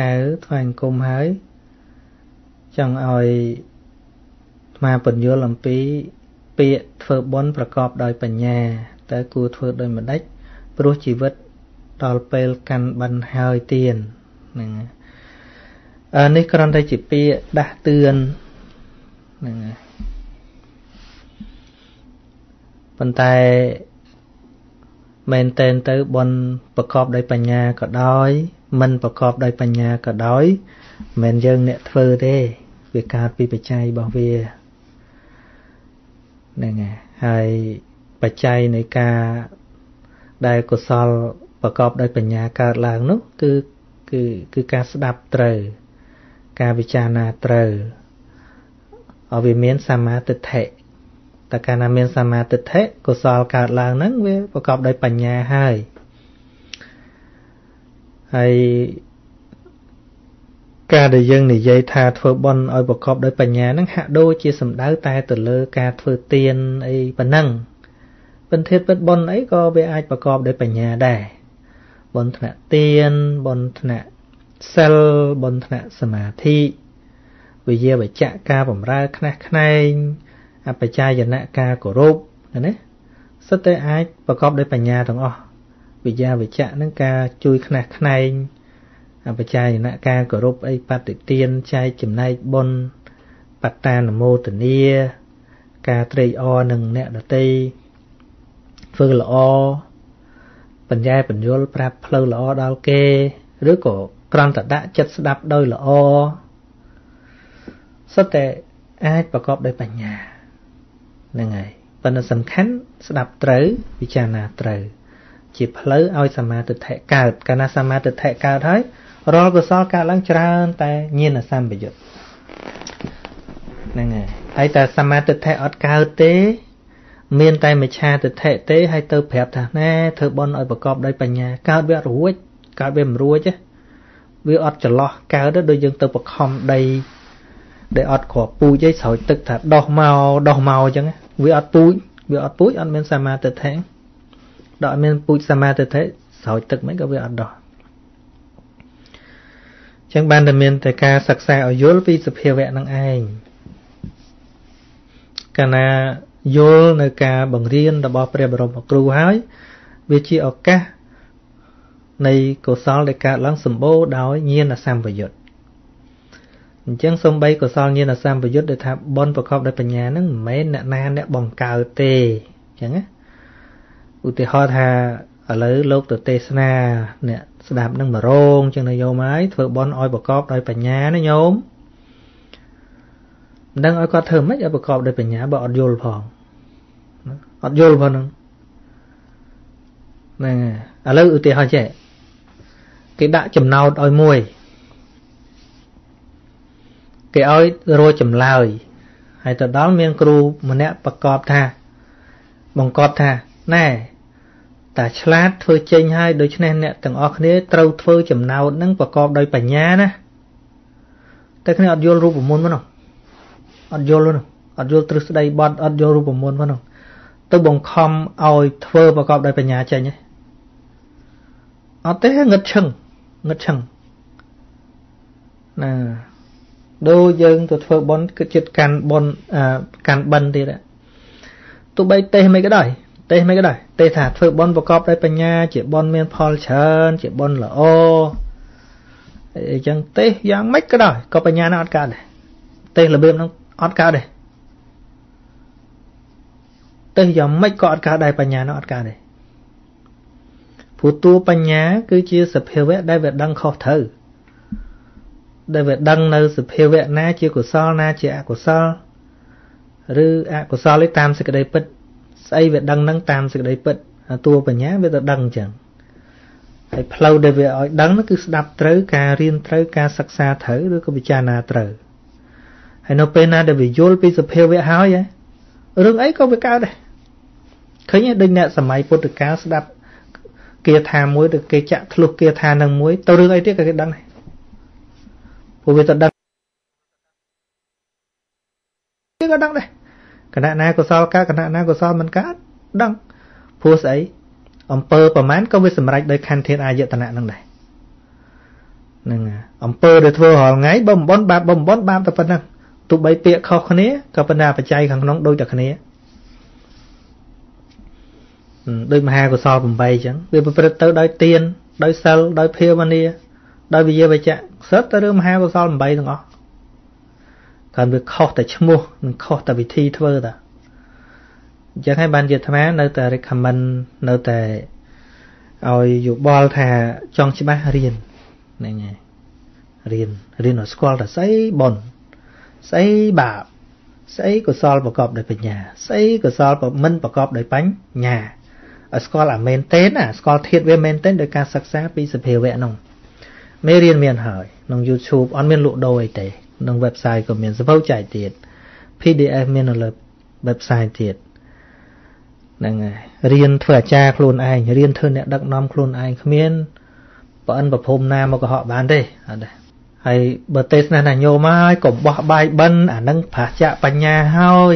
cao thoáng cùng hỡi chẳng oi mà bình vô làm bịa phơ bónประกอบដោយបញ្ញាតែគួរធ្វើដោយម្ដេចព្រោះជីវិតដល់ពេលកាន់បានហើយទៀនហ្នឹងនេះគ្រាន់តែជាពាក្យដាស់តឿនហ្នឹងប៉ុន្តែមែនតែនទៅបនប្រកបដោយបញ្ញាក៏ដោយមិនប្រកបដោយបញ្ញាក៏ដោយមិនយើងអ្នកធ្វើទេវាកើតពីបច្ច័យរបស់វាហ្នឹងហើយបច្ច័យនៃការដែលកុសលប្រកបដោយបញ្ញាកើតឡើងនោះគឺការស្ដាប់ត្រូវការវិចារណាត្រូវឲ្យវាមានសមាទិដ្ឋិតែកាលណាមានសមាទិដ្ឋិកុសលកើតឡើងហ្នឹងវាប្រកបដោយបញ្ញាហើយការដែលយើងនិយាយថាធ្វើបុណ្យឲ្យប្រកបដោយបញ្ញាហ្នឹងហាក់ដូចជាសំដៅតែទៅលើការធ្វើទានអីប៉ុណ្ណឹងពិតពិតបុណ្យអីក៏វាអាចប្រកបដោយបញ្ញាដែរបុណ្យថ្នាក់ទានបុណ្យថ្នាក់សិលបុណ្យថ្នាក់សមាធិវិយាវចៈការបម្រើខ្នះខ្នែងអបច្ចាយនៈការគោរពណាសុទ្ធតែអាចប្រកបដោយបញ្ញាទាំងអស់វិយាវចៈហ្នឹងការជួយខ្នះខ្នែងអបច្ចាយនៈការគោរពអីបតិទានចែកចំណែកបុណ្យបត្តានុមោទនាការត្រេកអរនឹងអ្នកដទៃធ្វើល្អបញ្ញែបញ្យលប្រាប់ផ្លូវល្អដល់គេឬក៏គ្រាន់តែដាក់ចិត្តស្ដាប់ដោយល្អសុទ្ធតែអាចប្រកបដោយបញ្ញាហ្នឹងហើយប៉ុន្តែសំខាន់ស្ដាប់ត្រូវពិចារណាត្រូវជាផ្លូវឲ្យសមាទិដ្ឋិកើតកាលណាសមាទិដ្ឋិកើតហើយរាល់កុសលកើតឡើងច្រើនតែញាណសម្បយុទ្ធហ្នឹងហើយតែសមាទិដ្ឋិអត់កើតទេមានតែមិច្ឆាទិដ្ឋិទេហើយទៅប្រាប់ថាណែធ្វើបុណ្យឲ្យប្រកបដោយបញ្ញាកើតវាអត់រួចកើតវាមិនរួចទេវាអត់ចន្លោះកើតទៅដូចយើងទៅបខំដីដែលអត់គ្រាប់ពូជឯងស្រោចទឹកថាដោះមកអញ្ចឹងវាអត់ពូជអត់មានសមាទិដ្ឋិដល់អត់មានពូជសមាទិដ្ឋិស្រោចទឹកមិនក៏វាអត់ដោះអញ្ចឹងបានតែមានតែការសិក្សាឲ្យយល់ពីសភាវៈនឹងឯងកាលណាយល់នៅការបង្រៀនរបស់ព្រះបរមគ្រូហើយវាជាឱកាសនៃកុសលដែលកើតឡើងសម្បូរដោយញាណសម្បយុទ្ធអញ្ចឹងសំបីកុសលញាណសម្បយុទ្ធដែលថាបុណ្យប្រកបដោយបញ្ញាហ្នឹងមិនមែនអ្នកណាអ្នកបង្កើតទេអញ្ចឹងណាឧទាហរណ៍ថាឥឡូវលោកទៅទេសនាអ្នកស្ដាប់នឹង1រោងអញ្ចឹងណាញោមហើយធ្វើបុណ្យឲ្យប្រកបដោយបញ្ញាណាញោមមិនដឹងឲ្យគាត់ធ្វើម៉េចឲ្យប្រកបដោយបញ្ញាបើអត់យល់ផងអត់យល់ផងហ្នឹងឥឡូវឧទាហរណ៍ចេះគេដាក់ចំណោទឲ្យមួយគេឲ្យរកចម្លើយហើយទៅដល់មានគ្រូម្នាក់បង្កប់ថាណែតាឆ្លាតធ្វើចេញហើយដូច្នេះអ្នកទាំងអស់គ្នាត្រូវធ្វើចំណោទនឹងប្រកបដោយបញ្ញាណាតែគ្នាអត់យល់រូបមន្តហ្នឹងអត់យល់ទ្រឹស្ដីបត់អត់យល់រូបមន្តហ្នឹងទៅបង្ខំឲ្យធ្វើប្រកបដោយបញ្ញាចេញហ៎អត់ទេងឹតឈឹងណាដូចយើងទៅធ្វើបុណ្យគឺចិត្តកាន់បុណ្យកាន់បិណ្ឌទៀតទោះបីទេសមិនក៏ដោយទេសថាធ្វើបុណ្យប្រកបដោយបញ្ញាជាបុណ្យមានផលច្រើនជាបុណ្យល្អអញ្ចឹងទេសយ៉ាងម៉េចក៏ដោយក៏បញ្ញានោះអត់កើតដែរទេសរបៀបនោះអត់កើតដែរទេសយ៉ាងម៉េចក៏អត់កើតដែរបញ្ញានោះអត់កើតដែរព្រោះតួបញ្ញាគឺជាសភាវៈដែលវាដឹងខុសត្រូវដែលវាដឹងនៅសភាវៈណាជាកុសលណាជាអកុសលឬអកុសលតាមសេចក្តីពិតស្អីវាដឹងនឹងតាមសេចក្តីពិតតួបញ្ញាវាទៅដឹងអញ្ចឹងហើយផ្លូវដែលវាឲ្យដឹងនោះគឺស្ដាប់ត្រូវការរៀនត្រូវការសិក្សាត្រូវឬក៏ពិចារណាត្រូវហើយនៅពេលណាដែលវាយល់ពីសភាវៈហើយរឿងអីក៏វាកើតដែរឃើញដូចអ្នកសម័យពុទ្ធកាលស្ដាប់គាថាមួយទៅគេចាក់ធ្លុះគាថានឹងមួយទៅរឿងអីទៀតក៏គេដឹងដែរព្រោះវាទៅដឹងគេក៏ដឹងដែរគណៈណាកុសលកើតគណៈណាកុសលមិនកើតដឹងព្រោះស្អីអំពើប្រមាណក៏វាសម្រេចដោយខន្ធធានអាយតនៈនឹងដែរ nè ông pơ để thưa họ ngay bom bón ba tập phân năng tụ bay tiệc khó khăn nhé các bên nào phải chạy khăn nóng đôi chặt khăn nhé đôi mà hai của so bầm bay chẳng vì bây tới đôi tiền đôi sel đôi phiêu mania đôi bây giờ bây chạ sớt tới đôi mà hai của so bầm bay thằng ó còn việc khó tại chấm mua khó tại vì thi thưa ta chẳng hay ban việt tham nơi tại recommend nơi tại ôi dụ ball thà trong chi ba riêng này nhỉ riêng ở school là sấy bồn sấy bạo sấy của solประกอบ ដោយបញ្ញាស្អីក៏សល់មិនប្រកបដោយបញ្ញាở school là maintain school ធៀបវា maintain ដោយការសិក្សាពីសភាវៈនោះមេរៀនមានហើយក្នុង YouTube អត់មានលក់ដូរអីទេក្នុង website ក៏មានសភៅចែកទៀត PDF មាននៅលើ website ទៀតហ្នឹងហើយរៀនធ្វើអាចារ្យខ្លួនឯងរៀនធ្វើអ្នកដឹកនាំខ្លួនឯងគ្មានប្រអិនប្រភពណាមកកុហកបានទេអត់ទេហើយបើទេសនាណាញោមហើយកុំបោះបាយបិណ្ឌអានឹងប្រឆាបញ្ញាហើយ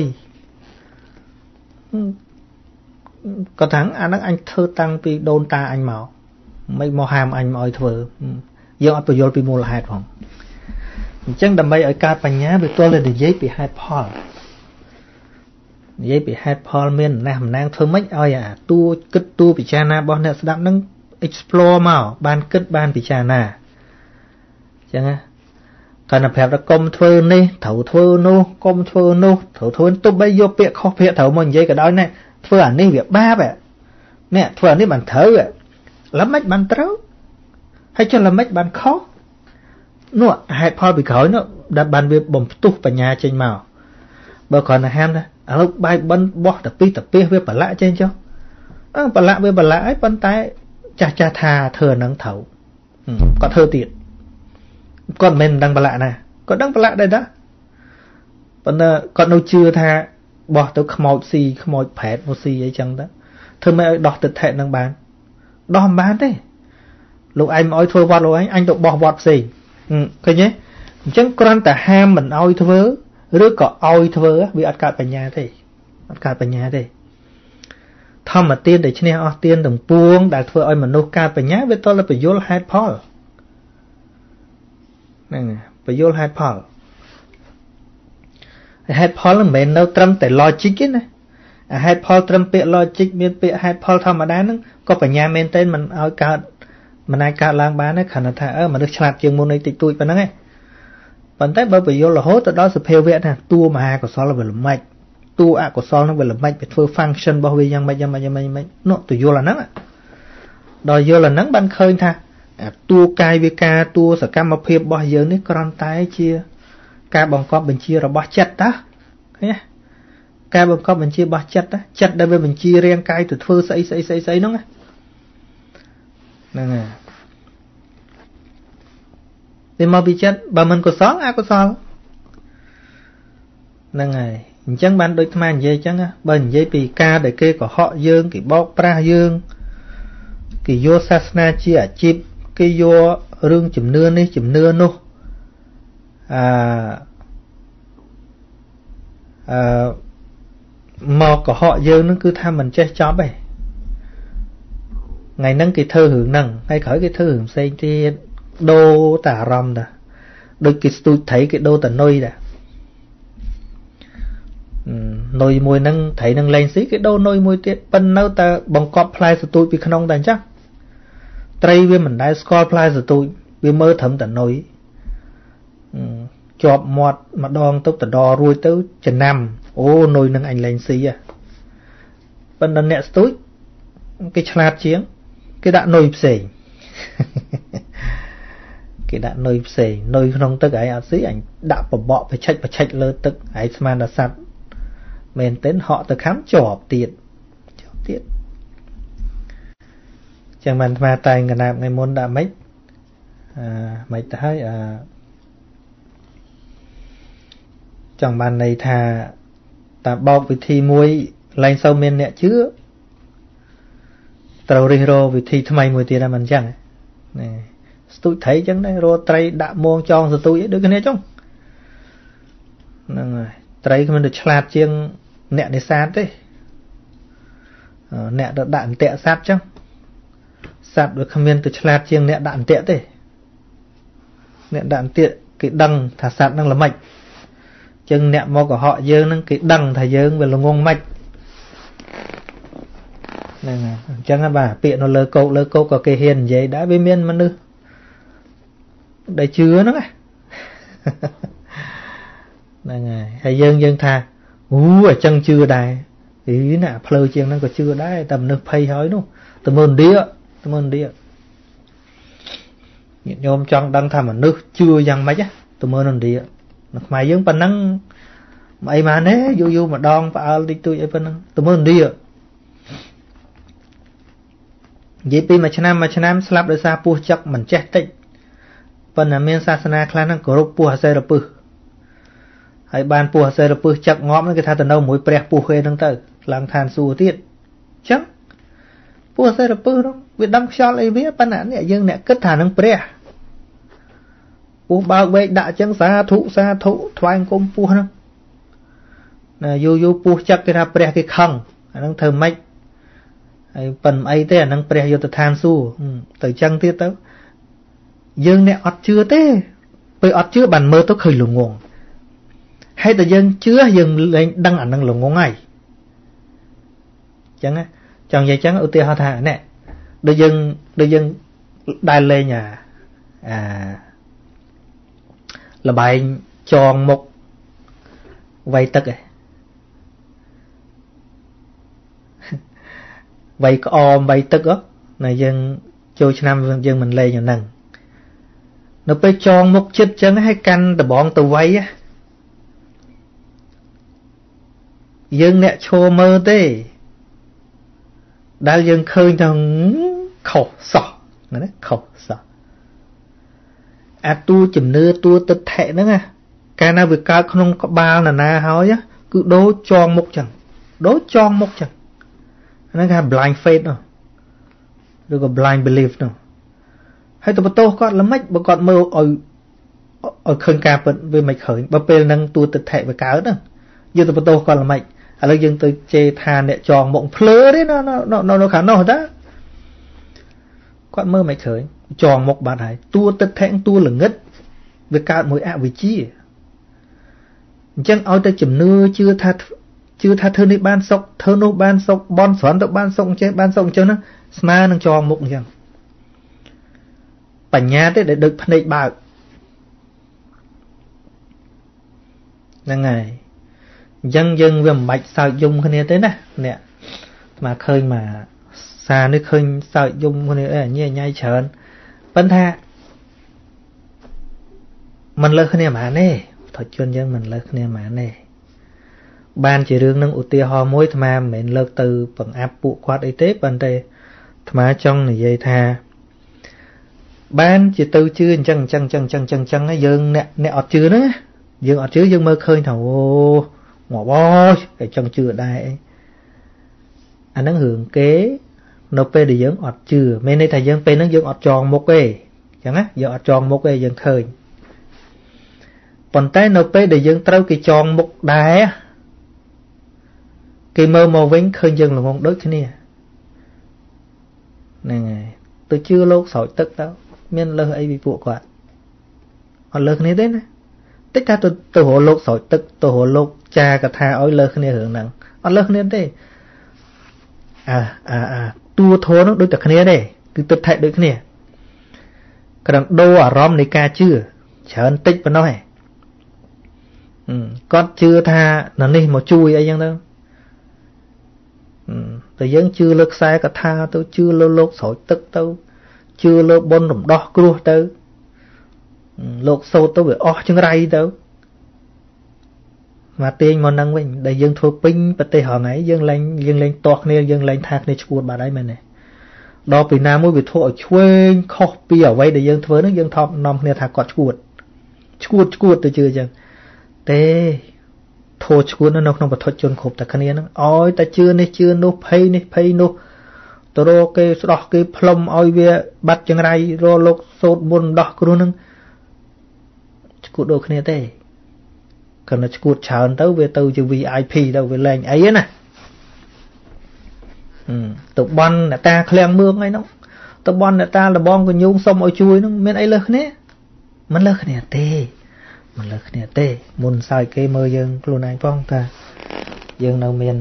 ក៏ថាអានឹងអញធ្វើតាំងពីដូនតាអញមកមិនមកហាមអញមកឲ្យធ្វើយើងអត់បញ្យល់ពីមូលហេតុផងអញ្ចឹងដើម្បីឲ្យកើតបញ្ញាវាទល់តែនិយាយពីហេតុផលនិយាយពីហេតុផលមានណាស់ម្ណាងធ្វើម៉េចឲ្យអាតួគិតតួពិចារណារបស់អ្នកស្ដាប់នឹង explore មកបានគិតបានពិចារណាចឹងណាគាត់ទៅប្រាប់ថាកុំធ្វើនេះត្រូវធ្វើនោះកុំធ្វើនោះត្រូវធ្វើទោះបីយកពាក្យខុសពាក្យត្រូវមកនិយាយក៏ដោយណាធ្វើអានេះវាបាបនេះធ្វើអានេះបានត្រូវល្មិចបានត្រូវហើយចុះល្មិចបានខុសនោះហេតុផលពីក្រោយនោះដែលបានវាបំផ្ទុះបញ្ញាចេញមកបើគ្រាន់តែហាមថាឥឡូវបាយបិណ្ឌបោះតែពីតាពីវាប្រឡាក់ចេញចុះប្រឡាក់វាប្រឡាក់ហើយប៉ុន្តែចាស់ថាធ្វើអានឹងត្រូវគាត់ធ្វើទៀតគាត់មិនដឹងប្រឡាក់ណាគាត់ដឹងប្រឡាក់ដែរតាប៉ុន្តែគាត់នៅជឿថាបោះទៅខ្មោចស៊ីខ្មោចប្រែតមកស៊ីអីចឹងទៅធ្វើមិនឲ្យដោះទឹកថេនឹងបានដោះមិនបានទេលោកឯងមិនឲ្យធ្វើវត្តលោកឯងអញទៅបោះវត្តផ្សេងឃើញទេអញ្ចឹងគ្រាន់តែហាមមិនឲ្យធ្វើឬក៏ឲ្យធ្វើវាអត់កើតបញ្ញាទេអត់កើតបញ្ញាទេធម្មទានដែលឈ្នះអស់ទានទាំងពួងដែលធ្វើឲ្យមនុស្សកើតបញ្ញាវាតលបញ្យលហេតុផលហ្នឹងបញ្យលហេតុផលហេតុផលមិនមែននៅត្រឹមតែ logic ទេណាហេតុផលត្រឹមពាក្យ logic មានពាក្យហេតុផលធម្មតាហ្នឹងក៏បញ្ញាមែនទេមិនឲ្យកើតមិនអាចកើតឡើងបានទេគ្រាន់តែថាមនុស្សឆ្លាតជាងមុនឯតិចតួចប៉ុណ្្នឹងឯងប៉ុន្តែបើបញ្យលរហូតទៅដល់សភាវៈថាតួមហាកុសលវាល្មិចតួអកុសលនឹងវាល្មិចវាធ្វើ function របស់វាយ៉ាងម៉េចនោះទៅយល់អាហ្នឹងដល់យល់អាហ្នឹងបានឃើញថាតួកាយវិការតួសកម្មភាពរបស់យើងនេះគ្រាន់តែជាការបង្កប់បញ្ជារបស់ចិត្តតាឃើញទេការបង្កប់បញ្ជារបស់ចិត្តតាចិត្តដែលវាបញ្ជារាងកាយទៅធ្វើស្អីហ្នឹងហ្នឹងហើយវាមកពីចិត្តបើមិនកុសលអកុសលហ្នឹងហើយអញ្ចឹងបានដូចអាត្មានិយាយអញ្ចឹងបើនិយាយពីការដែលគេកុហកយើងគេបោកប្រាស់យើងគេយកសាសនាជាអាជីពគេយករឿងជំនឿនេះជំនឿនោះមកកុហកយើងនឹងគឺថាមិនចេះចប់ទេថ្ងៃហ្នឹងគេធ្វើរឿងហ្នឹងហើយក្រោយគេធ្វើរឿងផ្សេងទៀតដូរតែអារម្មណ៍តាដូចគេស្ទូចត្រីគេដូរតែនុយដែរនុយមួយហ្នឹងត្រីនឹងលែងស៊ីគេដូរនុយមួយទៀតប៉ុន្តែនៅតែបង្កប់ផ្លែសទូចពីក្នុងតែអញ្ចឹងត្រីវាមិនដែលស្គាល់ផ្លែសទូចវាមើលត្រឹមតែនុយជាប់មាត់ម្ដងទៅតដរួចទៅចំណាំអូនុយនឹងអញលែងស៊ីប៉ុន្តែអ្នកស្ទូចគេឆ្លាតជាងគេដាក់នុយផ្សេងគេដាក់នុយផ្សេងនុយក្នុងទឹកឯងអត់ស៊ីអញដាក់បបកបច្ឆិចលើទឹកឯងស្មានតែសัตว์មែនទែនហក់ទៅខំជាប់ទៀតចឹងបានអាត្មាតែងកណាប់ថ្ងៃមុនដាក់ម៉េចមិនទៅហើយចង់បានន័យថាតាបោកវិធីមួយឡើងសូវមានអ្នកជឿត្រូវរិះរោវិធីថ្មីមួយទៀតហ្នឹងមិនអញ្ចឹងណាស្ទូចត្រីអញ្ចឹងដែររោត្រីដាក់មងចងស្ទូចដូចគ្នាចុងហ្នឹងហើយត្រីគ្មានទៅឆ្លាតជាងអ្នកនេសាទទេអ្នកទៅដាក់អន្ទាក់សัตว์អញ្ចឹងសัตว์វាគ្មានទៅឆ្លាតជាងអ្នកដាក់អន្ទាក់ទេ nè đạn tiện cái đằng thả sạt năng là mạch chân nè mò của họ dương năng cái đằng thả dương về là ngon mạch này chẳng là bà tiện nó lơ câu có cái hiền vậy đã với miên mà nữ đây chưa nó này hay dương tha ở chân chưa đài ý nè phơi chiên nó có chưa đái tầm nước phay hói nó tầm ơn đĩa nhôm trong đang tham ở nước chưa dăng mấy á tầm ơn đĩa mày giống pan nắng mày mà nế vô mà đòn và đi tôi ấy pan nắng tầm ơn đĩa vậy pi mà chăn slap để xa pua chắc mình chết tích phần là miền sa sana khăn năng cổ pua xe đập pư hay ban pua xe đập pư chắc ngóm cái tha tận đâu mũi pre pua khê năng tới làm than xua tiết chắc pua xe đập pư đó việc đâm cho lấy biết pan ảnh này dương nè kết thả năng pre pua bao vây đã chân xa thụ thoáng công pua năng nè vô pua chắc cái ra pre cái khăng năng thơm mạch phần ấy thế năng pre vô từ than xua từ chân tiết tới dương nè ọt chưa thế bởi ọt chưa bàn mơ tôi khơi lùng nguồn hay là dân chưa dừng lên đăng ảnh năng lùng nguồn ngày chẳng á chọn vậy chẳng ưu tiên họ thả nè đôi dân đai lên nhà là bài tròn một vay tức ấy vay có om vay tức á này dân chơi năm dân mình lên nhà nằng nó phải tròn một chích chân hay canh từ bọn tù vay á dân nè chô mơ thế đã dân khơi thằng khổ sọ tu chùm nưa tu tịch thệ nữa nha cái nào việc cao không có bao là na hói á cứ đố tròn một chẳng nó là blind faith đâu rồi có blind belief đâu hay tụi tôi có lắm mấy bà con mơ ở khơi ca về mạch khởi bà bê năng tu tịch thệ về cáo đó giờ tụi tôi có lắm mấy à lấy dân tôi chê thàn để tròn mộng phơ đấy nó khả năng đó con mơ mạch khởi tròn một bạn hải tua tịch thệ tua là ngất về cao mỗi ạ vị trí chẳng ôi ta chùm nưa chưa tha thơ đi ban sọc thơ nô ban sọc bon xoắn được ban sọc cho nó sma năng tròn một chẳng bản nhà thế để được phân định bảo là ngày dân về mạch sao dùng cái này thế nè mà khơi mà xa nước khơi sao dùng cái này như nhai chờn vấn tha mình lơ cái này mà nè thật chuyên dân mình lơ cái này mà nè ban chỉ riêng nâng ưu tiên ho mối mà mình lơ từ bằng áp bộ quát y tế ban đây mà trong này dây tha ban chỉ tư chưa chăng ấy dương nè ọt chưa nữa dương ọt chưa dương mơ khơi thầu ngõ bôi cái chân chưa đây anh đang hưởng kế nó pe để dương ọt chưa men đây thầy dương pe nó dương ọt tròn một cái chẳng á dương ọt tròn một cái dương khơi còn tay nó pe để dương trâu cái tròn một đài cái mơ màu vĩnh khơi dương là một đối cái này này tôi chưa lâu sỏi tức đâu miền lơ ấy bị buộc quạt họ lơ cái đấy nè tất cả tôi hồ lột sỏi tức tôi hồ lột cha cả tha ối lơ cái này hưởng nặng họ lơ cái đấy tua thô nó đối tượng cái này đây cứ tôi thay được cái này cái đằng đô ở rom này ca chưa chờ anh tích vào nói con chưa tha nó đi một chui ấy chẳng đâu tôi vẫn chưa lơ sai cả tha tôi chưa lơ lột sỏi tức tôi chưa lơ bon đồng đo cua tới lột sâu tôi bị chân ray tới mà tiền mà năng mình để dân thua pin và tê họ ấy dân lên toạc nè dân lên thạc nè chuột bà đấy mình này đó vì nam mới bị thua ở chuên copy ở vậy để dân thua nó dân thọp nằm nè thạc cọt chuột tôi chưa chừng tê thua chuột nó không phải thua chôn khộp ta cái này nó ôi ta chưa nô pay nô tôi rồi cái đọc cái plum oi về bắt chân ray rồi lột sốt buồn đọc cái nó chuột đồ cái này tê còn nó chuột chán tới về từ chữ VIP đâu về lệnh ấy nè tụi bon là ta khen mương ấy nó tụi bon là ta là bon của nhung xong ở chui nó bên ấy lớn nè มันเลิกเนี่ยเต้มันเลิกเนี่ยเต้มุนใส่เกมยังกลุ่นไอ้ป้องตายังเราเมียน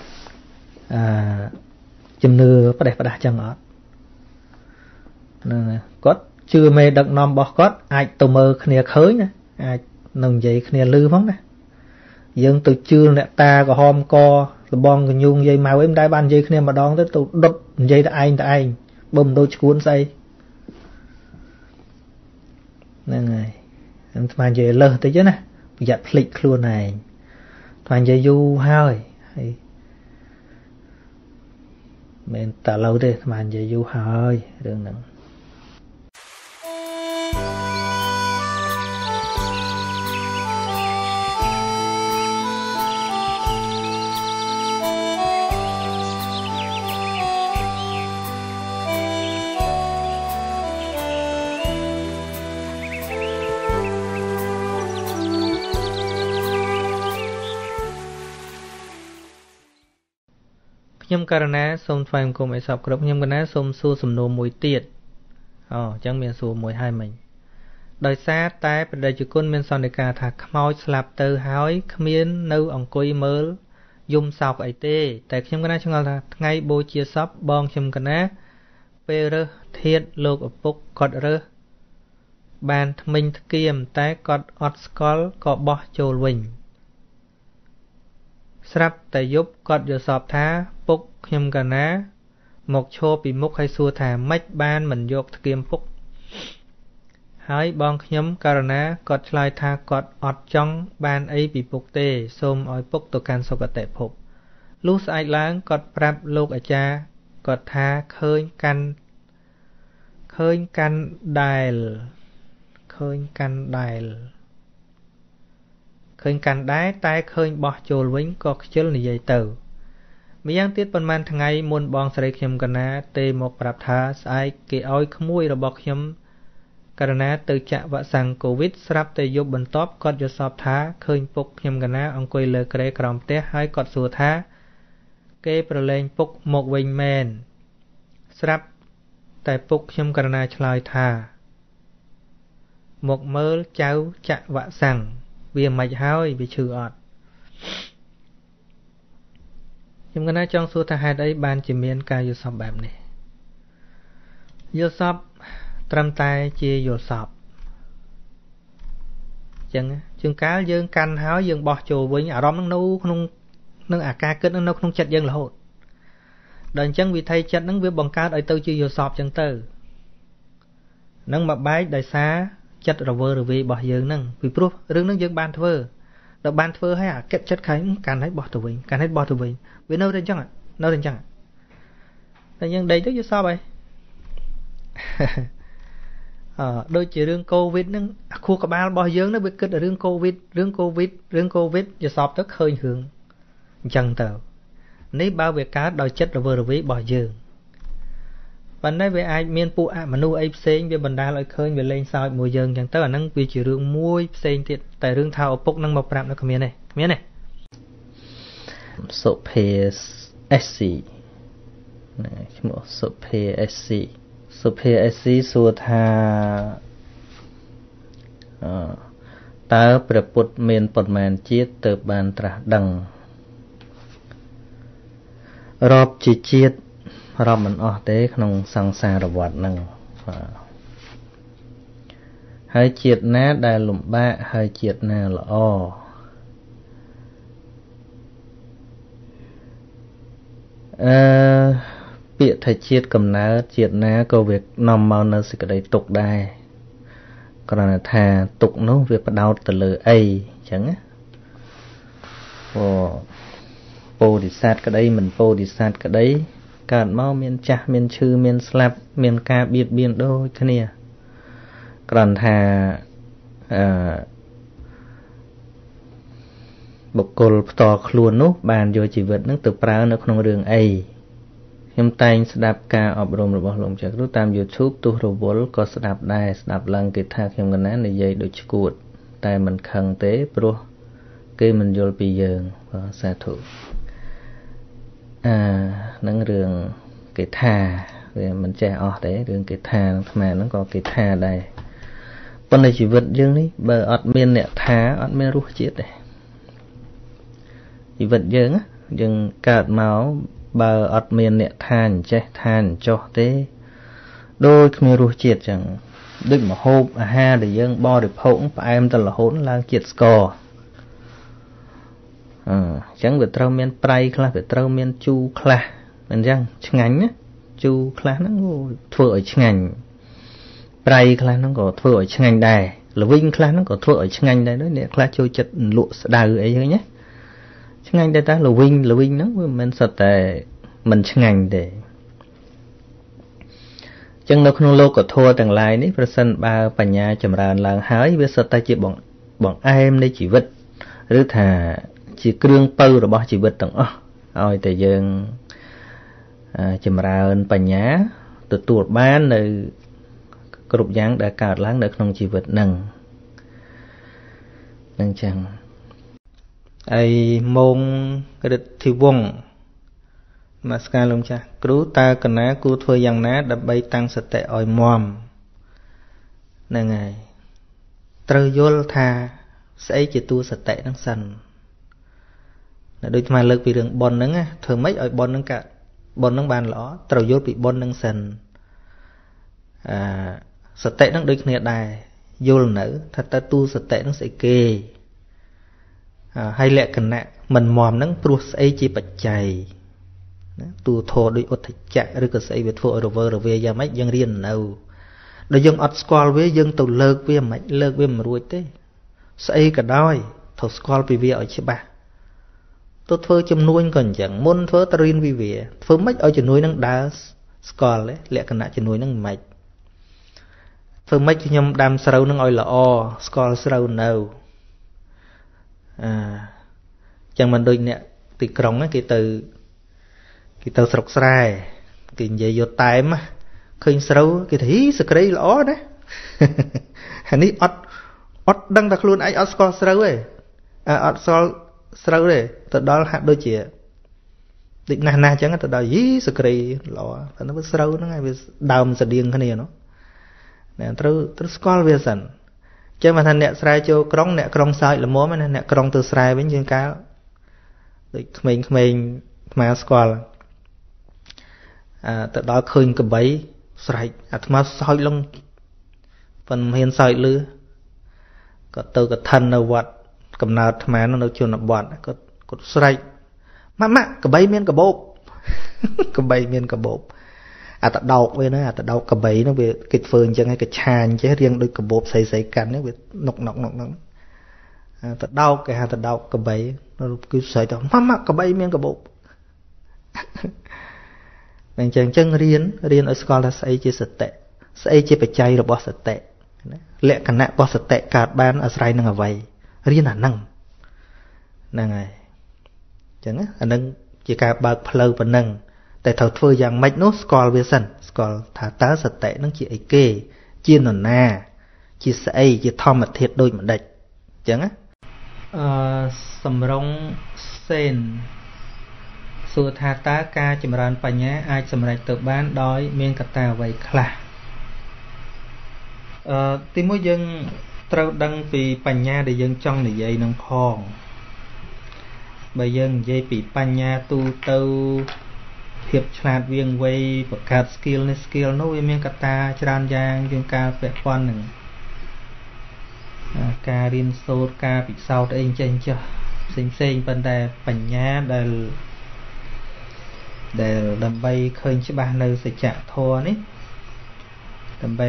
จำเนื้อประเดี๋ยวประดาจังอดนั่นไงก็ชื่อเมดักนอมบอกก็ไอ้ตัวมือเนี่ยเคยนะไอ้นงใหญ่เนี่ยลือมั้งนะยังตัวชื่อเนี่ยตาก็หอมกอตัวบองก็ยุงใหญ่มาเว้มได้บ้านใหญ่เนี่ยมาดองtớiตัวđốtใหญ่แต่ไอ้บ่มโดนcuốn sayนั่นไงมันจะเลิกตัวเยอะนะอยากพลิกครัวnàyมันจะอยู่ห้อยmình ta lâu điมันจะอยู่ห้อยเรื่องนั้นខ្ញុំករណីសូមថ្លែងគុំឲ្យសពគ្រប់ខ្ញុំកណាសូមសួរសំណួរមួយទៀតអញ្ចឹងមានសួរមួយហើយមិញដោយសារតែបដិជគុណមានសន្និកាថាខ្មោចស្លាប់ទៅហើយគ្មាននៅអង្គុយមើលយំសោកអីទេតែខ្ញុំកណាឆ្ងល់ថាថ្ងៃបូជាសពបងខ្ញុំកណាពេលរើសធាតលោកឪពុកគាត់រើសបានថ្មិញថ្កៀមតែគាត់អត់ស្គាល់ក៏បោះចូលវិញស្រាប់តែយប់គាត់យល់សពថាពុកខ្ញុំកណាមកឈរពីមុខហើយសួរថាម៉េចបានមិនយកថ្កៀមពុកហើយបងខ្ញុំករណាគាត់ឆ្លើយថាគាត់អត់ចង់បានអីពីពុកទេសូមឲ្យពុកទៅកាន់សុគតិភពលុះស្អែកឡើងគាត់ប្រាប់លោកអាចារ្យគាត់ថាឃើញកាន់ដែលឃើញកាន់ដែរតែឃើញបោះចូលវិញក៏ខ្ជិលនិយាយទៅម្យ៉ាងទៀតប៉ុន្មានថ្ងៃមុនបងស្រីខ្ញុំកណាទេមកប្រាប់ថាស្អែកគេឲ្យក្មួយរបស់ខ្ញុំករណាទៅចាក់វ៉ាក់សាំងកូវីដស្រាប់តែយប់បន្ទាប់គាត់យល់សពថាឃើញពុកខ្ញុំកណាអង្គុយលើគ្រែក្រោមផ្ទះហើយគាត់សួរថាគេប្រឡែងពុកមកវិញមែនស្រាប់តែពុកខ្ញុំករណាឆ្លើយថាមកមើលចៅចាក់វ៉ាក់សាំងវាមិនហើយវាឈឺអត់ខ្ញុំកណាចង់សួរថាហេតុអីបានជាមានការយល់សប្តិបែបនេះយល់សប្តិត្រឹមតែជាយល់សប្តិចឹងជួនកាលយើងកាន់ហើយយើងបោះចូលវិញអារម្មណ៍នឹងនៅក្នុងនឹងអាការគិតនឹងនៅក្នុងចិត្តយើងរហូតដល់អញ្ចឹងវិថីចិត្តនឹងវាបង្កើតឲ្យទៅជាយល់សប្តិចឹងទៅនឹងមកបែកដោយសារចិត្តរវើរវាយរបស់យើងហ្នឹងពីព្រោះរឿងហ្នឹងយើងបានធ្វើដល់បានធ្វើឲ្យអាគិតចិត្តខែកាន់ឲ្យបោះទៅវិញវានៅតែអញ្ចឹងតែយើងដេកទៅយល់សប្តិហើយដូចជារឿងកូវីដហ្នឹងអាខួរក្បាលរបស់យើងហ្នឹងវាគិតរឿងកូវីដយល់សប្តិទៅឃើញរឿងអញ្ចឹងទៅនេះបើវាកើតដោយចិត្តរវើរវាយរបស់យើងប៉ុន្តែវាអាចមានពួកអមនុស្សអីផ្សេងវាបណ្ដាលឲ្យឃើញវាលេងសើចមួយយើងអញ្ចឹងទៅអាហ្នឹងវាជារឿងមួយផ្សេងទៀតតែរឿងថាឪពុកនឹងមកប្រាប់នៅគ្មានទេសុភេ SC ឈ្មោះសុភេ SC សួរថាតើព្រះពុទ្ធមានប៉ុន្មានជាតិទើបបានត្រាស់ដឹងរាប់ជាជាតិរាប់មិនអស់ទេក្នុងសង្សារវដ្តហ្នឹងហើយជាតិណាដែលលំបាកហើយជាតិណាល្អពាក្យថាជាតិកំណើតជាតិណាក៏វានាំមកនៅសេចក្តីទុក្ខដែរគ្រាន់តែថាទុក្ខនោះវាផ្ដោតទៅលើអីអញ្ចឹងណាពោធិសត្វក្តីមិនពោធិសត្វក្តីកើតមកមានចាស់មានឈឺមានស្លាប់មានការបៀតបៀនដូចគ្នាគ្រាន់ថាបុគ្គលផ្ទាល់ខ្លួននោះបានយកជីវិតនឹងទៅប្រើនៅក្នុងរឿងអីខ្ញុំតែងស្ដាប់ការអប់រំរបស់លោកចៅគ្រូតាម YouTube ទោះរវល់ក៏ស្ដាប់ដែរស្ដាប់ឡើងគេថាខ្ញុំកណានិយាយដូចឈួតតែមិនខឹងទេព្រោះគេមិនយល់ពីយើងសាធុនឹងរឿងគេថាវាមិនចេះអស់ទេរឿងគេថាអាត្មាហ្នឹងក៏គេថាដែរប៉ុន្តែជីវិតយើងនេះបើអត់មានអ្នកថាអត់មានរសជាតិទេជីវិតយើងកើតមកបើអត់មានអ្នកថាអញ្ចេះថាអញ្ចោះទេដូចគ្មានរសជាតិចឹងដូចម្ហូបអាហារដែលយើងបរិភោគផ្អែមតែរហូតឡើងជាតិស្ករអញ្ចឹងវាត្រូវមានប្រៃខ្លះវាត្រូវមានជូរខ្លះអញ្ចឹងឆ្ងាញ់ណាជូរខ្លះហ្នឹងធ្វើឲ្យឆ្ងាញ់ប្រៃខ្លះហ្នឹងក៏ធ្វើឲ្យឆ្ងាញ់ដែរល្វីងខ្លះហ្នឹងក៏ធ្វើឲ្យឆ្ងាញ់ដែរអ្នកខ្លះចូលចិត្តលក់ស្ដៅអីហ្នឹងណាឆ្ងាញ់ដែរតែល្វីងហ្នឹងវាមិនសិតតែមិនឆ្ងាញ់ទេចឹងនៅក្នុងលោកធម៌ទាំងឡាយនេះប្រសិនបើបញ្ញាចម្រើនឡើងហើយវាសិតតែជាបងអែមនៃជីវិតឬថាជាគ្រឿងពៅរបស់ជីវិតទាំងអស់ឲ្យតែយើងចម្រើនបញ្ញាទទួលបាននៅគ្រប់យ៉ាងដែលកើតឡើងនៅក្នុងជីវិតនឹងចឹងហើយម៉ងរិទ្ធិវង្សមកស្ការលោកចាស់គ្រូតើកណាគួរធ្វើយ៉ាងណាដើម្បីតាំងសតិឲ្យមាំហ្នឹងហើយត្រូវយល់ថាស្អីជាតួសតិហ្នឹងសិនដូចស្មាលើកពីរឿងបុណ្យហ្នឹងធ្វើម៉េចឲ្យបុណ្យហ្នឹងកើតបុណ្យហ្នឹងបានល្អត្រូវយល់ពីបុណ្យហ្នឹងសិនសតិហ្នឹងដូចគ្នាដែរយល់នៅថាតើតួសតិហ្នឹងស្អីគេហើយលក្ខណៈមិនមាំហ្នឹងព្រោះស្អីជាបច្ច័យណាតួធម៌ដូចឧទ្ធចៈឬក៏ស្អីវាធ្វើឲ្យរវើរវាយយ៉ាងម៉េចយើងរៀននៅដល់យើងអត់ស្គាល់វាយើងទៅលើកវាមិនលើកវាមិនរួចទេស្អីក៏ដោយត្រូវស្គាល់ពីវាឲ្យច្បាស់ទៅធ្វើជំនួញក៏អញ្ចឹងមុនធ្វើទៅរៀនវិវាធ្វើម៉េចឲ្យជំនួយនឹងដើរស្គាល់លក្ខណៈជំនួយនឹងមិនធ្វើម៉េចខ្ញុំដាំស្រូវនឹងឲ្យល្អស្គាល់ស្រូវនៅចឹងមិនដូចអ្នកទីក្រុងគេទៅស្រុកស្រែគេនិយាយយកតែមឃើញស្រូវគេថាសក្រីល្អណាហើយនេះអត់ដឹងតែខ្លួនឯងអត់ស្គាល់ស្រូវទេអត់ស្គាល់ស្រូវទេទៅដល់ហាក់ដូចជាដូចណាស់អញ្ចឹងទៅដល់សក្រីល្អតែវាស្រូវហ្នឹងហើយវាដើមស្តៀងគ្នានោះណាត្រូវស្គាល់វាសិនចឹងមកថាអ្នកស្រែចូលក្រុងអ្នកក្រុងសើចល្មមណាអ្នកក្រុងទៅស្រែវិញជាងកាលដូចក្មេងៗអាត្មាស្គាល់ទៅដល់ឃើញកបីស្រែកអាត្មាសើចលងប៉ុន្តែមិនហ៊ានសើចលឺក៏ទៅកឋិននៅវត្តកំណើតអាត្មានៅជនបទគាត់ស្រែកម៉ាក់កបីមានកបោបកបីមានកបោបអាតដោកវាណាអាតដោកកបីនោះវាគេធ្វើអញ្ចឹងឯងក៏ឆាញចេះរៀងដូចកបោបស្រីកាន់នេះវានុកអាតដោកគេហៅតដោកកបីគឺស្រែកទៅម៉ាក់កបីមានកបោបអញ្ចឹងរៀនឲ្យស្គាល់ថាស្អីជាសតិស្អីជាបច្ច័យរបស់សតិលក្ខណៈរបស់សតិកើតបានអាស្រ័យនឹងអ្វីរៀនអាហ្នឹងហើយអញ្ចឹងអាហ្នឹងជាការបើកផ្លូវប៉ុណ្ណឹងតែត្រូវធ្វើយ៉ាងម៉េចនោះស្គាល់វាសិនស្គាល់ថាតើសតិហ្នឹងជាអីគេជានរណាជាស្អីជាធម្មធាតុដូចម្ដេចអញ្ចឹងសំរងសេនសួរថាតើការចម្រើនបញ្ញាអាចសម្រេចទៅបានដោយមានកត្តាអ្វីខ្លះទីមួយយើងត្រូវដឹងពីបញ្ញាដែលយើងចង់និយាយនឹងផងបើយើងនិយាយពីបញ្ញាទូទៅភាពឆ្លាតវាងវៃបង្កើត skill នេះ skill នោះវាមានកត្តាច្រើនយ៉ាងជាងការពាក់ព័ន្ធនឹងការរៀនសូត្រការពិសោធន៍អីចេះចុះផ្សេងប៉ុន្តែបញ្ញាដែលដើម្បីឃើញច្បាស់នៅសច្ចធម៌នេះដើម្បី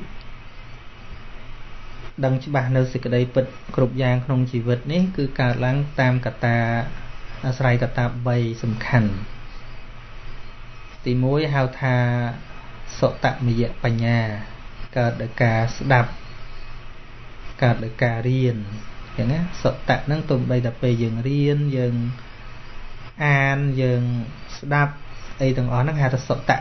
ដឹងច្បាស់នៅសេចក្តីពិតគ្រប់យ៉ាងក្នុងជីវិតនេះគឺកើតឡើងតាមកត្តាអាស្រ័យកត្តា3សំខាន់ទី1ហៅថាសតមយបញ្ញាកើតដោយការស្ដាប់កើតដោយការរៀនអញ្ចឹងណាសតៈហ្នឹងទំបីតែពេលយើងរៀនយើងអានយើងស្ដាប់អីទាំងអស់ហ្នឹងហៅថាសតៈ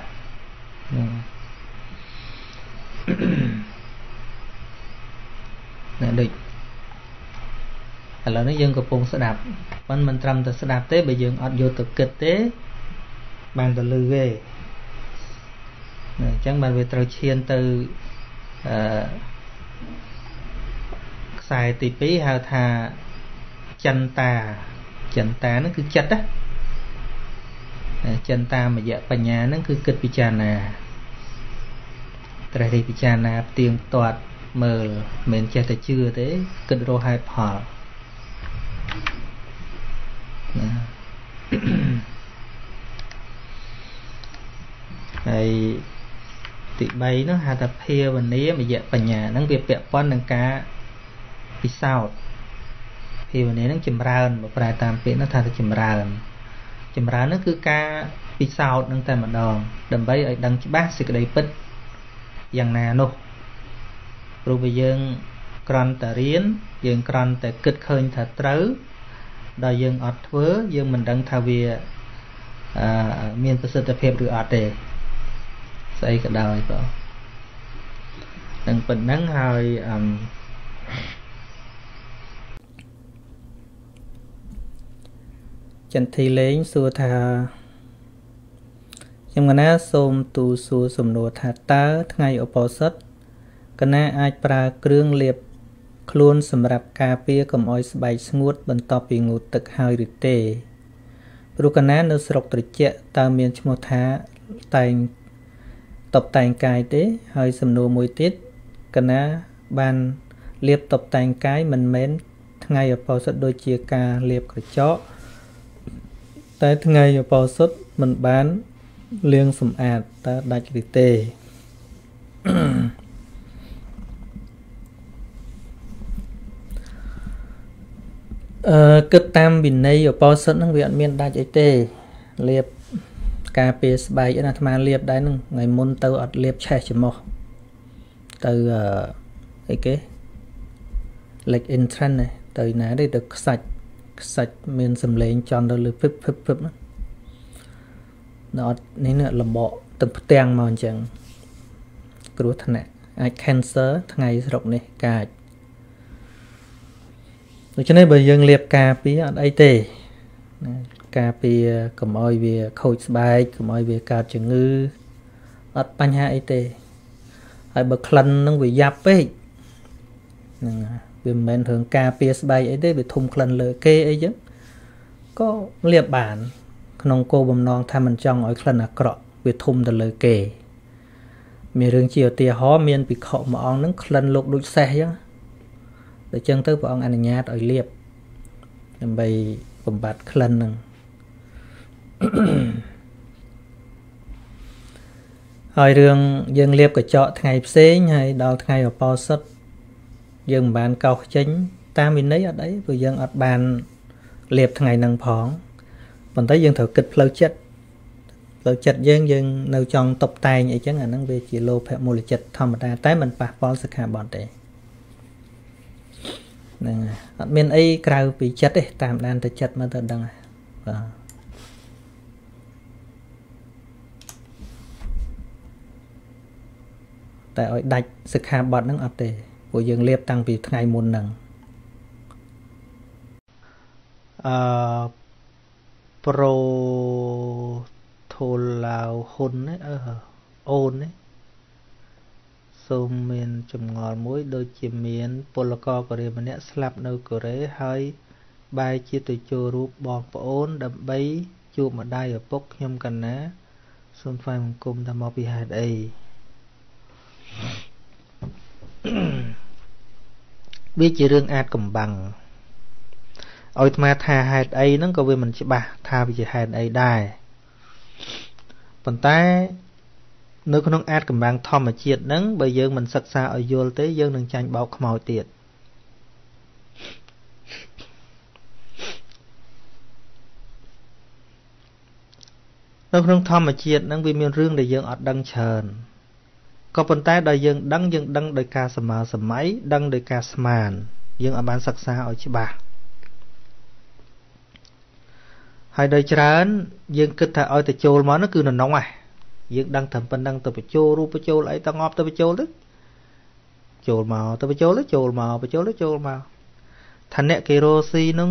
ណាដូចឥឡូវនេះយើងកំពុងស្ដាប់មិនត្រឹមតែស្ដាប់ទេបើយើងអត់យកទៅគិតទេបានទៅលឺទេអញ្ចឹងបានវាត្រូវឈានទៅ xài tí pí hào thà chân ta nó cứ chất á chân ta mà dạ bà nhà nó cứ kịch bị chà nà tại vì bị chà nà tiền toạt mờ mình cha ta chưa thế kịch rô hai phò này tụi bay nó hà tập hia và ní mà dạ bà nhà nó việc bẹp con đằng cá bị sao thì và ní nó chìm ra một vài tam phía nó thay chìm ra nó cứ ca bị sao nâng tay mà đòn đầm bay ở đằng bác sẽ đầy bích dạng nà nô rồi bây giờ còn ta riêng dương còn ta kịch khơi thật trớ đòi dương ọt vớ dương mình đang thao về miền tây sơn phép được ọt để xây cả đời đó đừng bình nắng hơi chân thi lấy xua thà nhưng mà nó xôm tu xua xôm nô thà ta ngày ở bò sắt cái này ai pra kêu liệp luôn sầm rạp cà phê cầm oi bay ngút bận tập bị ngụt tực hơi được tê rồi cái này nó sọc từ chợ ta miền chung một thá tay tập tay cài tế hơi sầm nô mùi tiết cái này ban liệp tập tay cái mình mến ngày ở bò sắt đôi chia ca liệp cái chó tới ngày ở bò sắt mình bán liêng sầm ạt ta đặt được tê kết tam bình này ở bao sân năng viện miền đại trái tê liệp cà phê bài ở tham liệp đấy nè ngày môn tàu ở liệp che chấm mỏ từ cái lệch intern này từ nãy đây được sạch miền sầm lên tròn đâu phấp nó này nữa là bỏ từng tang màu chẳng cứ thằng này ai cancer thằng ngày rộng này cài cho nên bây giờ liệp cà phê ở đây tê cà phê cầm oi về khôi bài cầm oi về cà chừng ngư ở bánh hai tê hay bậc lần nó bị giáp ấy vì mình thường cà phê bài ấy đấy bị thùng lần lời kê ấy chứ có liệp bản nông cô bầm non tham mình trong ở lần là cọ bị thùng từ lời kê miền rừng chiều tia hó miền bị khọ mà ông nó lần lục đuôi xe chứ để chân tới bọn anh nhà ở liệp làm bày bầm bát khăn nè hỏi đường dân liệp của chợ ngày xế hay đào ngày ở bao sắt dân bàn cầu chính ta mình lấy ở đấy rồi dân ở bàn liệp ngày nâng phỏng còn tới dân thử kịch lâu chất dân nâu trong tập tay vậy chứ là nó về chỉ lô phải mua chất thầm ra tái mình bạc bao sức hạ bọn đấy nè miền ấy cào bị chất ấy tạm đàn tới chất mà thật đằng tại ở đạch sức hạ bọn nó ở đây của dương liệp tăng vì ngày muôn nằng pro thô lao hôn ấy ôn ấy xôm miền chùm ngòi muối đôi chìm miền polaco của đề mình slap nơi của đấy hơi bài chia từ chùa rúp bòn ôn đập bấy chùa mà đai ở bốc nhâm cần ná xôn phai một cung ta mò bị hạt đây biết chỉ riêng ad cầm bằng ôi mà thà hạt ấy nó có về mình chỉ bà thà bị hạt ấy đài còn tay nếu con ad cầm bằng thom mà chiết nắng bây giờ mình sắc xa ở vô tới dân đừng tranh bọc màu tiệt nếu con thom mà chiết nắng vì miền rương để dân ở đăng trần có phần tay đời dân đăng đời ca sầm máy đăng đời ca sman dân ở bán sắc xa ở chỉ bà hai đời trán dân kết thả ở tại châu mà nó cứ nóng à dân đăng thầm phân đăng từ châu ru châu lại ta ngọt từ châu đấy châu màu từ châu lấy châu màu từ châu lấy châu màu thành nè kerosi nó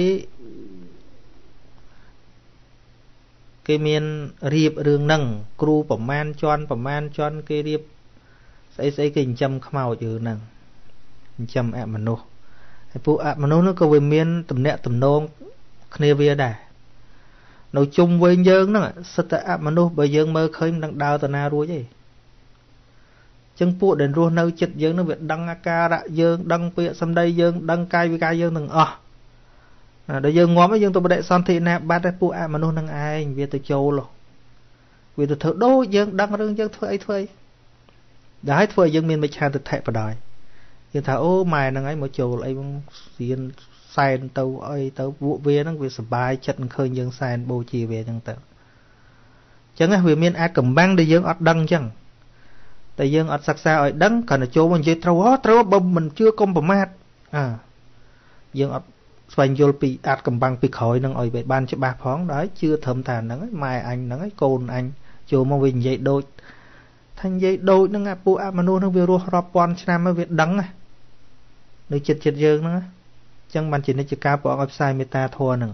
cái miền riệp đường nằng cru phẩm man chọn cái riệp xây kinh châm màu chữ nằng châm em mà nô ពួកអមនុស្សនោះក៏វាមានតំណែងតំណងគ្នាវាដែរនៅជុំវិញយើងហ្នឹងសិតតែអមនុស្សបើយើងមើលឃើញមិនដឹងដើរទៅណារួចទេចឹងពួកដែលរស់នៅចិត្តយើងហ្នឹងវាដឹងអាការៈយើងដឹងពាក្យសម្ដីយើងដឹងកាយវិការយើងទាំងអស់ដល់យើងងាប់យើងទៅបដិសន្ធិណាបាត់តែពួកអមនុស្សនឹងឯងវាទៅចូលវាទៅធ្វើដូចយើងដឹងរឿងយើងធ្វើអីដែលឲ្យធ្វើឲ្យយើងមានមិច្ឆាទិដ្ឋិបដ យើងថាអូម៉ែហ្នឹងឯងមកចូលអីរៀនសែនទៅអីទៅពួកវាហ្នឹងវាសុបាយចិត្តនឹងឃើញយើងសែនបូជាវាអញ្ចឹងទៅអញ្ចឹងវាមានអាចកំបាំងដែលយើងអត់ដឹងអញ្ចឹងតែយើងអត់សិក្សាឲ្យដឹងគ្រាន់តែចូលមកនិយាយត្រូវបើមិនជឿកុំប្រមាថយើងអត់ស្វែងយល់ពីអាចកំបាំងពីក្រោយហ្នឹងឲ្យវាបានច្បាស់ផងដល់ជឿត្រឹមតែហ្នឹងម៉ែអញហ្នឹងឯងកូនអញចូលមកវានិយាយដូចថានិយាយដូចហ្នឹងពួកអមនុស្សហ្នឹងវារស់រាប់ពាន់ឆ្នាំហើយវាដឹងនៅចិត្តយើងហ្នឹងអញ្ចឹងបានជានិច្ចកាលព្រះអង្គឲ្យផ្សាយមេត្តាធម៌ហ្នឹង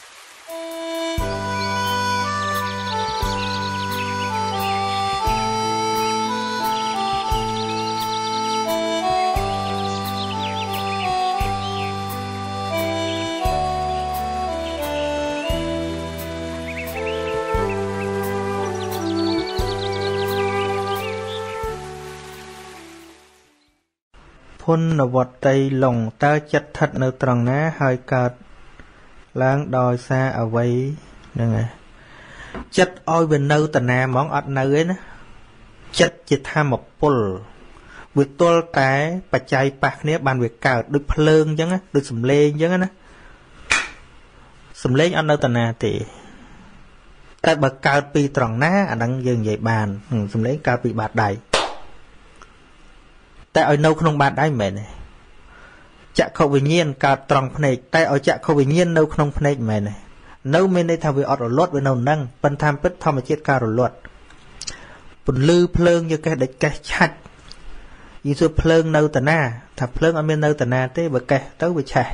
គុណវត្ត័យឡុងតើចិត្តស្ថិតនៅត្រង់ណាហើយកើតឡើងដោយសារអ្វីហ្នឹងហើយចិត្តឲ្យវានៅតាណាហ្មងអត់នៅទេណាចិត្តជាធម្មពលវាទល់តែបច្ច័យប៉ះគ្នាបានវាកើតដូចភ្លើងអញ្ចឹងដូចសំឡេងអញ្ចឹងណាសំឡេងអត់នៅតាណាទេតែបើកើតពីត្រង់ណាអាហ្នឹងយើងនិយាយបានសំឡេងកើតពីបាតដៃតែឲ្យនៅក្នុងបាតដៃមិនមែនទេចក្ខុវិញ្ញាណកើតត្រង់ភ្នែកតែឲ្យចក្ខុវិញ្ញាណនៅក្នុងភ្នែកមិនមែនទេនៅមានន័យថាវាអត់រលត់វានៅនឹងប៉ុន្តែពិតធម្មជាតិការរលត់ពន្លឺភ្លើងយកកេះដេចកេះឆាច់យីសួរភ្លើងនៅតាណាថាភ្លើងអត់មាននៅតាណាទេបើកេះទៅវាឆេះ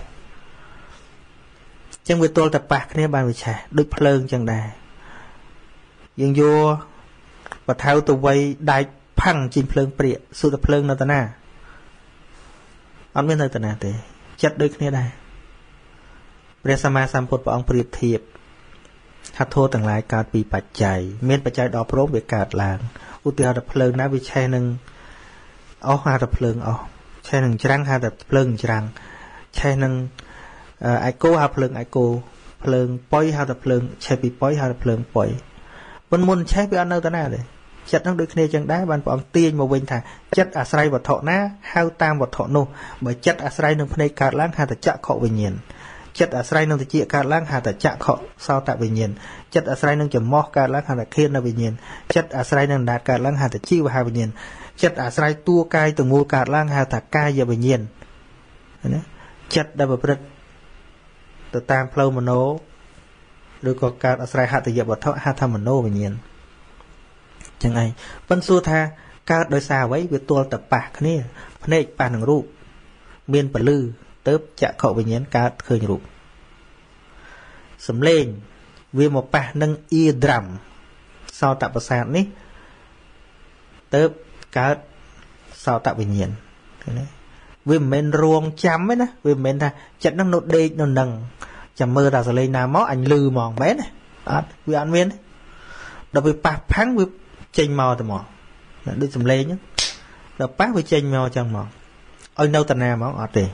ចឹងវាទល់តែប៉ះគ្នាបានវាឆេះដូចភ្លើងចឹងដែរយើងយកបថៅទៅវៃដែកផាំងជីងភ្លើងព្រាកសួរតែភ្លើងនៅតាណាអត់មាននៅតាណាទេចិត្តដូចគ្នាដែរព្រះសម្មាសម្ពុទ្ធព្រះអង្គប្រៀបធៀបថាធម៌ទាំងឡាយកើតពីបច្ច័យមានបច្ច័យដល់ព្រមវាកើតឡើងឧទាហរណ៍ថាភ្លើងណាវាឆេះនឹងអស់ហៅថាភ្លើងអស់ឆេះនឹងច្រាំងហៅថាភ្លើងច្រាំងឆេះនឹងឯកោហៅភ្លើងឯកោភ្លើងប៉ុយហៅថាភ្លើងឆេះពីប៉ុយហៅថាភ្លើងប៉ុយមុនឆេះវាអត់នៅតាណាទេចិត្តនឹងដូចគ្នាចឹងដែរបានព្រះអង្គទាញមកវិញថាចិត្តអាស្រ័យវត្ថុណាហៅតាមវត្ថុនោះបើចិត្តអាស្រ័យនឹងភ្នែកកើតឡើងហៅថាចក្ខុវិញ្ញាណចិត្តអាស្រ័យនឹងតិចកើតឡើងហៅថាចក្ខុសោតវិញ្ញាណចិត្តអាស្រ័យនឹងច្រមុះកើតឡើងហៅថាឃានវិញ្ញាណចិត្តអាស្រ័យនឹងអណ្ដាតកើតឡើងហៅថាជីវហវិញ្ញាណចិត្តអាស្រ័យតួកាយទាំងមូលកើតឡើងហៅថាកាយវិញ្ញាណណាចិត្តដែលប្រព្រឹត្តទៅតាមផ្លូវមโนឬក៏កើតអាស្រ័យហត្ថយវត្ថុហៅថាមโนវិញ្ញាណចឹងឯងប៉ុន្តែសួរថាកើតដោយសារអ្វីវាទល់តែប៉ះគ្នាភ្នែកប៉ះនឹងរូបមានពលឺទៅចក្ខុវិញ្ញាណកើតឃើញរូបសំឡេងវាមកប៉ះនឹងអ៊ីដ្រាំសោតប្រសាទនេះទៅកើតសោតវិញ្ញាណឃើញទេវាមិនមែនរងចាំទេណាវាមិនមែនថាចិត្តនឹងនៅដេកនៅនឹងចាំមើលថាសលេងណាមកអញលឺហ្មងមែនទេអត់វាអត់មានដល់វាប៉ះផាំងវាចេញមកទៅមកដូចសំឡេងហ្នឹងដល់ប៉ះវាចេញមកចឹងមកឲ្យនៅតាណាហ្មងអត់ទេ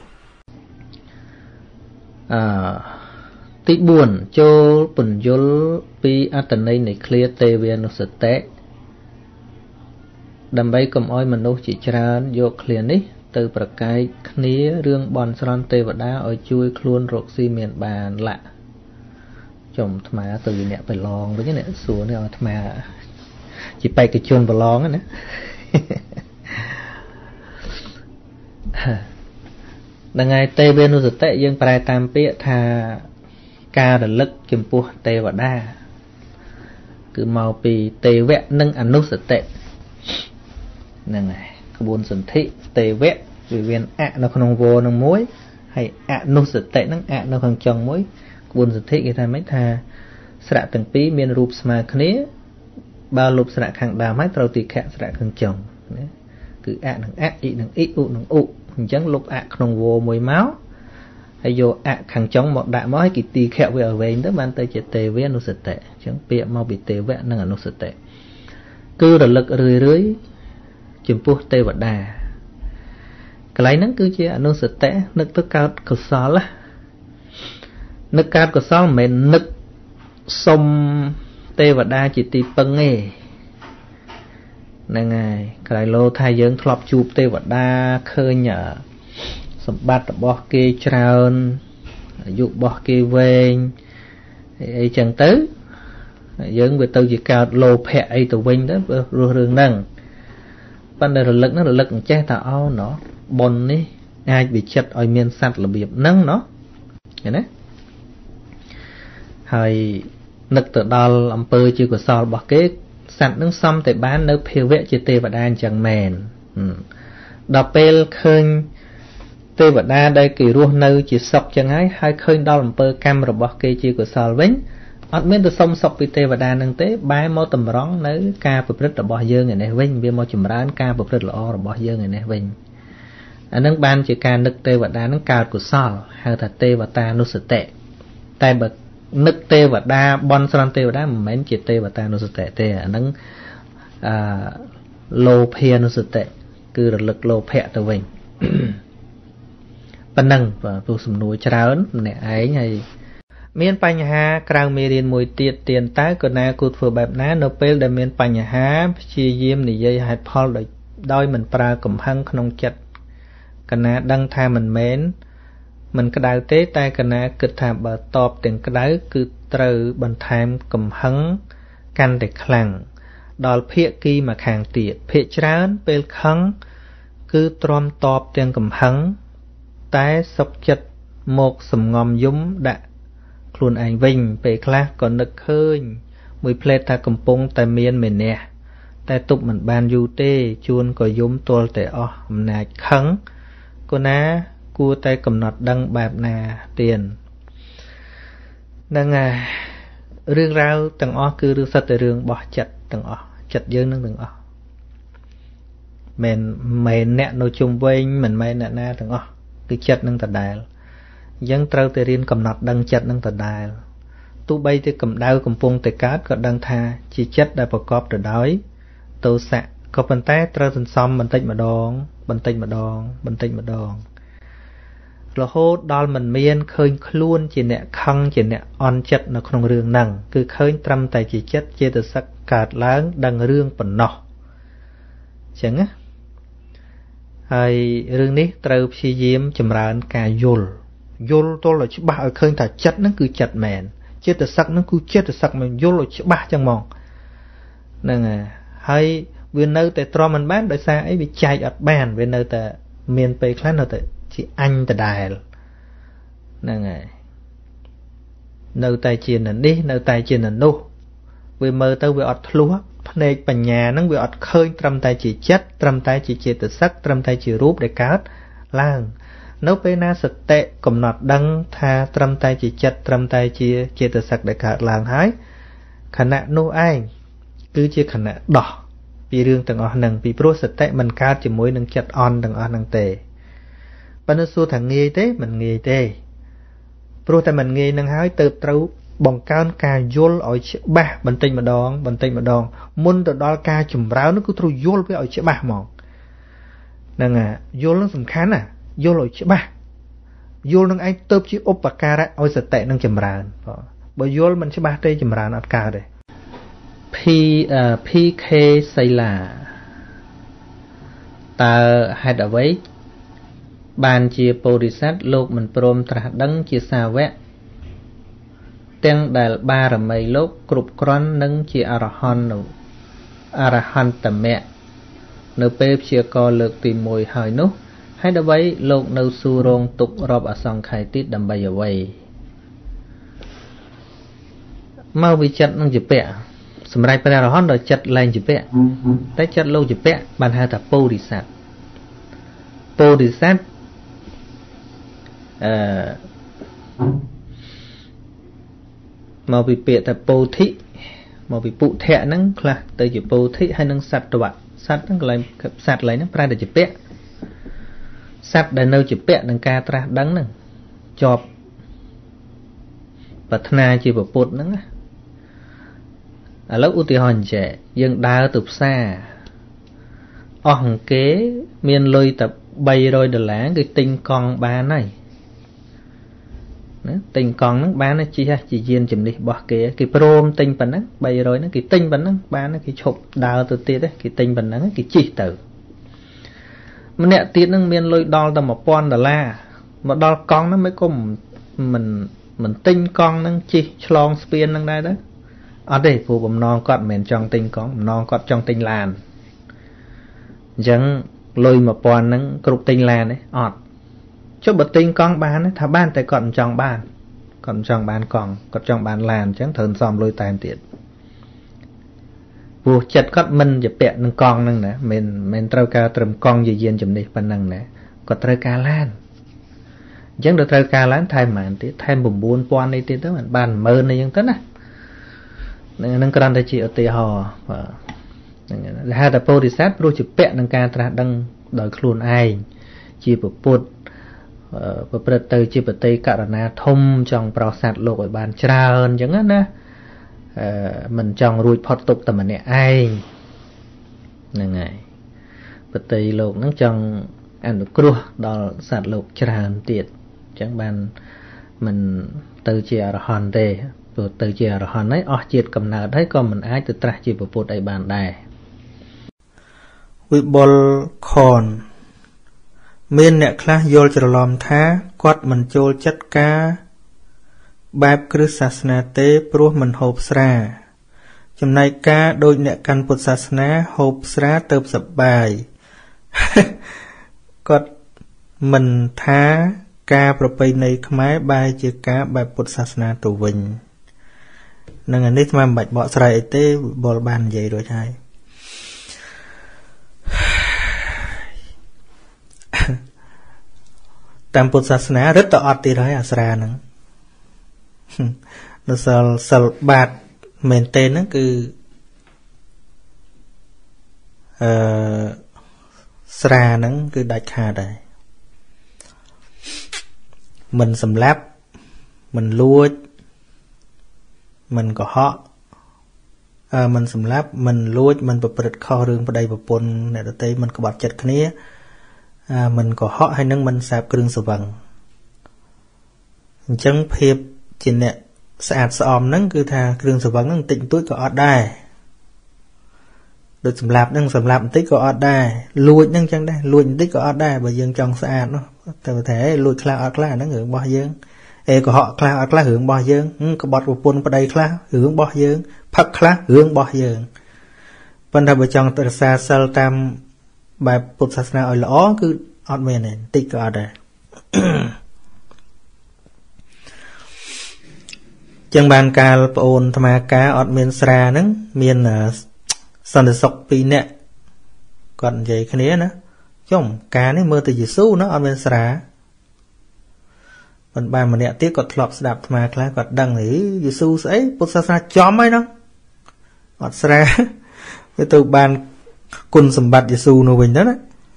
ទី4ចូលពន្យល់ពីអត្តន័យនៃឃ្លាទេវានុសតិដើម្បីកុំឲ្យមនុស្សជាច្រើនយកឃ្លានេះទៅប្រកែកគ្នារឿងបន់ស្រន់ទេវតាឲ្យជួយខ្លួនរកស៊ីមានបានលាក់ចំអាត្មាទៅអ្នកប្រឡងវិញអ្នកសួរនេះអាត្មាជាបេក្ខជនប្រឡងណាដល់ថ្ងៃទេវេនុសតិយើងប្រែតាមពាក្យថាការរលឹកចំពោះទេវតាគឺមកពីទេវៈនិងអនុសតិហ្នឹងហើយក្បួនសន្ធិទេវៈវាមានអនៅក្នុងវនឹងមួយហើយអនុសតិហ្នឹងអនៅខាងចុងមួយក្បួនសន្ធិគេថាម៉េចថាស្រៈទាំងពីរមានរូបស្មើគ្នាបើលុបស្រៈខាងដើមហើយត្រូវទីខៈស្រៈខាងចុងណាគឺអនឹងអអ៊ីនឹងអ៊ីឧនឹងឧអញ្ចឹងលុបអក្នុងវមួយមក hay vô ạ khẳng chống một đại mỗi kỳ tì khẹo về ở về đó ban tới chỉ tê với nó sệt tệ chẳng bịa mau bị tê vẽ năng ở nó sệt tệ cứ là lực rưới rưới chìm pu tê vật đà cái lấy nó cứ chia nó sệt tệ nước tức cao cực xó lá nước cao cực xó mình nước sông tê vật đà chỉ tì bưng nghề năng ngày cái lô thay dưỡng thọp chụp tê vật đà khơi nhở sầm bát bỏ kê trơn dụ bỏ kê vên ấy chẳng tới dưỡng về từ gì cao lô phe ấy từ vinh đó rồi rừng năng ban đầu lực nó là lực che tạo nó bồn đi ai bị chật ở miền sạt là bị nắng nó vậy đấyហើយនឹកទៅដល់អំពើជាកុសលរបស់គេសត្វនឹងសំតែបាននៅភាវៈជាទេវតាអញ្ចឹងមែនដល់ពេលឃើញទេវតាដែលគេរស់នៅជាសុខចឹងហើយឃើញដល់អំពើកម្មរបស់គេជាកុសលវិញអត់មានទៅសុំសុខពីទេវតានឹងទេបែរមកតម្រង់នៅការប្រព្រឹត្តរបស់យើងឯនេះវិញវាមកចម្រើនការប្រព្រឹត្តល្អរបស់យើងឯនេះវិញអានឹងបានជាការនឹកទេវតានឹងកើតកុសលហៅថាទេវតានុសតិតែបើនឹកទេវតាបន់ស្រន់ទេវតាមិនមែនជាទេវតានុសតិទេអានឹងលោភានុសតិគឺរលឹកលោភៈទៅវិញប៉ុណ្ណឹងព្រោះសំណួរច្រើនម្នាក់ឯងហើយមានបញ្ហាក្រៅមេរៀនមួយទៀតតើកណាគូធ្វើបែបណានៅពេលដែលមានបញ្ហាព្យាយាមនិយាយហេតុផលដោយមិនប្រើកំហឹងក្នុងចិត្តកណាដឹងថាមិនមែនមិនក្តៅទេតែកណាគិតថាបើតបទាំងក្តៅគឺត្រូវបន្ថែមកំហឹងកាន់តែខ្លាំងដល់ភាគីមកខាងទៀតភាគច្រើនពេលខឹងគឺទ្រាំតបទាំងកំហឹងតែសុខចិត្តមកសំងំយំដាក់ខ្លួនឯងវិញពេលខ្លះក៏នឹកឃើញមួយផ្លេតថាកំពុងតែមានមេនះតែទប់មិនបានយូរទេជួនក៏យំទល់តែអស់អំណាចខឹងគូណាគួរតែកំណត់ដឹងបែបណាទៀតនឹងរឿងរ៉ាវទាំងអស់គឺរឿងសិតតែរឿងរបស់ចិត្តទាំងអស់ចិត្តយើងនឹងទាំងអស់មិនអ្នកនៅជុំវិញមិនមែនអ្នកណាទាំងអស់គឺចិត្តនឹងដដែលអញ្ចឹងត្រូវតែរៀនកំណត់ដឹងចិត្តនឹងដដែលទោះបីតែកម្ដៅកំពុងតែកើតក៏ដឹងថាជាចិត្តដែលប្រកបទៅដោយទោសៈក៏ប៉ុន្តែត្រូវសន្សំបន្តិចម្ដងបន្តិចម្ដងបន្តិចម្ដងរហូតដល់មិនមានឃើញខ្លួនជាអ្នកខឹងជាអ្នកអន់ចិត្តនៅក្នុងរឿងហ្នឹងគឺឃើញត្រឹមតែជាចិត្តចេតសិកកើតឡើងដឹងរឿងប៉ុណ្ណោះអញ្ចឹងណាហើយរឿងនេះត្រូវព្យាយាមចម្រើនការយល់ទល់ឲ្យច្បាស់ឲ្យឃើញថាចិត្តហ្នឹងគឺចិត្តមែនចេតសិកហ្នឹងគឺចេតសិកមែនយល់ឲ្យច្បាស់ចឹងហ្មងហ្នឹងហើយវានៅតែទ្រាំមិនបានដោយសារអីវាចែកអត់បានវានៅតែមានពេលខ្លះនៅតែជាអញដដែលហ្នឹងហើយនៅតែជានេះនៅតែជានោះវាមើលទៅវាអត់ធ្លុះភ្នែកបញ្ញាហ្នឹងវាអត់ឃើញត្រឹមតែជាចិត្តត្រឹមតែជាចេតសិកត្រឹមតែជារូបដែលកើតឡើងនៅពេលណាសតិកំណត់ដឹងថាត្រឹមតែជាចិត្តត្រឹមតែជាចេតសិកដែលកើតឡើងហើយខណៈនោះឯងគឺជាខណៈដោះពីរឿងទាំងអស់ហ្នឹងពីព្រោះសតិមិនកើតជាមួយនឹងចិត្តអន់ទាំងអស់ហ្នឹងទេប៉ុន្តែសួរថាងាយទេមិនងាយទេព្រោះតែមិនងាយនឹងហើយទៅត្រូវបង្កើនការយល់ឲ្យច្បាស់បន្តិចម្ដងមុនទៅដល់ការចម្រើននោះគឺត្រូវយល់វាឲ្យច្បាស់ហ្មងហ្នឹងយល់នឹងសំខាន់ណាយល់ឲ្យច្បាស់យល់នឹងឯងទៅជាឧបការៈឲ្យសតិនឹងចម្រើនបើយល់មិនច្បាស់ទេចម្រើនអត់កើតទេ PK សីឡាតើហេតុអ្វីបានជាពោធិសត្វលោកមិនព្រមត្រាស់ដឹងជាសាវកទាំងដែលបារមីលោកគ្រប់គ្រាន់នឹងជាអរហន្តមៈនៅពេលព្យាករលើកទី1ហើយនោះហេតុអ្វីលោកនៅសួររងទុករាប់អសង្ខ័យទៀតដើម្បីអ្វីមកវិចិត្រនឹងជាពៈសម្រាប់ព្រះអរហន្តដល់ចិត្តលែងជាពៈតែចិត្តលោកជាពៈបានហៅថាពោធិសត្វមកពីពាក្យថាពោធិមកពីពុទ្ធៈហ្នឹងខ្លះទៅជាពោធិហើយនឹងសត្វសត្វហ្នឹងកន្លែងសត្វឡើងហ្នឹងប្រែទៅជាពៈសត្វដែលនៅជាពៈនឹងការត្រាស់ដឹងហ្នឹង chọp bật na chỉ bật bột nữa lớp ưu tiên hòn trẻ dân đá tục xa hằng kế miền lôi tập bay rồi đờ lá cái tinh con ba này tinh con nó ba nó chỉ riêng chùm đi bỏ cái prom tinh bẩn nó bay rồi nó cái tinh bẩn nó ba nó cái chụp đào từ tiết đấy cái tinh bẩn nó cái chỉ tử mà nè tiết nó miền lôi đo tầm một pon đờ la mà đo con nó mới có mình tinh con nó chi chlong spiên nó đây đó ở đây phụ bầm non cọt miền trong tinh con non cọt trong tinh làn chẳng lôi một pon nó cục tinh làn đấy ọt cho bật tinh con bán ấy, thà ban tại còn trong bàn còn trong bàn làn chẳng thường xòm lôi tài tiệt vua chặt cắt mình và bẹt nâng con nâng nè mình trâu ca trầm con gì yên chùm đi phần nâng nè có trâu ca lan chẳng được trâu ca lan thay màn tiết thay bùm buôn quan đi tiết đó mình bàn mơ này nhưng tất á nâng cái đây chỉ ở tì hò hai tập bồ đi sát rồi chụp bẹt nâng ca tra đăng đòi khuôn ai chỉ bộ bột và bật từ chỉ bật tây cả na thông trong pro sạt lộ ở bàn trà hơn chẳng á nè mình trong ruồi phật tục tầm này ai này ngày bật tây lộ nó trong ăn được cua đo sạt lộ trà hơn tiệt chẳng bàn mình từ chè hòn tề rồi từ chè hòn ấy chiết cầm nào thấy con mình ai từ tra chỉ bộ bột ở bàn đài วิบลคอนเมียนเนี่ยคลาโยลจะลอมท้ากอดมันโจลจัดกาแบบคริสต์ศาสนาเตปรัวมันโฮบสราจำนายกาโดยเนี่ยกันพุทธศาสนาโฮบสราเติบสบาย กอดมันท้ากาประไปในขมายบายเจกาแบบพุทธศาสนาตัววิญนั่งอันนี้มาบัดเบาะสไรเตบอลบานใหญ่โดยใช่ตามพุทธศาสนารึต่ออติร้อยอาสรานังนั่นสลบาทเมนเตนนั่นคือสรานังคือดัดขาดได้มันสำลับมันลวดมันก็เหาะมันสำลับมันลวดมันประพฤติข้อเรื่องประใดประปนเนี่ยตัวเต้มันก็บาดเจ็บขนี้mình có họ hay nâng mình sạp kêu sờ vàng chẳng phép chỉ nè sạp sòm nâng cứ thà kêu sờ vàng nâng tịnh túi có ọt đai được sầm lạp tích có ọt đai lùi nâng chẳng đây lùi tích có ọt đai bởi dương trong sạp nó tại thế lùi khla ọt khla nó hưởng bao dương có họ khla ọt khla hưởng bao dương có bọt một pôn vào đây khla hưởng bao dương phật khla hưởng bao dương vấn đề bởi trong tự xa sơ tam bài Phậtศาสนาở lõ cứ ọt mền này tích có ọt đây chẳng bàn ca ôn tham gia cá ọt mền sra nứng miền sân sọc pi nè còn vậy cái này nữa chồng cá này mơ từ Giêsu nó ọt mền sra còn bàn mà nè tiếc còn lọp đạp tham gia class còn đăng thì Giêsu ấy Phậtศาสนา chóm ấy nó ọt sra với từ bànคุณสมบัติเยซูโนเวนđó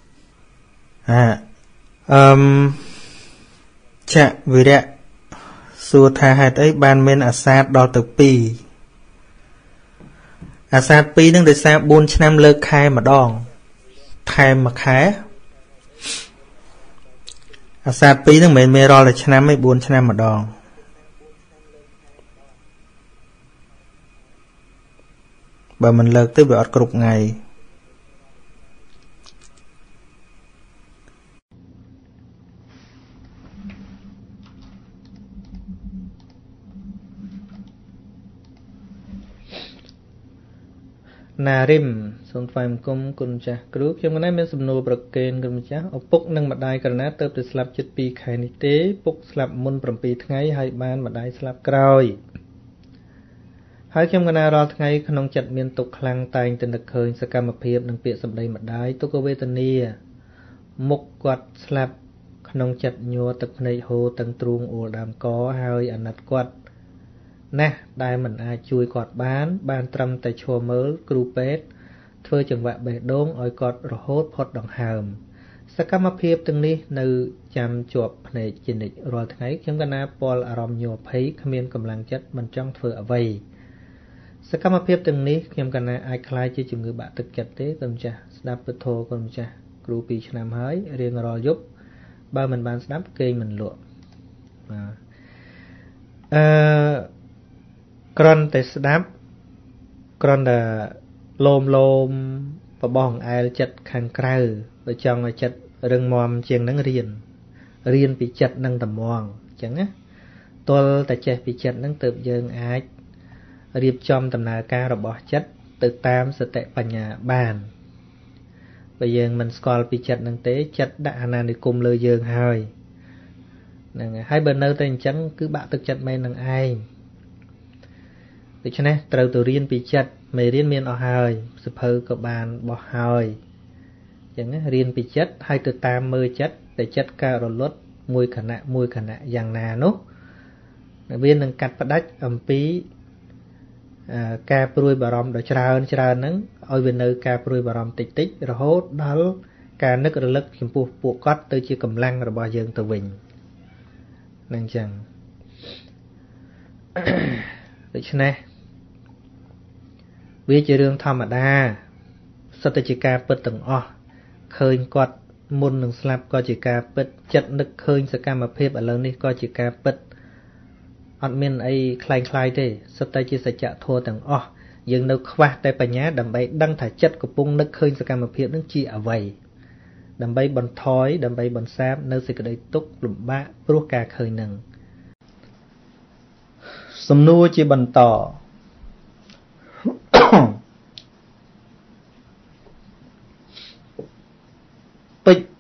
chạ vì đấy xua tha hạt ấy ban men asat đo từ pi asat pi nâng để sao 4 năm lơ khai mà đòn khai mà khá asat pi nâng men mê ro là năm mấy 4 năm mà đòn bà mình lơ tới bị ọt cục ngày นาริมส่วนฝ่ายกุมกุญจ่ากรุ๊ปยังไม่ได้เป็นสำนวนประเกณฑ์กุญจ่าเอาปุกนั่งมาได้กันนะเติบแต่สลับจุดปีไข่นิเต้ปุกสลับมุนปรำปีทั้งไงให้บ้านมาได้สลับกรอยให้เข้มกันนะรอทั้งไงขนมจัดเมียนตกคลังตายจนตะเคยสกรรมเพียบนังเปียสำได้มาได้ตุกเวทนีมุกกัดสลับขนมจัดยัวตะในโฮตังตรุงโอดามก้อให้อนัดกัดนะได้เหมือนอาช่วยกอดบ้านตรำแต่ชัวเมิลกรูเป็ดเธอจังหวะเบดดงอ้อยกอดระโหดพอดดองหามសកម្មភាពទាំងនេះនៅចាំជាប់ភ្នែកជានិច្ចរាល់ថ្ងៃខ្ញុំកណាពលអារម្មណ៍ញ័រភ័យគ្មានកម្លាំងចិត្តមិនចង់ធ្វើអ្វីសកម្មភាពទាំងនេះខ្ញុំកណាអាចคล้ายជាជំងឺបាក់ទឹកចិត្តទេគុណម្ចាស់ស្ដាប់ពធគុណម្ចាស់គ្រូ2ឆ្នាំហើយរៀងរាល់យប់បើមិនបានស្ដាប់គេងមិនលក់គ្រាន់តែស្ដាប់គ្រាន់តែលោមបបោះអង្អែលចិត្តខាងក្រៅបើចង់ឲ្យចិត្តរឹងមាំជាងហ្នឹងរៀនពីចិត្តនឹងត្មងអញ្ចឹងណាទល់តែចេះពីចិត្តហ្នឹងទើបយើងអាចរៀបចំដំណើរការរបស់ចិត្តទៅតាមសតិបញ្ញាបានបើយើងមិនស្គាល់ពីចិត្តហ្នឹងទេចិត្តដាក់អាណានិគមលើយើងហើយហ្នឹងហើយបើនៅតែអញ្ចឹងគឺបាក់ទឹកចិត្តមែននឹងឯងដូច្នេះត្រូវទៅរៀនពីចិត្តមេរៀនមានអស់ហើយសភៅក៏បានបោះហើយអញ្ចឹងរៀនពីចិត្តហើយទៅតាមមើលចិត្តតែចិត្តកើតរលត់មួយខណៈយ៉ាងណានោះវានឹងកាត់ផ្ដាច់អំពីការព្រួយបារម្ភដ៏ច្រើនហ្នឹងឲ្យវានៅការព្រួយបារម្ភតិចរហូតដល់ការនឹករលឹកចំពោះពួកគាត់ទៅជាកម្លាំងរបស់យើងទៅវិញនឹងចឹងដូច្នេះវាជារឿងធម្មតាសត្វជាការពិតទាំងអស់ឃើញគាត់មុននឹងស្លាប់ក៏ជាការពិតចិត្តនឹកឃើញសកម្មភាពឥឡូវនេះក៏ជាការពិតអត់មានអីคล้ายទេសុទ្ធតែជាសច្ចធម៌ទាំងអស់យើងនៅខ្វះតែបញ្ញាដើម្បីដឹងថាចិត្តកំពុងនឹកឃើញសកម្មភាពនឹងជាអ្វីដើម្បីបន្ថយដើម្បីបន្សាបនៅសេចក្តីទុក្ខលំបាកព្រោះការឃើញនឹងសំណួរជាបន្តពេជ្រ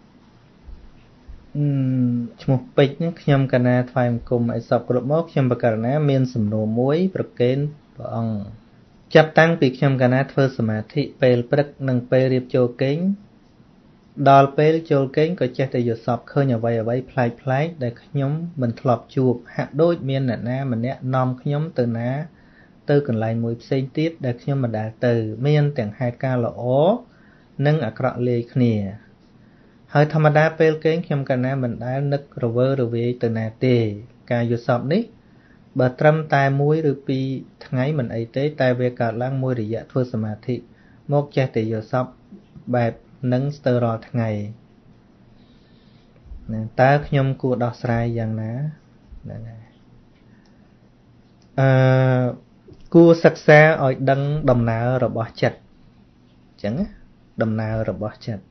ឈ្មោះពេជ្រនេះខ្ញុំកណាថ្វាយបង្គំឲ្យសពគ្រប់មកខ្ញុំបករណាមានសំណួរមួយប្រកេនព្រះអង្គចាប់តាំងពីខ្ញុំកណាធ្វើសមាធិពេលព្រឹកនិងពេលរៀបចូលគេងដល់ពេលចូលគេងក៏ចេះតែយល់សពឃើញអ្វីប្លែកដែលខ្ញុំមិនធ្លាប់ជួបហាក់ដូចមានអ្នកណាម្នាក់នាំខ្ញុំទៅកន្លែងមួយផ្សេងទៀតដែលខ្ញុំមិនដែលទៅមានទាំងហេតុការណ៍ល្អនិងអាក្រក់លាយគ្នាហើយធម្មតាពេលគេងខ្ញុំកណាមិនដែលនឹករវើរវាយទៅណាទេការយល់សពនេះបើត្រឹមតែ1ឬ2ថ្ងៃមិនអីទេតែវាកើតឡើងមួយរយៈធ្វើសមាធិមកចេះតែយល់សពបែបនឹងស្ទើររាល់ថ្ងៃតើខ្ញុំគួរដោះស្រាយយ៉ាងណាគួរសិក្សាឲ្យដឹងដំណើររបស់ចិត្តអញ្ចឹងដំណើររបស់ចិត្ត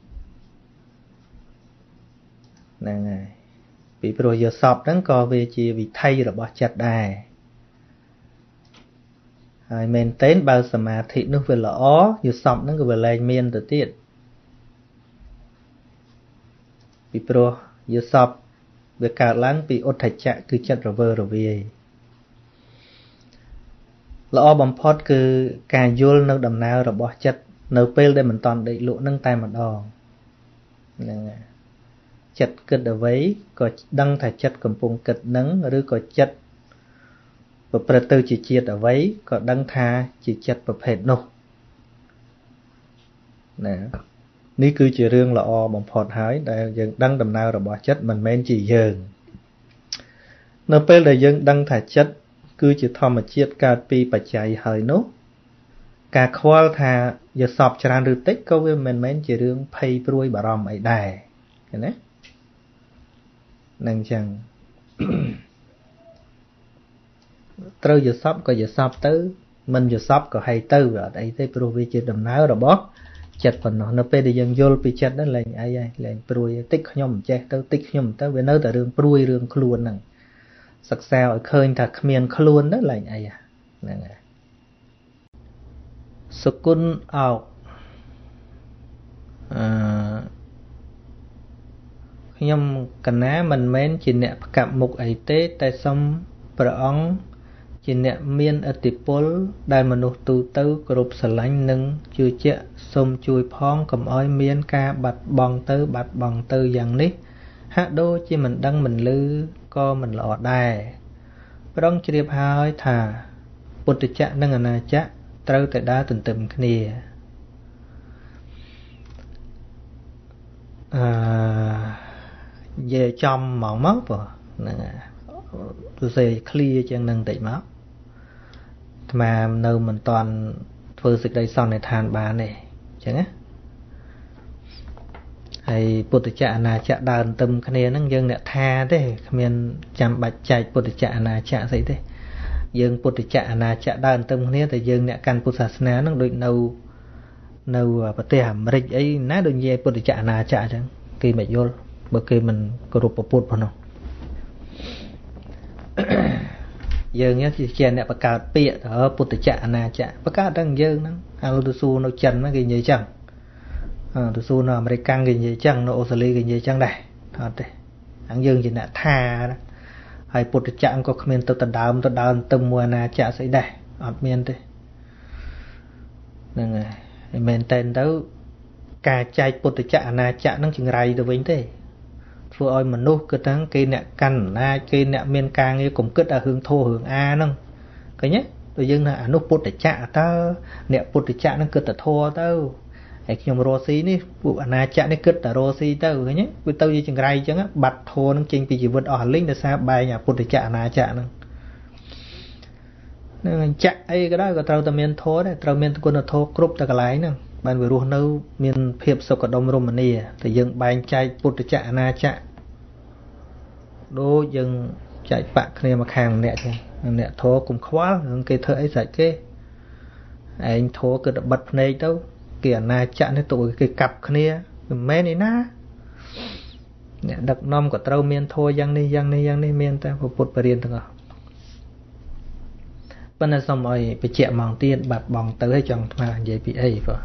ហ្នឹងហើយពីព្រោះយល់សពហ្នឹងក៏វាជាវិថីរបស់ចិត្តដែរហើយមែនទែនបើសមាធិនោះវាល្អយល់សពហ្នឹងក៏វាលែងមានទៅទៀតពីព្រោះយល់សពវាកើតឡើងពីឧទ្ធច្ចៈគឺចិត្តរវើរវាយល្អបំផុតគឺការយល់នៅដំណើររបស់ចិត្តនៅពេលដែលមិនតាន់ដេកលក់នឹងតែម្ដងហ្នឹងហើយចិត្តគិតអ្វីក៏ដឹងថាចិត្តកំពុងគិតនឹងឬក៏ចិត្តប្រព្រឹត្តទៅជាជាតិអ្វីក៏ដឹងថាជាចិត្តប្រភេទនោះណានេះគឺជារឿងល្អបំផុតហើយដែលយើងដឹងដំណើររបស់ចិត្តមិនមែនជាយើងនៅពេលដែលយើងដឹងថាចិត្តគឺជាធម្មជាតិកើតពីបច្ច័យហើយនោះការខ្វល់ថាយល់សពច្រើនឬតិចក៏វាមិនមែនជារឿងភ័យព្រួយបារម្ភអីដែរឃើញទេនឹងចឹងត្រូវយល់សពក៏យល់សពទៅមិនយល់សពក៏ហីទៅវាអត់អីទេព្រោះវាជាដំណើររបស់ចិត្តប៉ុណ្ណោះនៅពេលដែលយើងយល់ពីចិត្តហ្នឹងលែងអីហើយលែងព្រួយតិចខ្ញុំមិនចេះទៅតិចខ្ញុំទៅវានៅតែរឿងព្រួយរឿងខ្លួនហ្នឹងសិក្សាឲ្យឃើញថាគ្មានខ្លួនទៅលែងអីហ្នឹងហើយសុគន្ធអោកខ្ញុំកណាមិនមែនជាអ្នកផ្កាប់មុខអីទេតែសូមព្រះអង្គជាអ្នកមានឥទ្ធិពលដែលមនុស្សទូទៅគោរពស្រឡាញ់និងជឿជាក់សូមជួយផងកុំឲ្យមានការបាត់បង់ទៅយ៉ាងនេះហាក់ដូចជាមិនដឹងមិនឮក៏មិនល្អដែរព្រះអង្គជ្រាបហើយថាពុទ្ធចក្រនិងអនាចក្រត្រូវតែដើរទន្ទឹមគ្នា về trong mỏng mốc rồi tôi sẽ clear cho năng tị máu mà nơi mình toàn vừa dịch đây sau này than bà này chẳng á hay bột chạ là chạ đàn tâm cái này nó dân nè tha thế mình chăm bạch chạy bột chạ là chạ gì thế dân bột chạ là chạ đàn tâm cái này thì dân nè căn bột sạt ná nó đôi nâu nâu và tê hàm rịch ấy ná đôi dê bột chạ là chạ chẳng khi mà vô bởi khi mình có rụp bột vào nó giờ nhá thì chèn nè bạc cà pịa ở bột chạ là chạ bạc cà đang dân nó alo tu su nó chân nó cái gì chẳng tu su nó American cái gì chẳng nó Australia cái gì chẳng này thật đấy ăn dân gì nè tha đó hay bột chạ có comment tôi tận đào tâm mùa na chạ sẽ đây ở miền đây nên mình tên đó cà chai bột chạ na chạ nó chừng rai từ vĩnh thế vừa oi mình nuốt cái thằng cây nè cành na cây nè miền càng như cũng kết ở hướng thô hướng a nâng cái nhé tôi dưng là nuốt bột để chạ tao nè bột để chạ nó kết ở thô tao hay khi mà rosi ní vụ na chạ nó kết ở rosi tao cái nhé với tao như chừng rai chẳng á bật thô nó chừng bị gì vượt ở linh là sao bài nhà bột để chạ na chạ nâng nên chạ ấy cái đó có tao tao miền thô đấy tao miền quân là thô group ta cái lái nâng bạn vừa ruột nâu miền phiệp sọc ở đông Romania thì dân bàn chạy bột chạ na chạ đôi dân chạy bạc này mà hàng nè nè thô cũng khóa cái thợ ấy giải cái anh thô cứ bật này đâu kìa na chạ này tụi cái cặp kia mấy này na nè đặc nom của trâu miền thô dân đi miền ta bột bờ riêng thôi bên này xong rồi bị chẹt mỏng tiền bạc bỏng tới chồng mà vậy bị ấy vậy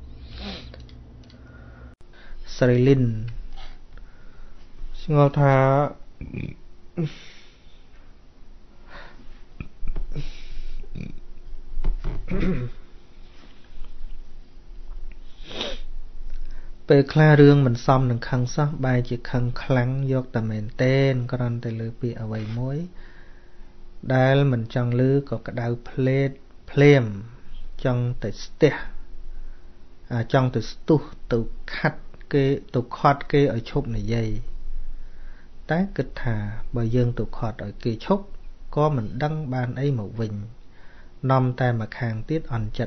Sri Linh ngô tha về kha rương mình xong đừng khăng sắc bài chỉ khăng khăng dọc tầm mền tên còn từ lưỡi bị ở vậy mối đây mình trong lưỡi có cái đào plate trong từ ste trong từ stu từ khát cái từ khót cái ở chốt này dây tái kịch thà bởi dương từ khót ở kia chốt có mình đăng bàn ấy một vịnh nom tay mà hàng tiết ẩn chật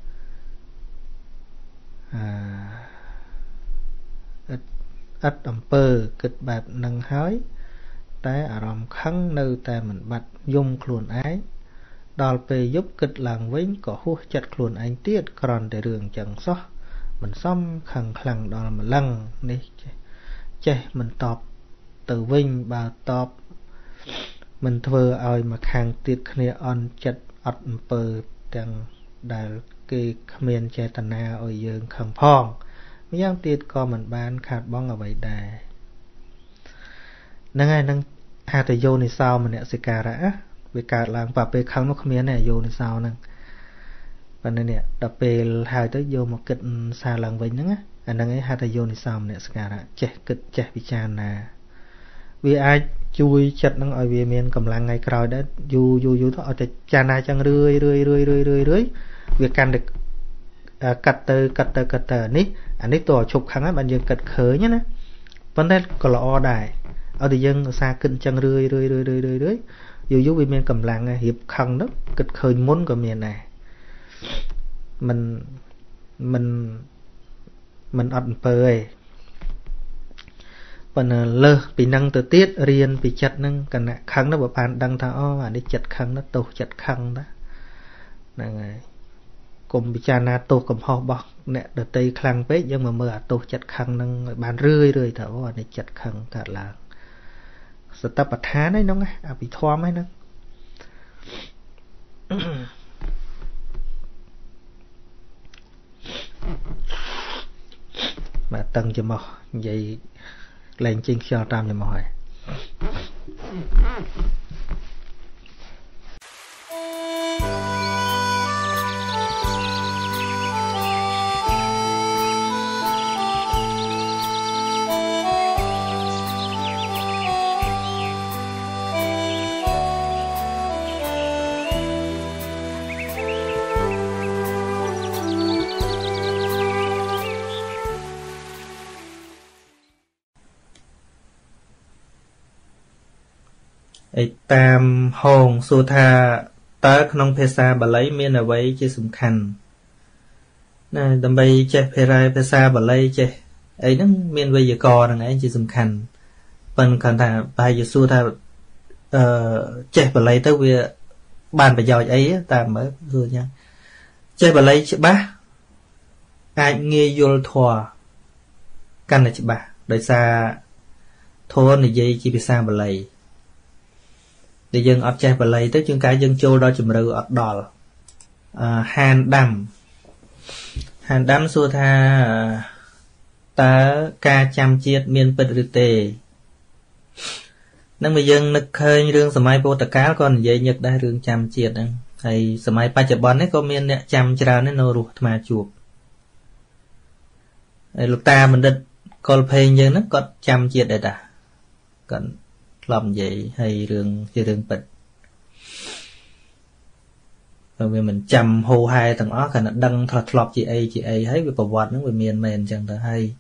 ít ẩm pơ kịch bạp nâng hói tái ở rộng khăn nơi tay mình bạch dung khuôn ái đòi về giúp kịch làng vĩnh có hút chặt khuôn anh tiết còn để đường chẳng xót mình xong khẳng khẳng đó là mình lăng đi chơi mình tọp từ vinh bà tọp mình thưa ơi mà khang tiết khné on chật ọt pờ đang đại cái miền che tần na ở dương khẳng phong mấy giang tiết co mình bán khát bóng ở vậy đài nâng ai nâng hai từ vô này sao mình nè sẽ cả đã về cả làng và về khăn nó không miền này vô này sao nâng và nên nè đập về hai tới vô một kịch xa lần với nhá anh đang ấy hai tới vô này sao nè ska đã che kịch che bị chan nè vì ai chui chặt nó ở về miền cầm lăng ngày cày đã du thôi ở chan na chẳng rưỡi việc can được cắt tơ ní anh ấy tổ chụp kháng á bạn dừng cắt khởi nhá nè vấn đề còn là o đài ở địa dân xa kinh chẳng rưỡi du vì miền cầm lăng hiệp khăn đó cắt khởi muốn của miền này mình ẩn pơi phần lơ bị năng từ tiết riêng bị chặt năng cần nè khăn nó bảo bạn đăng thao mà đi chặt khăn nó tổ chặt khăn đó này cùng bị cha na tổ cầm ho bọc nè đợt tây khăn pết nhưng mà mưa tổ chặt khăn năng bàn rơi thở vào để chặt khăn cả là sự tập bát há đấy nó nghe bị thoa mấy nó mà tăng cho mò vậy lên trên cho trăm cho mò tam hồng xua tha ta không phê xa bà lấy miên ở vậy chứ sum khăn nè đâm bay che phê xa bà lấy che ấy nó miên bây giờ co đằng ấy chứ sum khăn phần còn thà bài giờ xua tha che bà lấy tới việc bàn bà giỏi ấy ta mới vừa nha che bà lấy chứ bá ai nghe vô thua căn này chứ bà đời xa thua này dây chỉ bị xa bà lấy để dân ấp che bà lấy tới chương cái dân châu đó chùm rư ấp đỏ hàn đam xua tha ta ca chăm chiết miên bật rư tề nâng bây dân nực khơi rương sầm mai vô tạc cá con dây nhật đã rương chăm chiết hay sầm mai ba chập bón ấy có miên nè chăm chả nên nô ruột mà chuột lục ta mình đứt con phê như nó có chăm chiết đây ta còn làm vậy hay rương bật rồi vì mình chăm hô hai thằng ó cả nó đăng thật lọp chị ấy thấy cái bảo vật nó về miền mền chẳng thể hay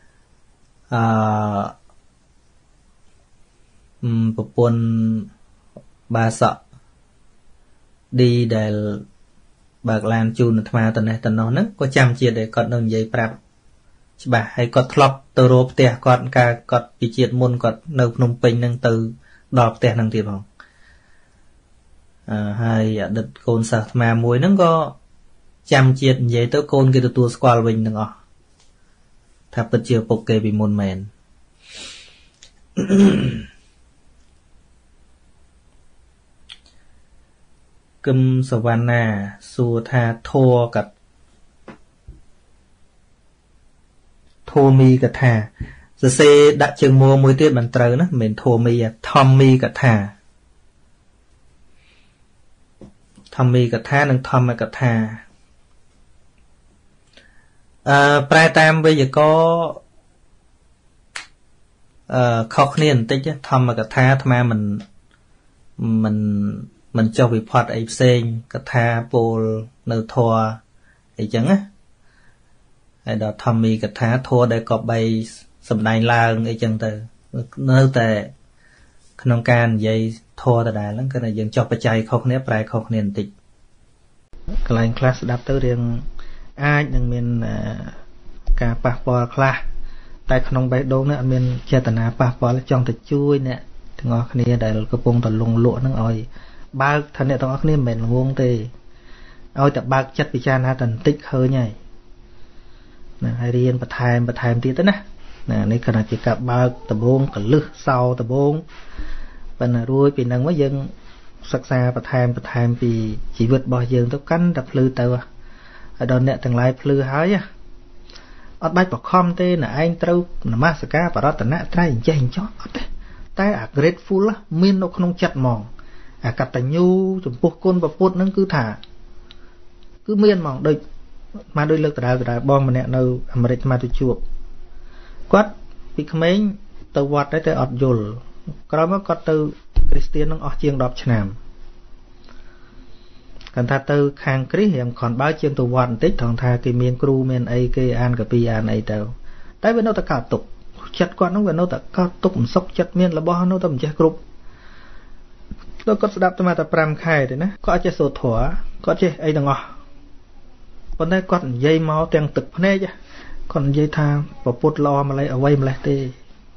bộ quân ba sợ đi để bạc lan chun mà tuần này tuần nó có chăm chia để còn đơn giấy prap bà hay có lọp từ rộp tè còn cả còn bị triệt môn còn nâu nông pin năng từ đọp tè năng tiền không hay đợt côn sợ mà muối nó có chăm chiết vậy tới côn cái tua squall bình đừng ọ tháp bật chiều bộc kê bị môn mền câm savannah xua tha thua cật thua mi cật thà giờ xe đã chừng mua mùi tiết bàn trời nó mình thua mi Tommy cật thà Tommy cật thà nâng Tom cật thà prai tam bây giờ có khó khăn tích chứ Tom cật thà thà mình cho bị phật ấy sen cật thà pol nơ thua ấy chẳng á hay đó Tommy cật thà thua để có bay sầm đài lang ấy chẳng từ nơi tệ nông can dây thua tại đài lắm cái này dừng cho bạch chạy không nếp lại không nên tịch cái này class đáp tới riêng ai đừng miền cả passport class tại nông bay đô nữa miền che tận à passport là trong tịch chui nè thì ngõ kia đại là cái vùng tận lùng lụa nó ơi ba thằng này tao ngõ kia mình vuông thì ơi tập ba chất bị cha na tận tích hơi nhảy nè hay riêng bật thèm tí tới nè nè này cái này chỉ cả ba tập vuông cả lư sau tập vuông bên là ruồi bị nâng mới dân sắc xa bật thèm vì chỉ vượt bao dân tao cắn đập lư tao ở đó nè thằng lại lư hái á ở bãi bọc khom tê là anh trâu là mascara và đó tận nè trai hình chơi hình chó tay à grateful á miên nó không chặt mỏng à cặp tài nhu chủng buộc côn và phốt nó cứ thả cứ miên mỏng đôi mà đôi lực tại bom mà nè đâu America mà tôi chuột quát bị mấy từ vọt đấy tới ọt dồn có mới có từ Christian nó ọt chiêng đọp chạm cần tha từ khang Christ hiện còn bao chiêng từ vọt tích thằng tha cái miền cru miền ấy cái an cái pi an ấy đâu tại vì nó ta cả tục chặt quan nó về nó ta cả tục sốc chặt miền là bao nó tầm chặt group nó có đáp cho mà ta pram khai đấy nè có chơi sổ thủa có chơi ấy đừng ngọ còn đây còn dây máu tiền tực nè chứ còn dây tha và put lo mà lấy ở vây mà lấy tê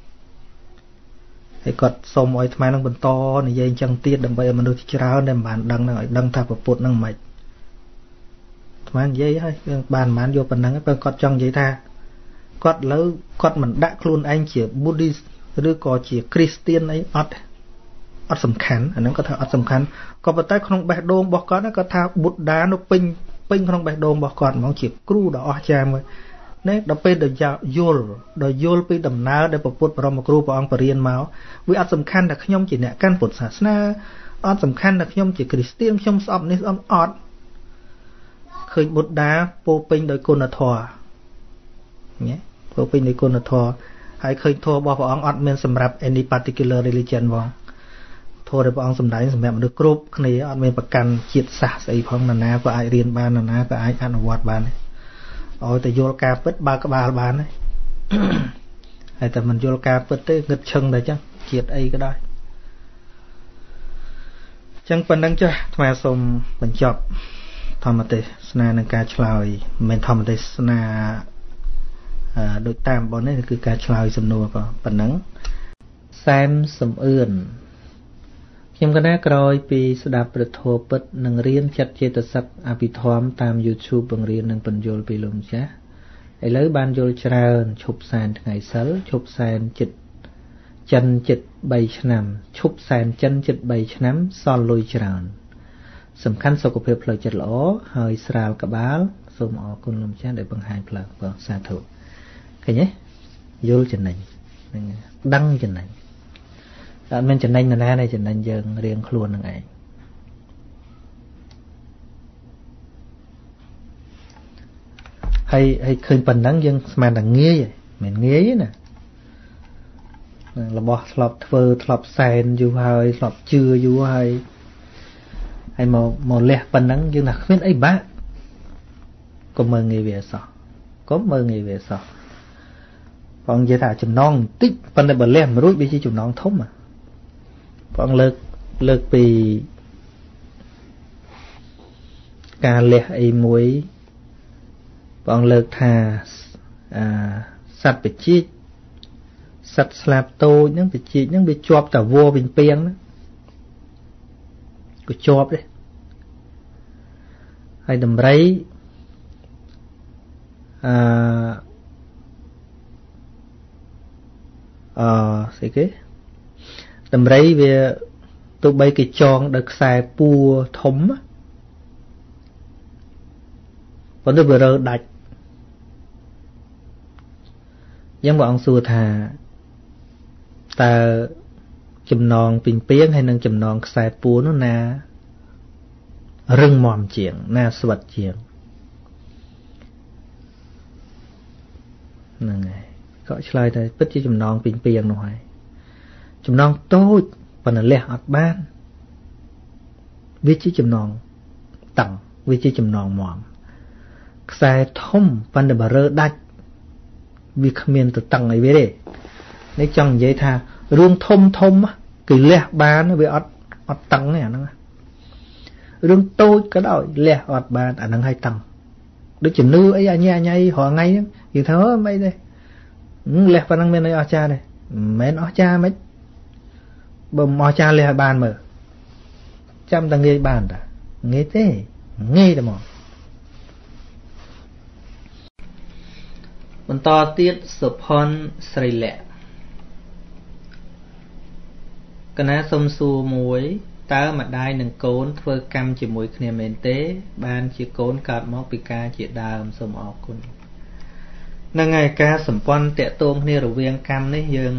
hay còn xong rồi thay năng bẩn to này dây chẳng tiết đầm bay mà đôi cháo đem bàn đăng thà và put năng mạch thay dây hay bàn mán vô phần năng cái còn trong dây tha còn lớn còn mình đã luôn anh chỉ Buddhistឬក៏ជា Christian អីអត់សំខាន់អាហ្នឹងគាត់ថាអត់សំខាន់ក៏ប៉ុន្តែក្នុងបេះដូងរបស់គាត់គាត់ថា Buddha នៅពេញក្នុងបេះដូងរបស់គាត់ហ្មងជាគ្រូដ៏អស្ចារ្យមួយនេះដល់ពេលដល់យល់ពីដំណើរដែលពុទ្ធបរមគ្រូព្រះអង្គបរៀនមកវាអត់សំខាន់ថាខ្ញុំជាអ្នកកាន់ពុទ្ធសាសនាអត់សំខាន់ថាខ្ញុំជា Christian ខ្ញុំស្អប់នេះស្អប់អត់ឃើញ Buddha ពោពេញដោយគុណធម៌ញ៉េពោពេញដោយគុណធម៌ហើយឃើញធម៌របស់ព្រះអង្គអត់មានសម្រាប់ any particular religion ផងធម៌របស់ព្រះអង្គសម្ដែងសម្រាប់មនុស្សគ្រប់គ្នាអត់មានប្រកាន់ជាតិសាសន៍ស្អីផងណាក៏អាចរៀនបានណាក៏អាចអនុវត្តបានឲ្យតែយល់ការពិតបើក្បាលបានហើយតែមិនយល់ការពិតទេងឹតឈឹងតែចឹងជាតិអីក៏ដោយ chẳng phần năng cho mà xôm mình chọc thầm mà tê sna nâng ca chloi mình thầm mà tê sna đối tam bọn ấy cứ ca chloi xâm nua vào phần năng xem xâm ươn nhưng cái nát rồi vì sẽ đạp được thô bật nâng riêng chặt chê tật sắc bị thóm tam YouTube bằng riêng nâng phần dôl bị lùm chá ấy lấy ban dôl trơn chụp sàn ngày sớm chụp sàn chịch chân chịch 3 năm chụp sàn chân chịch 3 năm son lùi trơn sầm khăn sau cuộc phơi chật lỗ hơi sào cả báo xôm ở con lùm chá để bằng hai phơi vào xa thủ cái nhé dôl chân này đăng chân này mình chân anh là này chân anh dần riêng luôn này hay khơi phần nắng dân mà đằng nghe vậy mình nghe nè là bỏ lọp phơ lọp sàn dù hơi lọp chưa dù hơi hay màu lẹ phần nắng dân là không biết ấy bác có mơ nghề về sao có mơ nghề về sao còn vậy thả chùm non tích phần này bật lem mà rút bị chi chùm non thống mà còn lực vì ca lẹ ấy muối còn lực thà sạch bị chi sạch slap tô những bị chi những bị chọp cả vô bình pieng đó cứ chọp đấy hay đầm rấy sẽ cái đầm rấy về tụi bay cái tròn được xài pua thống vẫn được vừa rồi đặt giống bọn xua thà ta chùm non bình piếng hay nâng chùm non xài pua nó na rừng mòm chuyện na svật chuyện nè này gọi chơi đây bất chi chùm non bình piếng rồi chùm non tốt và là lẹ ọt ban vị trí chùm non tặng vị trí chùm non mòm xài thông và là bà rơ đạch vì không miền từ tầng ấy về đây nếu chẳng vậy thà rương thông á cái lẹ ba nó bị ọt tầng này nó rương tôi cái đó lẹ ọt ba nó hai tầng đứa chừng nữ ấy nhai họ ngay thì thớ mấy đây lẹ và năng miền ấy ở cha đây mấy nó cha mấy bầm ở cha lẹ bàn mở chăm ta nghe bàn đã nghe thế nghe được màมันต่อติดสุพรสริแหละคณะสมสูมวยตามาได้หนึ่งโกนเพื่อกรรมจีมวยเคลียเมนเต้บานจีโกนกัดมอกปิกาจีดาวสมออกคุณนั่งไงกาสมปอนเตะตรงนี่ระเวียงกรรมนี่ยัง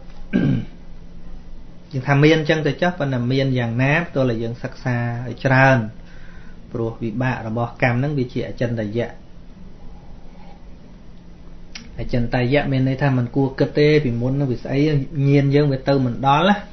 ยังทำเมียนจังแต่จับวันเมียนอย่างน้ำตัวละยังศักษาจรานปลุกวิบะระบอกกรรมนั่งวิจิจันตยะchân tay dạ bên đây tham mình cua cơ tê vì muốn nó bị ấy nhiên dương về tư mình đó là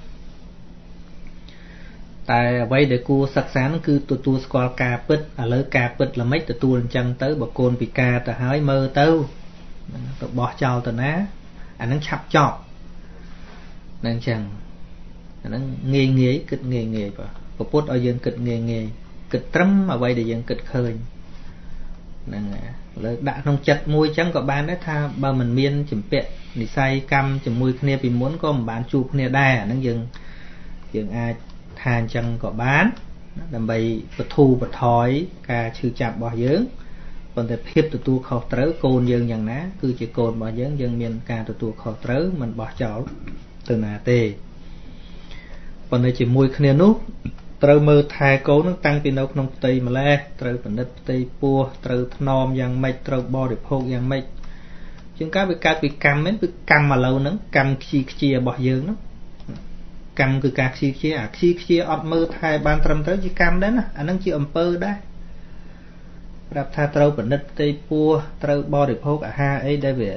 tại vậy để cua sắc sáng cứ tu squal ca pít lỡ ca pít là mấy tu chân tới bậc côn bị ca ta hái mơ tâu bỏ trao tờ ná nó chập chọc nên chẳng nó nghề kịch nghề và phút ở dân kịch nghề kịch trắm mà vậy để dân kịch khơi nên đã không chặt môi trắng có bán đấy tha ba mình miên chìm pẹt đi say cam chìm môi kia vì muốn có một bán chụp kia đa nó dừng ai than chẳng có bán làm bày vật thu vật thói ca chư chạm bỏ dưỡng còn để phép tụi tu khó trớ côn dương nhằng ná cứ chỉ côn bỏ dưỡng dân miền ca tụi tu khó trớ mình bỏ cháu từ nà tê còn để chỉ môi kia nút trời mơ thai cố nó tăng tiền đâu không tây mà le trời phần đất tây pua trời non yang mây trời bò để phô yang mây chúng các bị cam mấy bị cam mà lâu nữa cam chia bỏ dương nó cam cứ các chia ọt mơ thai ban trầm tới chỉ cam đấy nè anh đang chịu pơ đấy đạp tha trời phần đất tây pua trời bò để phô cả hai ấy đây về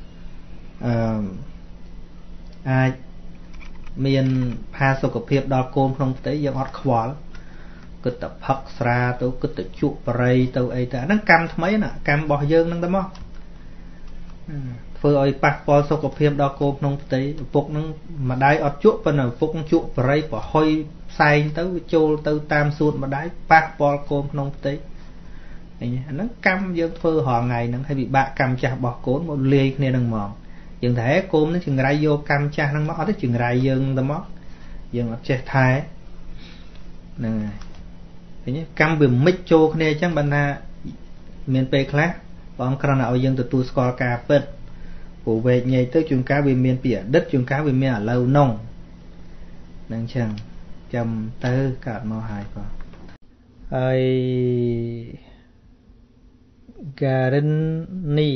ai miền pha sọc của phiệp đo côn không tới giờ ngọt khóa cứ tập phật ra tôi cứ tập chuột rây tôi ấy ta nó cam mấy nè cam bỏ dương nó tao mò ធ្វើឲ្យប៉ះពាល់សុខភាពដល់កូនក្នុងផ្ទៃឪពុកនឹងម្ដាយអត់ជក់ប៉ុន្តែឪពុកជក់បរិយប្រហុយផ្សែងទៅវាចូលទៅតាមសួតម្ដាយប៉ះពាល់កូនក្នុងផ្ទៃអាហ្នឹងកម្មយើងធ្វើរាល់ថ្ងៃហ្នឹងហើយវិបាកកម្មចាស់របស់កូនមកលាយគ្នានឹងមកយើងថាកូននឹងចង្រៃយកកម្មចាស់ហ្នឹងមកអត់ទេចង្រៃយើងទៅមកយើងអត់ចេះថែហ្នឹងហើយឃើញកម្មវាមិចចូលគ្នាអញ្ចឹងបានថាមានពេលខ្លះព្រះអង្គគ្រាន់តែឲ្យយើងទទួលស្គាល់ការពិតព្រោះវែកញែកទៅជួនកាលវាមានពីអតីតជួនកាលវាមានឥឡូវនោះហ្នឹងអញ្ចឹងចាំទៅកើតមកហើយបងហើយ Garin នេះ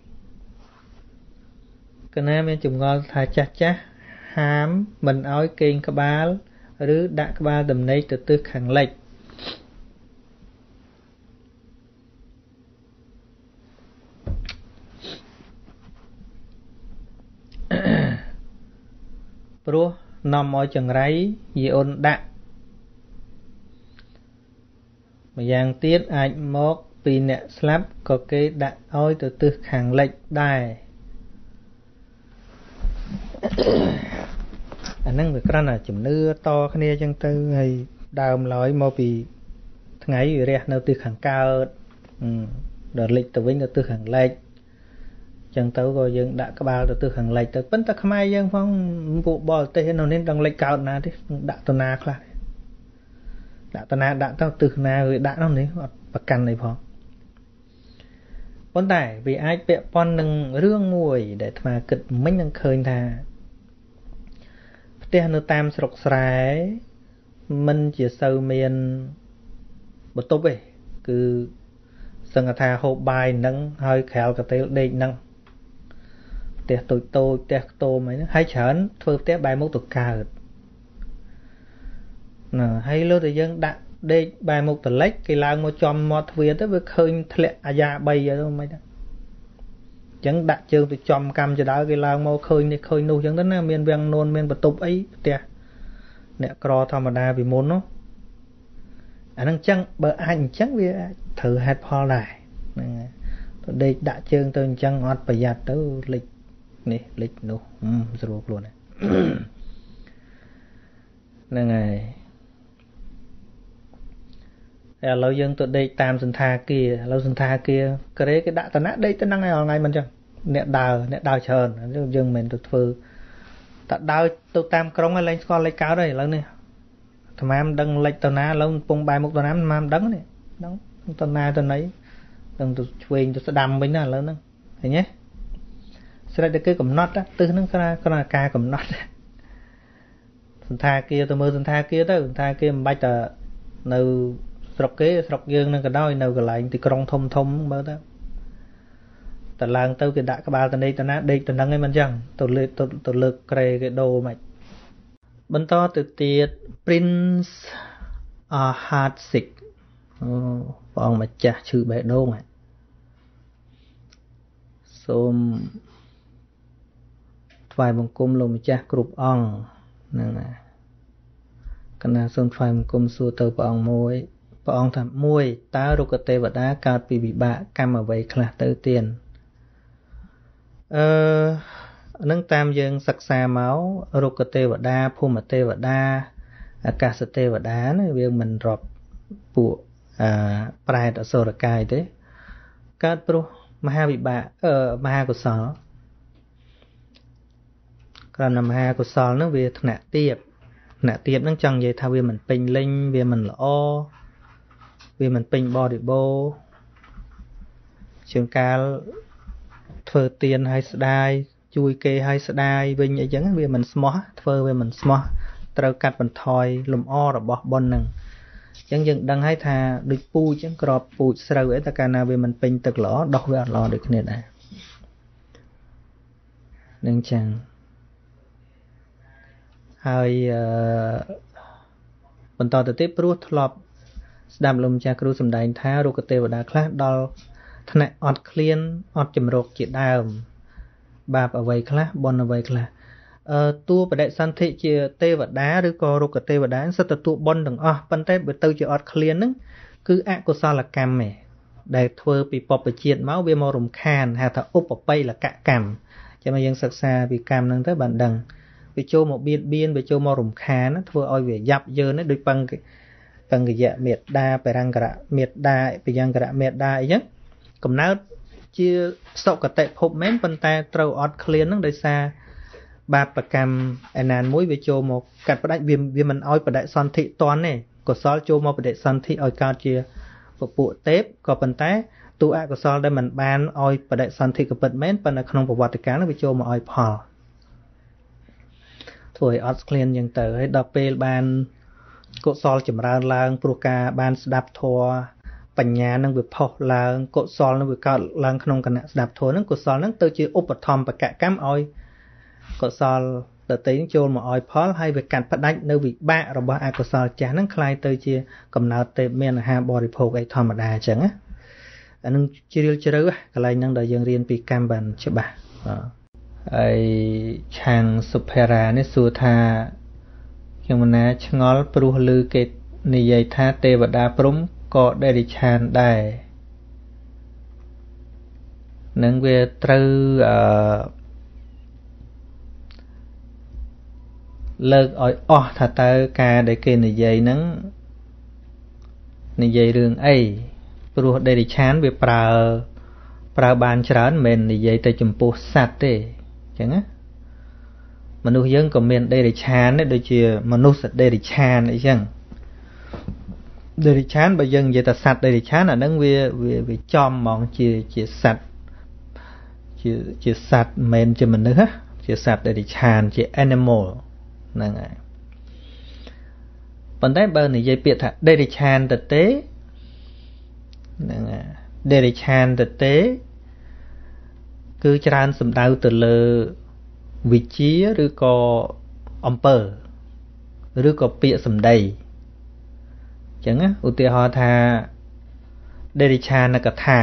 កណាមានចម្ងល់ថាចាស់ចាស់ហាមមិនឲ្យកេងក្បាលឬដាក់ក្បាលដំណេកទៅទិសខាងលិចព្រោះនាំឲ្យចង្រៃយីអូនដាក់ម្យ៉ាងទៀតអាចមកពីអ្នកស្លាប់ក៏គេដាក់ឲ្យទៅទិសខាងលិចដែរអាហ្នឹងវាគ្រាន់តែជំនឿតគ្នាអញ្ចឹងទៅហើយដើមឡើយមកពីថ្ងៃវារះនៅទិសខាងកើតដល់លិចទៅវិញទៅទិសខាងលិចចឹងទៅក៏យើងដាក់ក្បាលទៅទិសខាងលិចទៅប៉ុន្តែខ្មែរយើងផងពួកបរទេសនៅនេះដឹងលិចកើតណាទេដាក់ទៅណាខ្លះដាក់ទៅណាដាក់ទៅទិសណាវាដាក់នោះនេះអត់ប្រកាន់អីផងប៉ុន្តែវាអាចពាក់ព័ន្ធនឹងរឿងមួយដែលអាត្មាគិតមិញនឹងឃើញថាផ្ទះនៅតាមស្រុកស្រែមិនជាសូវមានបន្ទប់ទេគឺសឹងថាហូបបាយនឹងហើយក្រែលកាតេលដេកនឹងផ្ទះតូចតូចផ្ទះខ្ទមអីហ្នឹងហើយច្រើនធ្វើផ្ទះបែរមុខទៅកើតណាហើយលើតែយើងដាក់ដេកបែរមុខទៅលិចគេឡើងមកចំមាត់ទ្វារទៅវាឃើញធ្លាក់អាយ៉ា3ទៅមិនហ្នឹងអញ្ចឹងដាក់ជើងទៅចំកម្មចដៅគេឡើងមកឃើញនេះឃើញនោះអញ្ចឹងទៅណាមានវាំងនួនមានបន្ទប់អីផ្ទះអ្នកក្រធម្មតាពីមុននោះអាហ្នឹងអញ្ចឹងបើអាចអញ្ចឹងវាត្រូវហេតុផលដែរហ្នឹងទៅដេកដាក់ជើងទៅអញ្ចឹងអត់ប្រយ័ត្នទៅលិចនេះលិចនោះស្រួលខ្លួនហ្នឹងហើយឥឡូវយើងទៅដេកតាមសន្តាគារឥឡូវសន្តាគារក្រេគេដាក់តំណាក់ដេកទៅហ្នឹងហើយថ្ងៃមិនអញ្ចឹងអ្នកដើរច្រើនយើងមិនមែនទៅធ្វើតែដើរទៅតាមក្រុងហើយឡើងស្គាល់លេខកើតហើយឥឡូវនេះអាត្មាមិនដឹងលេខទៅណាឥឡូវកំពុងបែរមុខទៅណាអាត្មាមិនដឹងនេះដឹងទៅណាទៅណីដឹងទៅឆ្វេងទៅស្ដាំវិញណាឥឡូវហ្នឹងឃើញទេស្រេចតែគឺកំណត់ទិសហ្នឹងគ្រាន់តែការកំណត់សន្តាគារទៅមើលសន្តាគារទៅសន្តាគារមិនបាច់តែនៅស្រុកគេស្រុកយើងនឹងក៏ដោយនៅកន្លែងទីក្រុងធំធំមើលទៅឡើងទៅគេដាក់ក្បាលតនេកតណាដេកទៅនឹងឯងមិនអញ្ចឹងទៅលើកក្រេគេដូរមិនបន្តទៅទៀត Prince Hartsik ព្រះអង្គម្ចាស់ឈឺបេះដូងសូមថ្វាយបង្គំលោកម្ចាស់គ្រប់អង្គហ្នឹងណាកណាសូមថ្វាយបង្គំសួរទៅព្រះអង្គមួយព្រះអង្គថាមួយតើរុក្ខទេវតាកើតពីវិបាកកម្មអ្វីខ្លះទៅទៀតនឹងតាមយើងសិក្សាមករុក្ខទេវតាភូមិទេវតាអាកាសទេវតាណាវាមិនរាប់ពួកប្រែតអសុរកាយទេកើតព្រោះមហាវិបាកមហាកុសលក្រណមហាកុសលហ្នឹងវាថ្នាក់ទាបហ្នឹងចង់និយាយថាវាមិនពេញលេញវាមិនល្អវាមិនពេញបរិបូរណ៍ជាងកាលធ្វើទានឲ្យស្ដាយជួយគេឲ្យស្ដាយវិញអីចឹងវាមិនស្មោះធ្វើវាមិនស្មោះត្រូវកាត់បន្ថយលំអរបស់បុណ្យហ្នឹងអញ្ចឹងយើងដឹងហើយថាដូចពូជអញ្ចឹងក្របពូជស្រូវអីតែកាលណាវាមិនពេញទឹកល្អដោះវាអត់ល្អដូចគ្នាដែរនឹងចឹងហើយបន្តទៅទៀតព្រោះធ្លាប់ស្ដាប់លោកម្ចាស់គ្រូសម្ដែងថារុក្ខទេវតាខ្លះដល់ថ្នាក់អត់ឃ្លានអត់ចម្រោកជាដើមបាបអ្វីខ្លះបុណ្យអ្វីខ្លះតួបដិសន្ធិជាទេវតាឬក៏រុក្ខទេវតាសិតតែតួបុណ្យទាំងអស់ប៉ុន្តែបើទៅជាអត់ឃ្លានហ្នឹងគឺអកុសលកម្មឯងដែលធ្វើពីបព្វជិតមកវាមករំខានហៅថាឧបបិលកកម្មចាំយើងសិក្សាពីកម្មហ្នឹងទៅបានដឹងវាចូលមកបៀតបៀនវាចូលមករំខានធ្វើឲ្យវាយ៉ាប់យ៉ឺនដូចបង្កយៈមេត្តាបរង្គរៈមេត្តាបយង្គរៈមេត្តាអីចឹងកំណើតជាសុគតិភពមែនប៉ុន្តែត្រូវអត់ឃ្លានហ្នឹងដោយសារបាបកម្មឯណានមួយវាចូលមកកាត់ផ្ដាច់វាមិនឲ្យបដិសន្ធិតន់ទេកុសលចូលមកបដិសន្ធិឲ្យកើតជាពពួកទេពក៏ប៉ុន្តែទូអកុសលដែលមិនបានឲ្យបដិសន្ធិក៏ពិតមែនប៉ុន្តែក្នុងប្រវត្តិកាលនោះវាចូលមកឲ្យផលធ្វើឲ្យអត់ឃ្លានយ៉ាងទៅហើយដល់ពេលបានកុសលចម្រើនឡើងព្រោះការបានស្ដាប់ធម៌បញ្ញានឹងវាផុសឡើងកុសលនឹងវាកើតឡើងក្នុងគណៈស្ដាប់ធម៌នឹងកុសលនឹងទៅជាឧបត្ថម្ភកកម្មឲ្យកុសលដតីនឹងចូលមកឲ្យផលហើយវាកាត់ផ្ដាច់នៅវិបាករបស់អកុសលចាស់នឹងคล้ายទៅជាកំណើតទេពមានអាហារបរិភោគអីធម្មតាអញ្ចឹងណាអានឹងជ្រាលជ្រៅកន្លែងហ្នឹងដែលយើងរៀនពីកម្មបានច្បាស់ហើយឆាងសុភរានេះសួរថាខ្ញុំណាឆ្ងល់ព្រោះឮគេនិយាយថាទេវតាព្រំក៏ដេរិឆានដែរនឹងវាត្រូវលើកឲ្យអស់ថាតើការដែលគេនិយាយហ្នឹងនិយាយរឿងអីព្រោះដេរិឆានវាប្រើបានច្រើនមិនមែននិយាយទៅចំពោះសត្វទេអញ្ចឹងណាមនុស្សយើងក៏មានដេរិឆានដែរដូចជាមនុស្សដេរិឆានអីចឹងដេរិឆានបើយើងនិយាយថាសត្វដេរិឆានអាហ្នឹងវាចំហ្មងជាសត្វជាសត្វមិនមែនជាមនុស្សណាជាសត្វដេរិឆានជា animal ហ្នឹងហើយប៉ុន្តែបើនិយាយពាក្យថាដេរិឆានទៅទេហ្នឹងហើយដេរិឆានទៅទេគឺច្រើនសំដៅទៅលើវិជាឬក៏អំពើឬក៏ពាក្យសម្ដីអញ្ចឹងណាឧទាហរណ៍ថាដេរិឆានកថា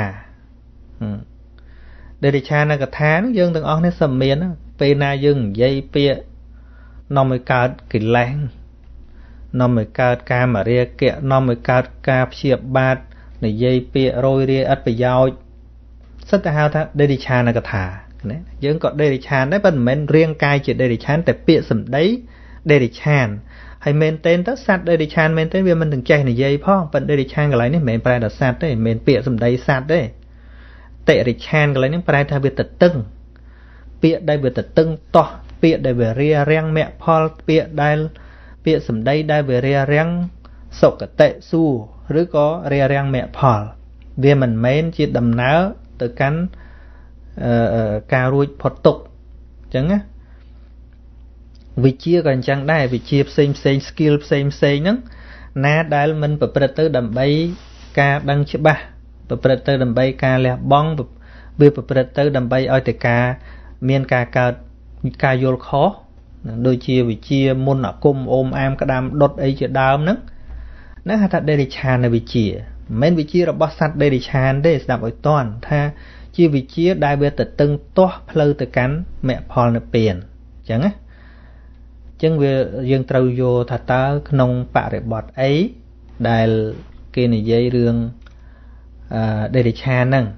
ដេរិឆានកថានោះយើងទាំងអស់នេះសមានពេលណាយើងនិយាយពាក្យនាំឲ្យកើតកិលេសនាំឲ្យកើតកាមរាគៈនាំឲ្យកើតការព្យាបាទនិយាយពាក្យរយរាយឥតប្រយោជន៍សិតតែហៅថាដេរិឆានកថាណាយើងក៏ដេរិឆានដែរប៉ុន្តែមិនមែនរាងកាយជាដេរិឆានតែពាក្យសម្ដីដេរិឆានហើយមែនតើសត្វដេរិឆានមែនតើវាមិនទាំងចេះនិយាយផងប៉ុន្តែដេរិឆានកន្លែងនេះមិនមែនប្រែថាសត្វទេមិនមែនពាក្យសម្ដីសត្វទេតិរិឆានកន្លែងនេះប្រែថាវាទទឹងពាក្យដែលវាទទឹងតោះពាក្យដែលវារារាំងមគ្គផលពាក្យសម្ដីដែលវារារាំងសុគតិសួគ៌ឬក៏រារាំងមគ្គផលវាមិនមែនជាដំណើរទៅកាន់ការរួចផុតទុក្ខអញ្ចឹងណាវិជាក៏អញ្ចឹងដែរវិជាផ្សេង skill ផ្សេងហ្នឹងណាដែលមិនប្រព្រឹត្តទៅដើម្បីការដឹងច្បាស់ប្រព្រឹត្តទៅដើម្បីការលះបង់វាប្រព្រឹត្តទៅដើម្បីឲ្យតែការមានការកើតការយល់ខុសដូចជាវិជាមុនអាគមអូមអាមក្តាមដុតអីជាដើមហ្នឹងណាហៅថាដេរិឆានវិជាមិនមែនវិជារបស់សត្វដេរិឆានទេស្ដាប់ឲ្យតន់ថាជាវិជាដែលវាទៅតឹងទាស់ផ្លូវទៅកាន់មគ្គផលនិព្វានអញ្ចឹងណាអញ្ចឹងវាយើងត្រូវយល់ថាតើក្នុងបរិបទអីដែលគេនិយាយរឿងដេរិឆានហ្នឹង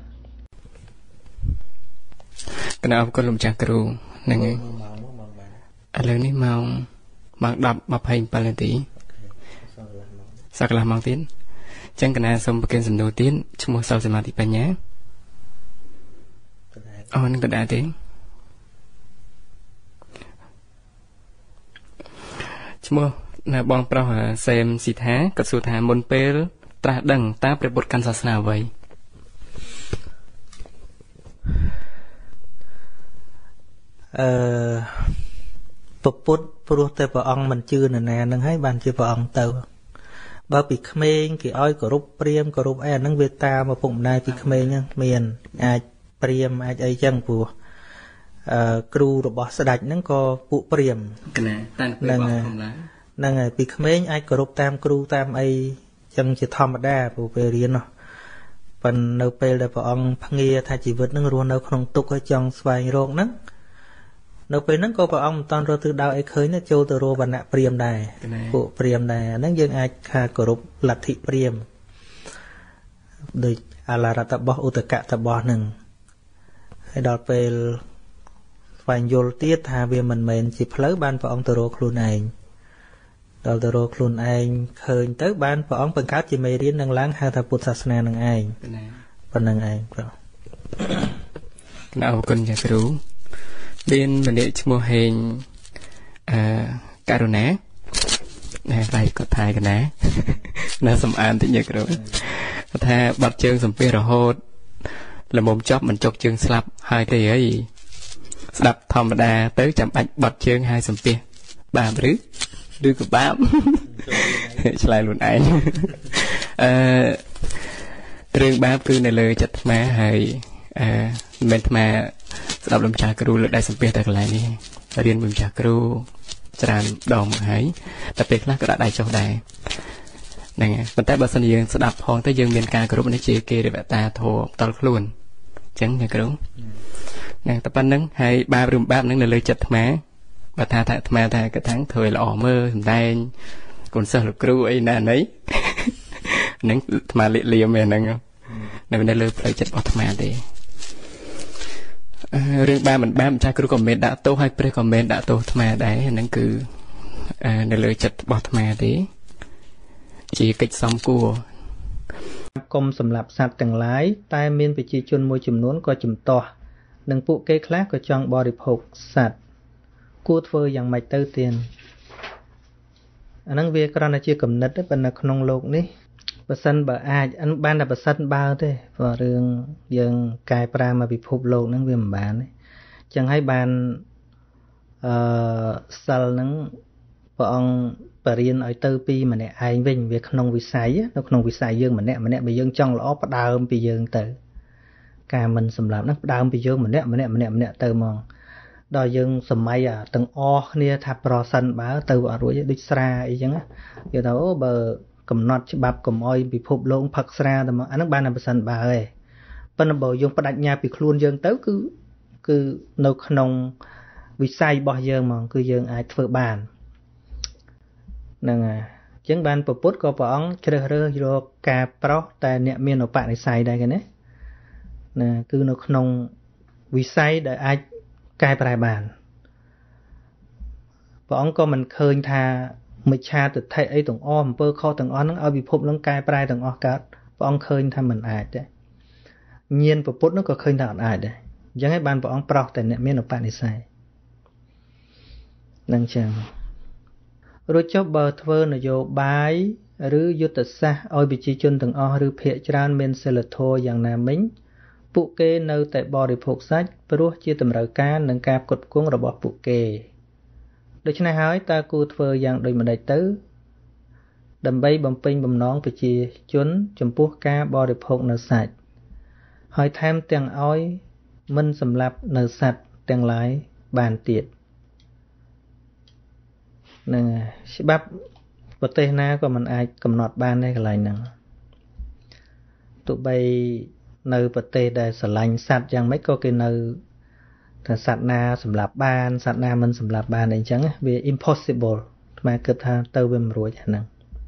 គណៈអរគុណលោកម្ចាស់គ្រូហ្នឹងហើយឥឡូវនេះម៉ោង 10:27 នាទីសកលម៉ោងទៀតអញ្ចឹងគណៈសូមប្រគិនសំណួរទៀតឈ្មោះសិលសមាធិបញ្ញានឹងដដែលទេឈ្មោះនៅបងប្រុសសេមស៊ីថាគាត់សួរថាមុនពេលត្រាស់ដឹងតើព្រះពុទ្ធកាន់សាសនាអ្វីពុទ្ធព្រោះតែព្រះអង្គមិនជឿនរណានឹងហើយបានជាព្រះអង្គទៅបើពីក្មេងគេឲ្យគោរពព្រាហ្មណ៍គោរពអីអានឹងវាតាមឪពុកម្ដាយពីក្មេងហ្នឹងមានអាចព្រាហ្មណ៍អាចអីចឹងព្រោះគ្រូរបស់ស្ដេចហ្នឹងក៏ពួកព្រាហ្មណ៍កណាតែពេលបោះកំឡាហ្នឹងហើយពីក្មេងអាចគោរពតាមគ្រូតាមអីចឹងជាធម្មតាព្រោះពេលរៀននោះប៉ុន្តែនៅពេលដែលព្រះអង្គភ្ងាថាជីវិតហ្នឹងរស់នៅក្នុងទុក្ខហើយចង់ស្វែងរកហ្នឹងនៅពេលហ្នឹងក៏ព្រះអង្គមិនតាន់រកទិសដៅអីឃើញទេចូលទៅរកវណ្ណៈព្រាហ្មណ៍ដែរពួកព្រាហ្មណ៍ដែរហ្នឹងយើងអាចថាគោរពលទ្ធិព្រាហ្មណ៍ដូចអាឡារតបោះឧតកៈតបោះនឹងហើយដល់ពេលស្វែងយល់ទៀតថាវាមិនមែនជាផ្លូវបានព្រះអង្គទៅរកខ្លួនឯងដល់ទៅរកខ្លួនឯងឃើញទៅបានព្រះអង្គបង្កើតជាមេរៀននឹងឡើងហៅថាពុទ្ធសាសនានឹងឯងប៉ុណ្្នឹងឯងព្រោះអរគុណចាគ្រូមានម្នាក់ឈ្មោះហេងករុណាណែដៃគាត់ថាកណានៅសំអានតិចគ្រូគាត់ថាបាត់ជើងសំពីរហូតល្មមចប់មិនចុកជើងស្លាប់ហើយទេអីស្ដាប់ធម្មតាទៅចាំបាច់បាត់ជើងហើយសំពីបាបឬក៏បាបឆ្លើយខ្លួនឯងរឿងបាបគឺនៅលើចិត្តអាត្មាហើយមិនមែនអាត្មាស្ដាប់លោកចាស់គ្រូលើកដៃសំពីតែកន្លែងនេះរៀនមួយចាស់គ្រូច្រើនដងមកហើយតែពេលខ្លះក៏ដាក់ដៃចុះដែរហ្នឹងហើយប៉ុន្តែបើសិនយើងស្ដាប់ផងទៅយើងមានការគោរពនេះជាគេរិវតាធម៌ផ្ទាល់ខ្លួនអញ្ចឹងចាគ្រូហ្នឹងតែប៉ុណ្្នឹងហើយបាបឬបាបហ្នឹងនៅលើចិត្តអាត្មាបើថាអាត្មាថាកថាធ្វើឲ្យល្អមើលសំដែងកូនសិស្សលោកគ្រូអីណាណីហ្នឹងអាត្មាលាកលៀមហ្នឹងនៅលើផ្លូវចិត្តរបស់អាត្មាទេរឿងបាបមិនបាបម្ចាស់គ្រូក៏មិនដាក់ទោសហើយព្រះក៏មិនដាក់ទោសអាត្មាដែរហ្នឹងគឺនៅលើចិត្តរបស់អាត្មាទេជាកិច្ចសំគួរគុំសម្រាប់សត្វទាំងឡាយតែមានប្រជាជនមួយចំនួនក៏ជំទាស់និងពួកគេខ្លះក៏ចង់បរិភោគសត្វគួរធ្វើយ៉ាងម៉េចទៅទៀតអាហ្នឹងវាគ្រាន់តែជាគំនិតទេប៉ុន្តែក្នុងโลกនេះបើសិនបើអាចបានតែបើសិនបើទេព្រោះរឿងយើងកែប្រែមកពិភពលោកហ្នឹងវាមិនបានទេអញ្ចឹងហើយបានសិលហ្នឹងព្រះអង្គបរៀនឲ្យទៅពីម្នាក់ឯងវិញវាក្នុងវិស័យនៅក្នុងវិស័យយើងម្នាក់បើយើងចង់ល្អផ្ដើមពីយើងទៅការមិនសម្លាប់ហ្នឹងផ្ដើមពីយើងម្នាក់ទៅហ្មងដល់យើងសម័យទាំងអស់គ្នាថាប្រសិនបើទៅអត់រួចដូចស្រាអីចឹងគេថាអូបើកំណត់ច្បាប់កុំអោយពិភពលោកផឹកស្រាតែមកអាហ្នឹងបានតែប្រសិនបើឯងប៉ុន្តែបើយើងបដិញ្ញាពីខ្លួនយើងទៅគឺនៅក្នុងវិស័យរបស់យើងហ្មងគឺយើងអាចធ្វើបានហ្នឹងហើយអញ្ចឹងបានពុទ្ធក៏ព្រះអង្គជ្រើសរើសយកការប្រោសតែអ្នកមានឧបនិស្ស័យដែរគេណាគឺនៅក្នុងវិស័យដែលអាចកែប្រែបានព្រះអង្គក៏មិនឃើញថាមិច្ឆាទិដ្ឋិអីទាំងអស់អំពើខុសទាំងអស់ហ្នឹងឲ្យពិភពនឹងកែប្រែទាំងអស់កើតព្រះអង្គឃើញថាមិនអាចទេញាណពុទ្ធនោះក៏ឃើញថាអត់អាចដែរអញ្ចឹងហើយបានព្រះអង្គប្រោសតែអ្នកមានឧបនិស្ស័យនឹងចឹងរួចចុះបើធ្វើនយោបាយឬយុទ្ធសាស្ត្រឲ្យប្រជាជនទាំងអស់ឬភាគច្រើនមានសិលធម៌យ៉ាងណាមិញពួកគេនៅតែបរិភោគសាច់ព្រោះជាតម្រូវការនិងការផ្គត់ផ្គង់របស់ពួកគេដូច្នេះហើយតើគួរធ្វើយ៉ាងដូចម្តេចទៅដើម្បីបំពេញបំណងប្រជាជនចំពោះការបរិភោគនៅសាច់ហើយថែមទាំងឲ្យមិនសម្លាប់នៅសត្វទាំងឡាយបានទៀតនឹងច្បាប់ប្រទេសណាក៏មិនអាចកំណត់បានដែរកន្លែងហ្នឹងទោះបីនៅប្រទេសដែលស្រឡាញ់សត្វយ៉ាងម៉េចក៏គេនៅថាសត្វណាសម្លាប់បានសត្វណាមិនសម្លាប់បានអីចឹងវា impossible ស្មាគិតថាទៅវាមិនរួចហ្នឹង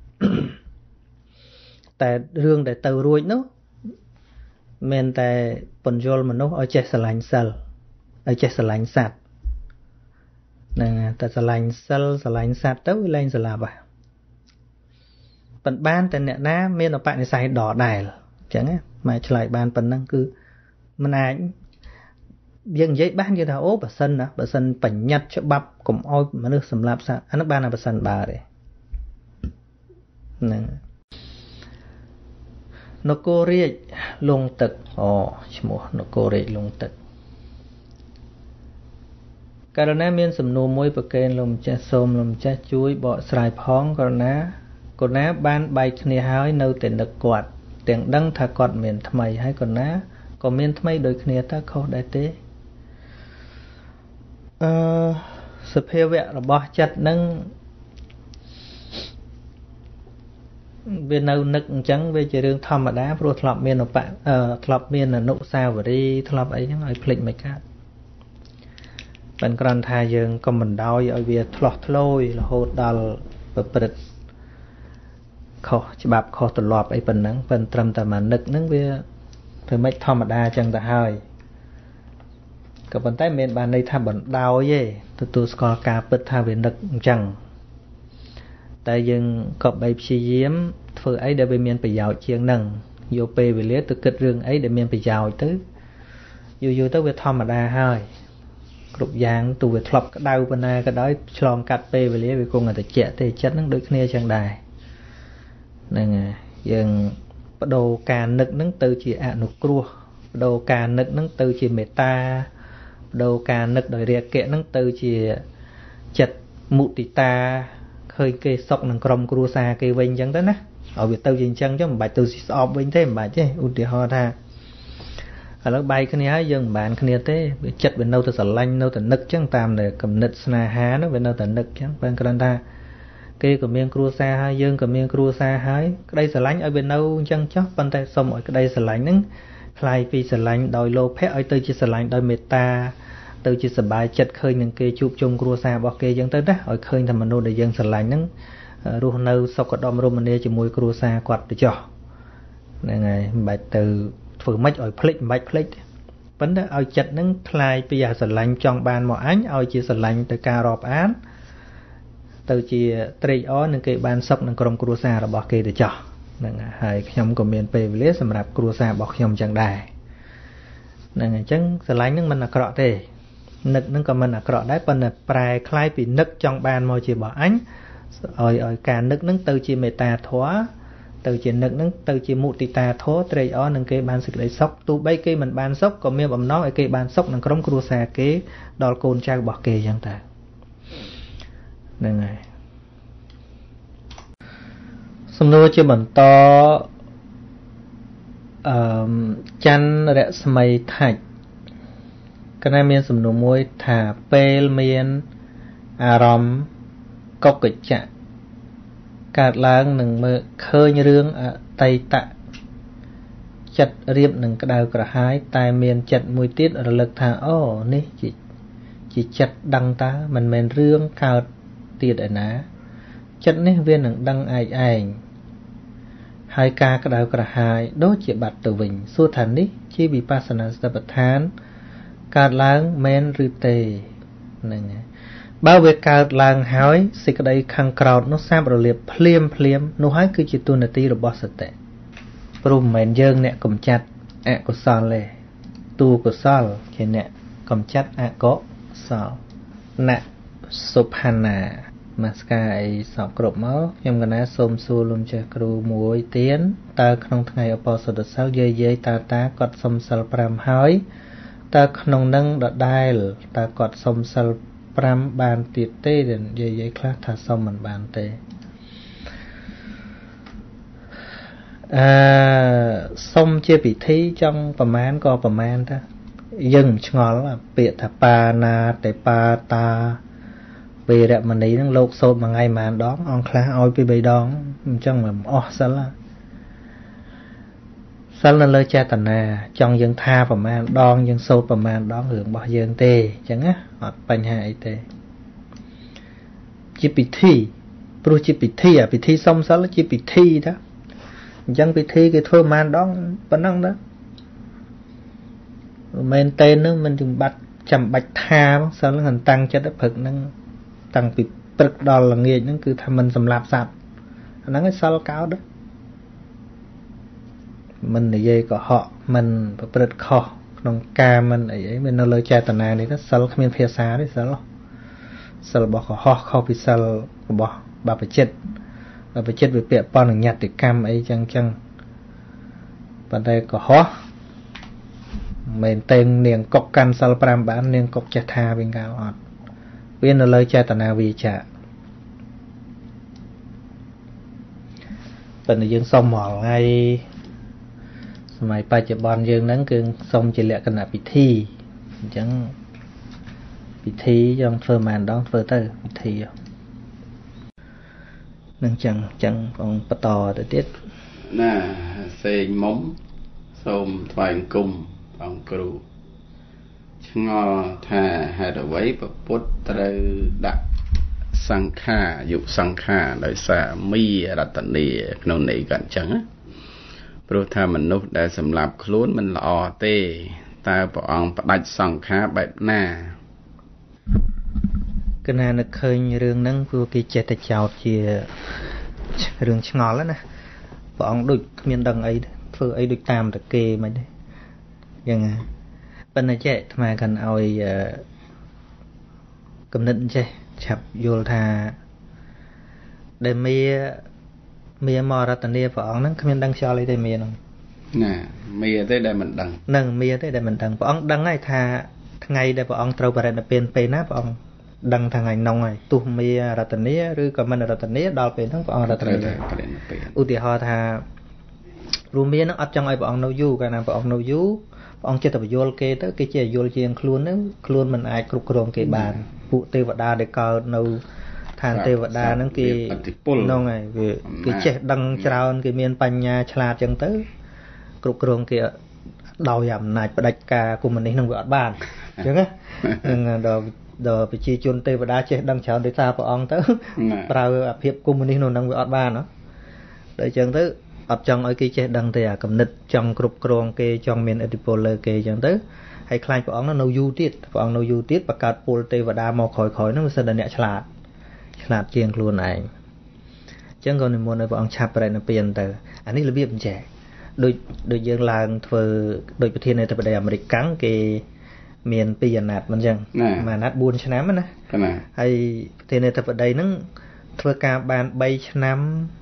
តែរឿងដែលទៅរួចនោះមានតែពន្យល់មនុស្សឲ្យចេះស្រឡាញ់សិលឲ្យចេះស្រឡាញ់សត្វហ្នឹងតែស្រឡាញ់សិលស្រឡាញ់សត្វទៅវាលែងស្លាប់ហ่ะប៉ុន្តែបានតែអ្នកណាមានឧបនិស្ស័យដដែលអញ្ចឹងមកឆ្លើយបានប៉ុណ្ណឹងគឺមិនអាចយើងនិយាយបានគេថាអូបើសិនបញ្ញត្តិច្បាប់កុំអោយមនុស្សសម្លាប់សត្វអានោះបានតែបើសិនបើទេហ្នឹងនគររាជលងទឹកឈ្មោះនគររាជលងទឹកករណីមានសំណួរមួយប្រកេនលោកម្ចាស់សូមលោកម្ចាស់ជួយបកស្រាយផងករណីបានបែកគ្នាហើយនៅតែនឹកគាត់ទាំងដឹងថាគាត់មានថ្មីហើយកណាក៏មានថ្មីដូចគ្នាតើខុសដែរទេសភាវៈរបស់ចិត្តនឹងវានៅនឹកអញ្ចឹងវាជារឿងធម្មតាព្រោះធ្លាប់មានអនុស្សាវរីយ៍ធ្លាប់អីហ្នឹងឲ្យភ្លេចមិនកើតមិនគ្រាន់ថាយើងក៏មិនដោយឲ្យវាធ្លោះធ្លោយរហូតដល់ប្រព្រឹត្ត khó chỉ bạp khó tụi lọp ấy phần nắng phần trầm tầm mà nực nắng với thôi mấy thom mà đa chẳng ta hơi cả phần tay miền bàn đây tham bẩn đau ấy tôi có cả bứt tha về nực chẳng tại dừng cọp bay chi diếm phơi ấy để về miền phải giàu chiêng nằng vô pe về lía tôi kết rương ấy để miền phải giàu tới vô tới về thom mà đa hơi lục giang tụ về thọp cái đau bên này cái đói tròn cắt pe về lía về cùng người ta trẻ thì chết nó đôi kia chẳng đài nên dừng bắt đầu cà nực nắng từ chỉ nụ cua bắt đầu cà nực nắng từ chỉ mệt ta bắt đầu cà nực đời rìa kệ nắng từ chỉ chật mụ tì ta khơi cây sọc nằng crom cua xa cây vinh chẳng đó nè ở việt tàu dình chân chứ mà bài từ sọp vinh thế mà bài chứ ưu tiên ho tha ở đó bay cái này dừng bạn cái này thế chật bên đâu từ sờ lanh đâu từ nực chẳng tam để cầm nực na há nó bên đâu từ nực chẳng bên cái ta kia của miền cua xa hai dương của miền cua xa hai cái đây sờ lánh ở bên đâu chẳng chót bên tay xong ở cái đây sờ lánh nứng khai phi sờ lánh đòi lô phép ở từ chỉ sờ lánh đòi mệt ta từ chỉ sờ bài chật khơi những kia chụp chung cua xa bỏ kia chẳng tới đó ở khơi thầm mình nô để dân sờ lánh nứng ruộng nâu sau cái đom rôm mình chỉ mùi cua xa quạt để cho này ngày bài từ phử mách ở plate vấn đề ở chật nứng khai bây giờ sờ lánh trong bàn mọi ánh ở chỉ sờ lánh từ cà rọp án từ chỉ trade on những cái ban sốc nhữngក្រុមគ្រួសាររបស់គេទៅចោះហ្នឹងហើយខ្ញុំក៏មានពេលវេលាសម្រាប់គ្រួសាររបស់ខ្ញុំចឹងដែរហ្នឹងអញ្ចឹងស្រឡាញ់ហ្នឹងមិនអាក្រក់ទេនឹកហ្នឹងក៏មិនអាក្រក់ដែរប៉ុន្តែប្រែคล้ายពីនឹកចង់បានមកជារបស់អញឲ្យការនឹកហ្នឹងទៅជាមេត្តាធម៌ទៅជានឹកហ្នឹងទៅជាមុទិតាធម៌ trade on នឹងគេបានសេចក្តីសុខទោះបីគេមិនបានសុខក៏មានបំណងឲ្យគេបានសុខក្នុងក្រុមគ្រួសារគេដល់កូនចៅរបស់គេចឹងដែរហ្នឹងហើយសំណួរជាបន្តច័ន្ទរស្មីថាច់កណាមានសំណួរមួយថាពេលមានអារម្មណ៍កុកកិច្ចៈកើតឡើងនឹងមើលឃើញរឿងអតីតចិត្តរៀបនឹងក្តៅក្រហាយតែមានចិត្តមួយទៀតរលឹកថាអូនេះជាចិត្តដឹងតើមិនមែនរឿងកើតទៀតឯណាចិត្តនេះវានឹងដឹងឯងហើយការក្តៅក្រហាយដូចជាបាត់ទៅវិញសួរថានេះជាវិបស្សនាសតិប្បដ្ឋានកើតឡើងមែនឬទេហ្នឹងហើយបើវាកើតឡើងហើយសេចក្តីខាងក្រោតនោះសាបរលាបភ្លាមនោះហើយគឺជាទូនាទីរបស់សតិព្រោះមិនមែនយើងអ្នកកំចាត់អកុសលទេតួកុសលជាអ្នកកំចាត់អកុសលណសុផាណាមកស្កាអីសពគ្រប់មកខ្ញុំកណាសូមសួរលោកចាស់គ្រូមួយទៀតតើក្នុងថ្ងៃឧបោសថសិលយាយតាគាត់សុំសិល5ហើយតើក្នុងនឹងដដែលតើគាត់សុំសិល5បានទៀតទេយាយខ្លះថាសុំមិនបានទេសុំជាពិធីចង់ប្រមាណក៏ប្រមាណតាយើងឆ្ងល់ពាក្យថាបាណាតេបាតាវេរមណីហ្នឹងលោកសូត្រមួយថ្ងៃប៉ុន្មានដងអង្គខ្លះឲ្យពី3ដងអញ្ចឹងមិនអស់សិលនៅលើចេតនាចង់យើងថាប្រមាណដងយើងសូត្រប្រមាណដងរឿងរបស់យើងទេអញ្ចឹងណាអត់បញ្ហាអីទេជាពិធីព្រោះជាពិធីពិធីសុំសិលជាពិធីតាអញ្ចឹងពិធីគេធ្វើប្រមាណដងប៉ុណ្ណឹងណាមែនទេនឹងមិនចាំបាច់ថាសិលហ្នឹងតាំងចិត្តព្រឹកហ្នឹងតាំងពីព្រឹកដល់ល្ងាចហ្នឹងគឺថាមិនសម្លាប់សត្វអាហ្នឹងឯងសិលកោតមិននិយាយកុហកមិនប្រព្រឹត្តខុសក្នុងការមិនអីមាននៅលើចេតនានេះទៅសិលគ្មានភាសាទេសិលរបស់កុហកខុសពីសិលរបស់បព្វជិតវាពាក់ព័ន្ធនឹងញត្តិកម្មអីចឹងប៉ុន្តែកុហកមែនតែនាងកុកកាន់សិល5បាននាងកុកចេះថាវិញកៅអត់វានៅលើចេតនាវាចាប៉ុន្តែយើងសុំរាល់ថ្ងៃសម័យបច្ចុប្បន្នយើងហ្នឹងគឺសុំជាលក្ខណៈពិធីអញ្ចឹងពិធីយើងធ្វើប៉ុន្មានដងធ្វើទៅពិធីនឹងចឹងបងបន្តទៅទៀតណាសេងមុំសូមថ្វាយអង្គមបងគ្រូឆ្ងល់ថាហេតុអ្វីពុទ្ធត្រូវដាក់ sang kha dục sang khaដោយសារមីរតនីក្នុងន័យក៏អញ្ចឹងព្រោះថាមនុស្សដែលសម្លាប់ខ្លួនមិនល្អទេតើព្រះអង្គផ្ដាច់សង្ខារបែបណាកណានឹកឃើញរឿងហ្នឹងព្រោះគេចេះតែចោទជារឿងឆ្ងល់ណាព្រះអង្គដូចគ្មានដឹងអីធ្វើអីដូចតាមតែគេមិនទេយ៉ាងណាប៉ុន្តែចេះអាត្មាកាន់ឲ្យគំនិតចេះឆាប់យល់ថាដែលមាមរតនីព្រះអង្គហ្នឹងគ្មានដឹងខ្យល់អីទេមាហ្នឹងណាមាទេដែលមិនដឹងនឹងមាទេដែលមិនដឹងព្រះអង្គដឹងហើយថាថ្ងៃដែលព្រះអង្គត្រូវបរិនិព្វានពេលណាព្រះអង្គដឹងថាថ្ងៃនោះហើយទោះមារតនីឬក៏មិនរតនីដល់ពេលហ្នឹងព្រះអង្គរតនីឧទាហរណ៍ថារូមានឹងអត់ចង់ឲ្យព្រះអង្គនៅយូរកាលណាព្រះអង្គនៅយូរព្រះអង្គចិត្តទៅយល់គេទៅគេជាយល់ជាងខ្លួនហ្នឹងខ្លួនមិនអាចគ្រប់គ្រងគេបានពួកទេវតាដែលកើតនៅឋានទេវតាហ្នឹងគេហ្នឹងហើយគេចេះដឹងច្រើនគេមានបញ្ញាឆ្លាតចឹងទៅគ្រប់គ្រងគេដោយអំណាចផ្ដាច់ការកុម្មុយនីសហ្នឹងវាអត់បានអញ្ចឹងហ្នឹងដល់ប្រជាជនទេវតាចេះដឹងច្រើនដោយសារព្រះអង្គទៅប្រើអាភិបកុម្មុយនីសនៅហ្នឹងវាអត់បានដល់អញ្ចឹងទៅអត់ចង់ឲ្យគេចេះដឹងទេអាគំនិតចង់គ្រប់គ្រងគេចង់មានឥទ្ធិពលលើគេអញ្ចឹងទៅហើយខ្លាចព្រះអង្គនៅយូរទៀតព្រះអង្គនៅយូរទៀតបង្កើតពលទេវតាមកក្រោយៗហ្នឹងវាសិនតែអ្នកឆ្លាតជាងខ្លួនឯងអញ្ចឹងក៏និមន្តឲ្យព្រះអង្គឆាប់បរិនិព្វានទៅអានេះរបៀបអញ្ចឹងដូចយើងឡើងធ្វើដូចប្រធានាធិបតីអាមេរិកកាំងគេមាន2អាណត្តិមិនអញ្ចឹងមួយអាណត្តិ4ឆ្នាំណាហើយប្រធានាធិបតីហ្នឹងធ្វើការបាន3ឆ្នាំ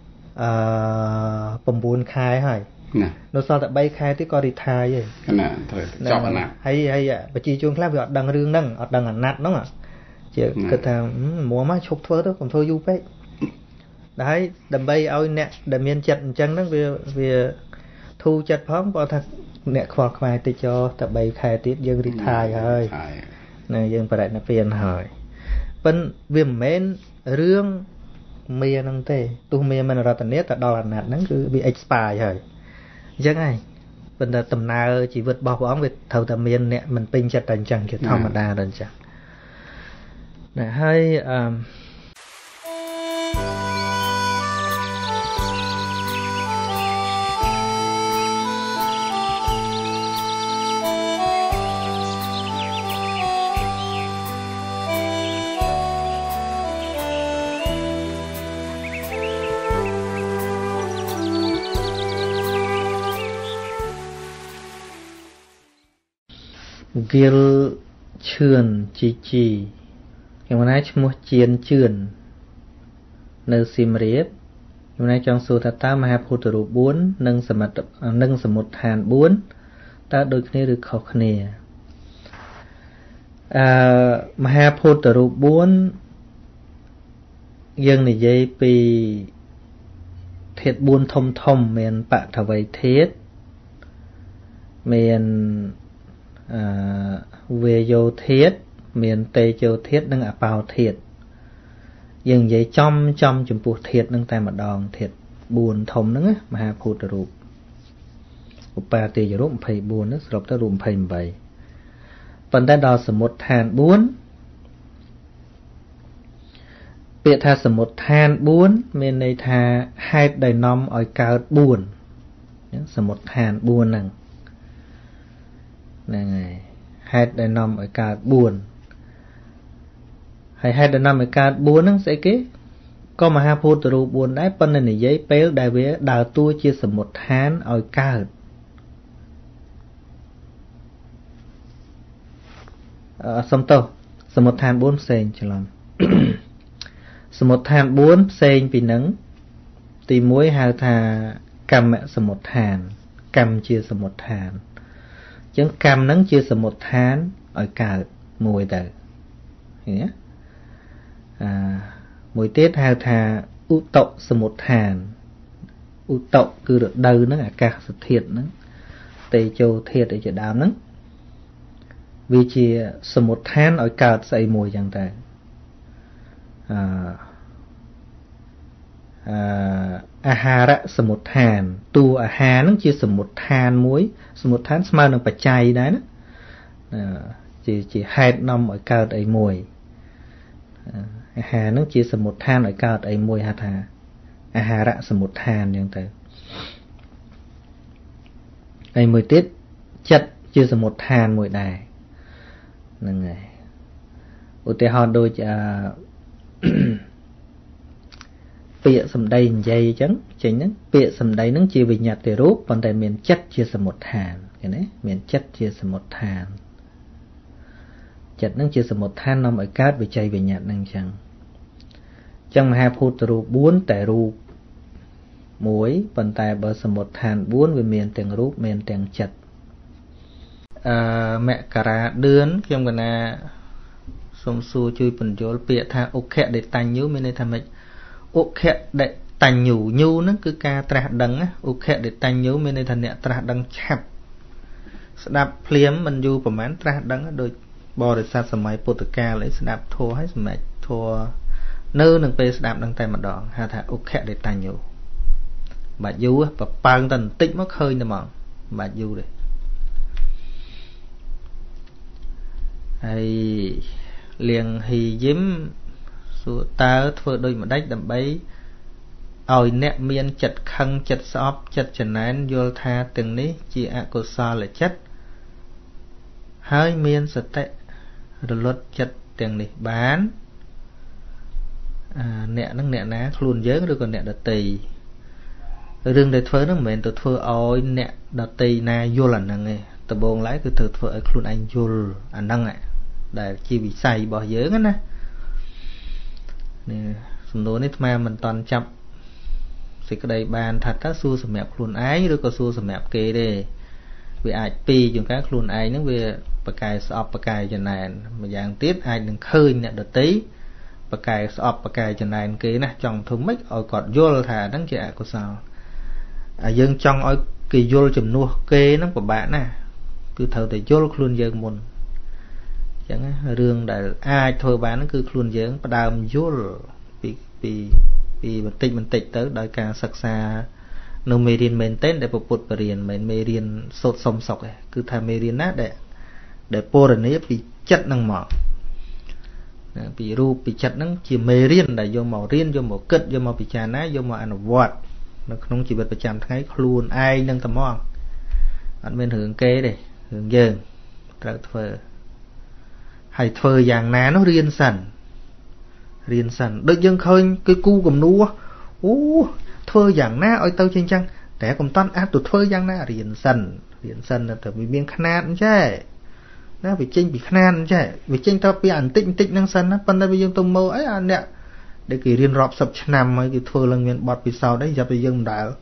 9ខែហើយនៅសល់តែ3ខែទៀតក៏រីថាយឯងណាត្រូវចប់អាណត្តិហើយប្រជាជនខ្លះវាអត់ដឹងរឿងហ្នឹងអត់ដឹងអាណត្តិហ្នឹងជាគិតថាមួមកឈប់ធ្វើទៅកុំធ្វើយូរពេកហើយដើម្បីឲ្យអ្នកដែលមានចិត្តអញ្ចឹងហ្នឹងវាធូរចិត្តផងបើថាអ្នកខ្វល់ខ្វាយតិចតែ3ខែទៀតយើងរីថាយហើយណាយើងបរិនិព្វានហើយប៉ិនវាមិនមែនរឿងមាហ្នឹងទេទោះមាមិនរតនីតែដល់អាណត្តិហ្នឹងគឺវា expire ហើយអញ្ចឹងហើយប៉ុន្តែដំណើរជីវិតរបស់ព្រះអង្គវាត្រូវតែមានអ្នកមិនពេញចិត្តតែអញ្ចឹងជាធម្មតាដល់អញ្ចឹងណាហើយគៀលឈឿនជីខ្ញុំណាឈ្មោះជៀនជឿននៅសៀមរាបខ្ញុំណាចង់សួរថាតើមហាពុទ្ធរូប4និងសមុទ្ឋាន4តើដូចគ្នាឬខុសគ្នាមហាពុទ្ធរូប4យើងនិយាយពីធាតុ4ធំមានបឋវីធាតុមានវេយោធាតុមានតេជោធាតុនិងអបោធាតុយើងនិយាយចំចំពោះធាតុនឹងតែម្ដងធាតុ4ធំហ្នឹងមហាភូតរូបឧបាទេយរូប24ហ្នឹងសរុបទៅរូប28ប៉ុន្តែដល់សមុទ្ឋាន4ពាក្យថាសមុទ្ឋាន4មានន័យថាហេតុដែលនាំឲ្យកើត4សមុទ្ឋាន4ហ្នឹងហើយហេតុដែលនាំឲ្យកើត4ហើយហេតុដែលនាំឲ្យកើត4ហ្នឹងស្អីគេក៏មហាភូតរូប4ដែរប៉ុន្តែនិយាយពេលដែលវាដើរតួជាសមុទ្ឋានឲ្យកើតសំទោសសមុទ្ឋាន4ផ្សេងច្រឡំសមុទ្ឋាន4ផ្សេងពីនឹងទី1ហៅថាកម្មសមុទ្ឋានកម្មជាសមុទ្ឋានអញ្ចឹងកម្មហ្នឹងជាសមុទ្ឋានឲ្យកើតមួយទៅឃើញទេមួយទៀតហៅថាឧតុសមុទ្ឋានឧតុគឺរដូវហ្នឹងអាកាសធាតុហ្នឹងតេជោធាតុអីជាដើមហ្នឹងវាជាសមុទ្ឋានឲ្យកើតស្អីមួយចឹងទៅអាហារសមុទ្ឋានតួអាហារហ្នឹងជាសមុទ្ឋានមួយសមុទ្ឋានស្មើនឹងបច្ច័យដែរណាជាហេតុនាំឲ្យកើតអីមួយ hà nó chia sầm một than ở cao ấy mùi hạt hà hà rạ sầm một than như thế ấy mùi tiết chất chia sầm một than mùi đài là ngày ủa thế họ đôi bịa sầm đầy dây chấn chính nó bịa sầm đầy nó chia vì nhạt từ rút còn tại miền chất chia sầm một than cái đấy miền chất chia sầm một than chất nó chia sầm một than nằm ở cát vì chay vì nhạt năng chẳng trong hai phút rú bốn tại rú muối còn tại bờ sầm một than bốn vì miền tiền rút miền tiền chất mẹ cả đứa trong cái này xôm xua chui phần chỗ bịa tha ok để tanh nhú mình đây tham mấy ok để tanh nhủ nhu nó cứ ca tra đắng á ok để tanh nhú mình đây thành nè tra đắng chập đạp phím mình duประมาณ tra đắng đôi bò để xa sầm máy Portugal lấy đạp thua hay sầm máy thua nơ nâng pe đạp đắng tay mặt đỏ ha thà ok để tanh nhủ bà du á bà pang tần tích mất hơi nè mỏng bà du đây hay liền hì diếm sủa ta thưa đôi mà đách đầm bấy ỏi nẹt miên chật khăng chật sọp chật chần nén vô tha từng ní chỉ ạ cô sa là chất hơi miên sật tệ rồi lót chật tiền này bán nẹt nó nẹt ná luôn dớn rồi còn nẹt đợt tì rừng để thưa nó mình từ thưa ỏi nẹt đợt tì na vô lần năng nghe từ bồn lái từ thưa ở luôn anh vô anh năng ạ để chi bị say bỏ dớn á nè sum đối nít mà mình toàn chậm thì cái đây bàn thật các xua sầm mẹp luôn ái rồi có xua sầm mẹp kê đây vì ai pi dùng các luôn ái nó về bậc cài sọp bậc cài chân này mà dạng tiết ai đừng khơi nè đợt tí bậc cài sọp bậc cài chân này kê nè trong thùng mít ở còn vô thả đắng chả có sao dân trong ở kỳ vô chùm nua kê nó của bạn nè cứ thầu thì vô luôn dân muốn chẳng rương đại ai thôi bán cứ luôn dướng bắt đầu vô vì mình tịch tới đại ca sắc xa nô mê riêng mình tên để phục bột và riêng mình mê riêng sốt sông sọc cứ tham mê riêng nát để po rồi nếp bị chất năng mỏ bị ru bị chất năng chỉ mê riêng để vô màu riêng vô màu cất vô màu bị trà ná vô màu ăn vọt nó không chỉ bật phải chạm thấy luôn ai nâng tầm mong anh bên hướng kế đây hướng dơn trở thơ hay thơ dạng ná nó riêng sẵn được dân khơi cái cu cầm nua thơ dạng ná ôi tao trên chăng để cầm toán áp tụt thơ dạng ná riêng sẵn là tại vì miếng khăn chứ nó bị chênh bị khăn chứ vì chênh tao bị ảnh tích năng sẵn á phần đây bây giờ tôi mơ ấy anh nè để kỳ riêng rọp sập nằm ấy cái thơ lần miền bọt vì sau đấy giờ bây giờ đã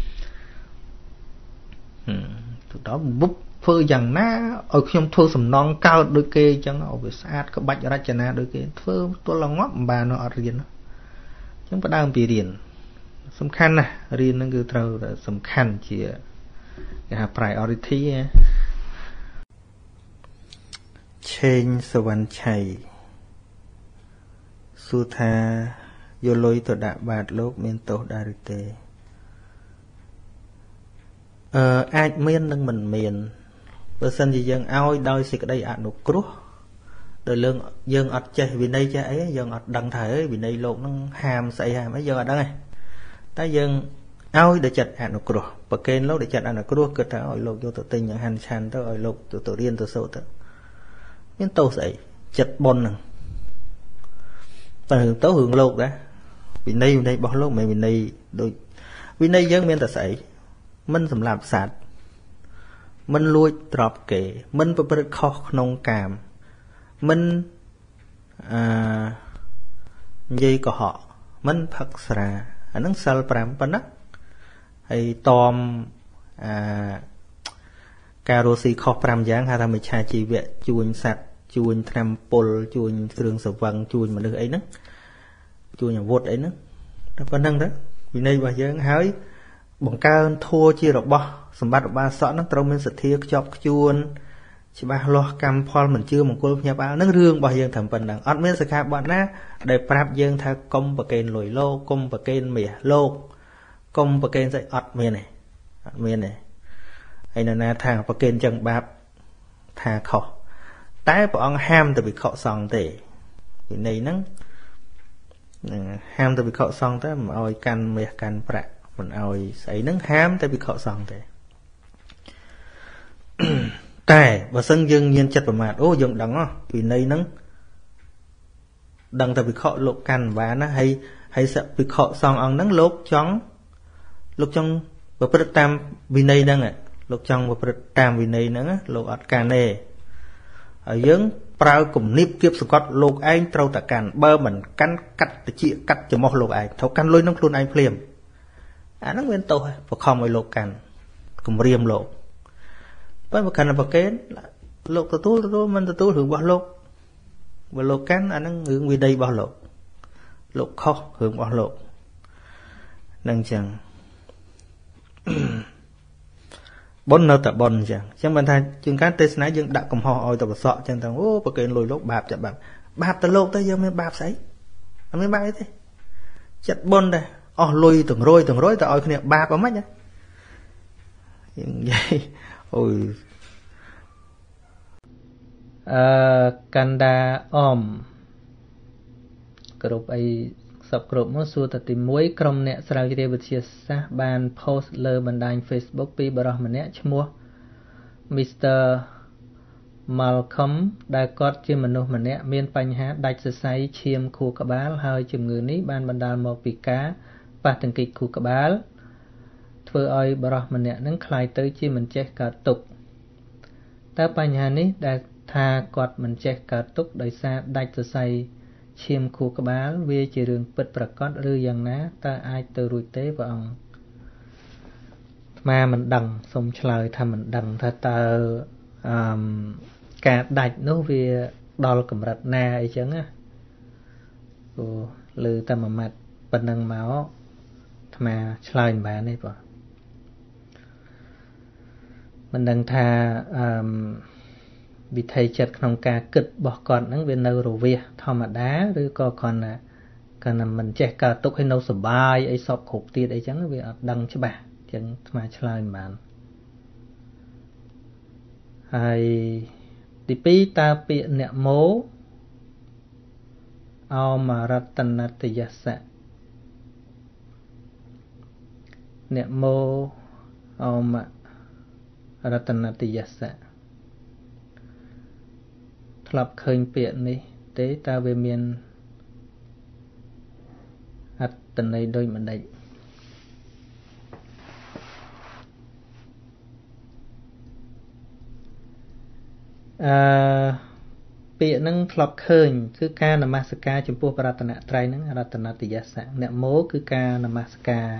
tụi đó búp phơi dạng ná ở khi ông thưa sầm non cao đôi kê chẳng ở về sát có bạch ra chân na đôi kê phơi tôi là ngóp bà nó ở riêng chúng ta đang bị riêng sầm khăn nè riêng nó cứ trâu là sầm khăn chỉ cái priority change swan chay sutha vô lối tổ đạ bạt lốp miền tổ darite ai miên nâng mình miền bữa sinh gì dân ao đôi xịt đây ăn nụ cướp đời lương dân ọt chơi vì đây chơi ấy dân ọt đăng thể vì đây lộn nó hàm xây hàm ấy giờ đó này ta dân ao để chặt ăn nụ cướp và kênh lâu để chặt ăn nụ cướp cơ ta ỏi lộn vô tự tình những hành chan tới ỏi lộn tự riêng tự sâu tới nhưng tàu sậy chặt bon nè và hướng tàu hướng lộn đó vì đây bỏ lộn mày vì đây đôi vì đây dân miền ta sậy mình sầm làm sạch mình lui drop kể mình phải bật khó nông cảm mình dây của họ mình phát ra anh sal pram panak hay tom carosi khó pram giang hay là mình cha chỉ vệ chuồn sạch chuồn tham pol chuồn trường sập vàng chuồn mà được ấy nữa chuồn nhà vột ấy nữa đó có năng đó vì đây bà giang hái bằng cao thua chia độc bo sầm bát ba sọ nó trâu men sệt thiê chọc chuồn chỉ ba lo cam phol mình chưa một cô nhà ba nó rương bao giờ thầm phần đằng ót men sệt bọn ná để prap dương tha công và kênh lồi lô công và kênh mía lô công và kênh dạy ót men này hay là na thang và kênh chân bạp thà khọ tái bọn ham từ bị khọ sòng tệ vì này nó ham tới bị khọ xong tới mà ôi can mẹ can bạ mình ôi sấy nắng ham tới bị khọ xong thếแต่បើសិនយើងមានចិត្តប្រមាថអូយើងដឹងពីនៃហ្នឹងដឹងតែវិខលោកកាន់បានណាហើយសវិខសងអង្គហ្នឹងលោកចង់ប្រព្រឹត្តតាមវិន័យហ្នឹងលោកចង់ប្រព្រឹត្តតាមវិន័យហ្នឹងលោកអត់កាន់ទេហើយយើងប្រើគំនិតគៀបសង្កត់លោកឯងត្រូវតែកាន់បើមិនកាន់កាត់តិចកាត់ចំោះលោកឯងត្រូវកាន់លុយហ្នឹងខ្លួនឯងភ្លាមអាហ្នឹងមានទោសបខំឲ្យលោកកាន់គំរាមលោកបើមិនកាន់ប្រកេនលោកទទួលមិនទទួលរឿងរបស់លោកបើលោកកាន់អាហ្នឹងរឿងវិន័យរបស់លោកខុសរឿងរបស់លោកនឹងចឹងបុណ្យនៅតែបុណ្យចឹងចឹងមិនថាជាងការទេសនាយើងដាក់កំហុសឲ្យទៅប្រសក់ចឹងទៅអូប្រកេនលុយលោកបាបចាបាបទៅលោកទៅយើងមានបាបស្អីអត់មានបាបអីទេចិត្តបុណ្យដែរអស់លុយទាំងរយទៅឲ្យគ្នាបាបអីមិនយើងនិយាយអូយកណ្ដាអមគ្រប់អីសពគ្រប់មកសួរតែទី1ក្រុមអ្នកស្រាវជ្រាវវិទ្យាសាស្ត្របាន post លើបណ្ដាញ Facebook ពីបរិសម្នាក់ឈ្មោះ Mr. Malcolm ដែលគាត់ជាមនុស្សម្នាក់មានបញ្ហាដាច់សរសៃឈាមខួរក្បាលហើយជំងឺនេះបានបណ្ដាលមកពីការប៉ះទង្គិចខួរក្បាលធ្វើឲ្យបរិសម្នាក់នឹងคล้ายទៅជាមិនចេះកើតទុក្ខតើបញ្ហានេះដែលថាគាត់មិនចេះកើតទុក្ខដោយសារដាច់សរសៃឈាមខួរក្បាលវាជារឿងពិតប្រាកដឬយ៉ាងណាតើអាចទៅរួចទេព្រះអង្គអាមិនដឹងសូមឆ្លើយថាមិនដឹងថាតើការដាច់នោះវាដល់កម្រិតណាអីចឹងណាព្រោះលើតែមួយម៉ាត់ប៉ុណ្ណឹងមកអាឆ្លើយមិនបានទេបងមិនដឹងថាវិធីចិត្តក្នុងការគិតរបស់គាត់ហ្នឹងវានៅរវាសធម្មតាឬក៏គាត់ណាមិនចេះកើតទុកឲ្យនៅសុបាយអីសពគ្រប់ទៀតអីចឹងវាអត់ដឹងច្បាស់ចឹងស្មាឆ្លើយមិនបានហើយទី2តើពាក្យអ្នកមោអមរតនតយសៈអ្នកមោអមរតនតយសៈធ្លាប់ឃើញពាក្យនេះទេតើវាមានអត្ថន័យដូចម្ដេចពាក្យហ្នឹងធ្លាប់ឃើញគឺការនមស្ការចំពោះបរតនត្រ័យហ្នឹងរតនតយសៈអ្នកមោគឺការនមស្ការ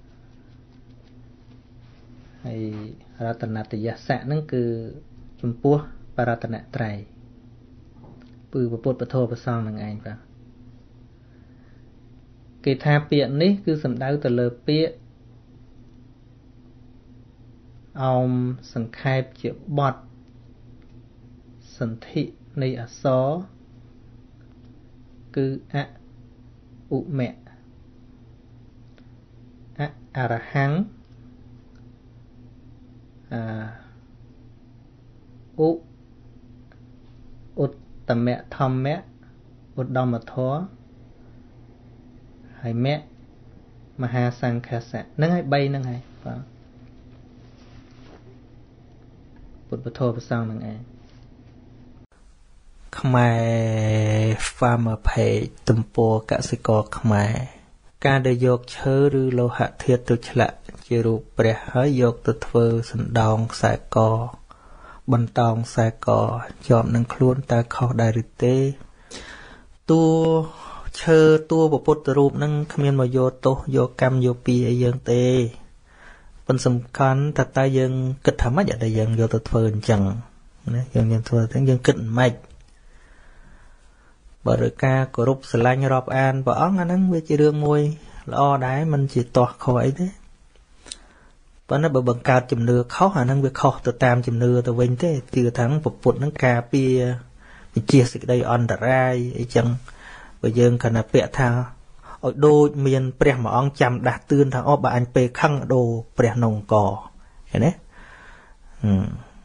ហើយរតនតយសៈហ្នឹងគឺចំពោះបរតនត្រ័យគឺពុទ្ធពធប្រសងនឹងឯងបាទគេថាពាក្យនេះគឺសំដៅទៅលើពាក្យអមសង្ខេបជាបទសន្ធិនៃអក្សរគឺអឧមៈអរហង្គឧត្តមធម្មៈឧត្តមធម៌ហើយមៈមហាសង្ឃសៈហ្នឹងហើយ3ហ្នឹងហើយបាទពុទ្ធពធប្រសងហ្នឹងឯងខ្មែរ Farmer Page ទំព័រកសិករខ្មែរការដែលយកឈើឬលោហៈធាតុទៅឆ្លាក់ជារូបព្រះហើយយកទៅធ្វើសណ្ដោងខ្សែកបន្តោងខ្សែកជាប់នឹងខ្លួនតើខុសដែរឬទេតួឈើតួពុទ្ធរូបនឹងគ្មានមកយកទោសយកកម្មយកពីអីយើងទេប៉ុន្តែសំខាន់ថាតើយើងគិតថាម៉េចដែលយើងយកទៅធ្វើអញ្ចឹងណាយើងធ្វើទាំងយើងគិតម៉េចបើឬការគោរពស្រឡាញ់រាប់អានព្រះអង្គអាហ្នឹងវាជារឿងមួយល្អដែរមិនជាទាស់ខុសអីទេប៉ុន្តែបើបង្កើតជំនឿខុសអាហ្នឹងវាខុសទៅតាមជំនឿទៅវិញទេគឺថាពុទ្ធហ្នឹងការពារវិជាសេចក្តីអន្តរាយអីចឹងបើយើងគណពាក្យថាឲ្យដូចមានព្រះមួយអង្គចាំដាស់តឿនថាអូបើអញពេលខឹងដូរព្រះនងកឃើញទេ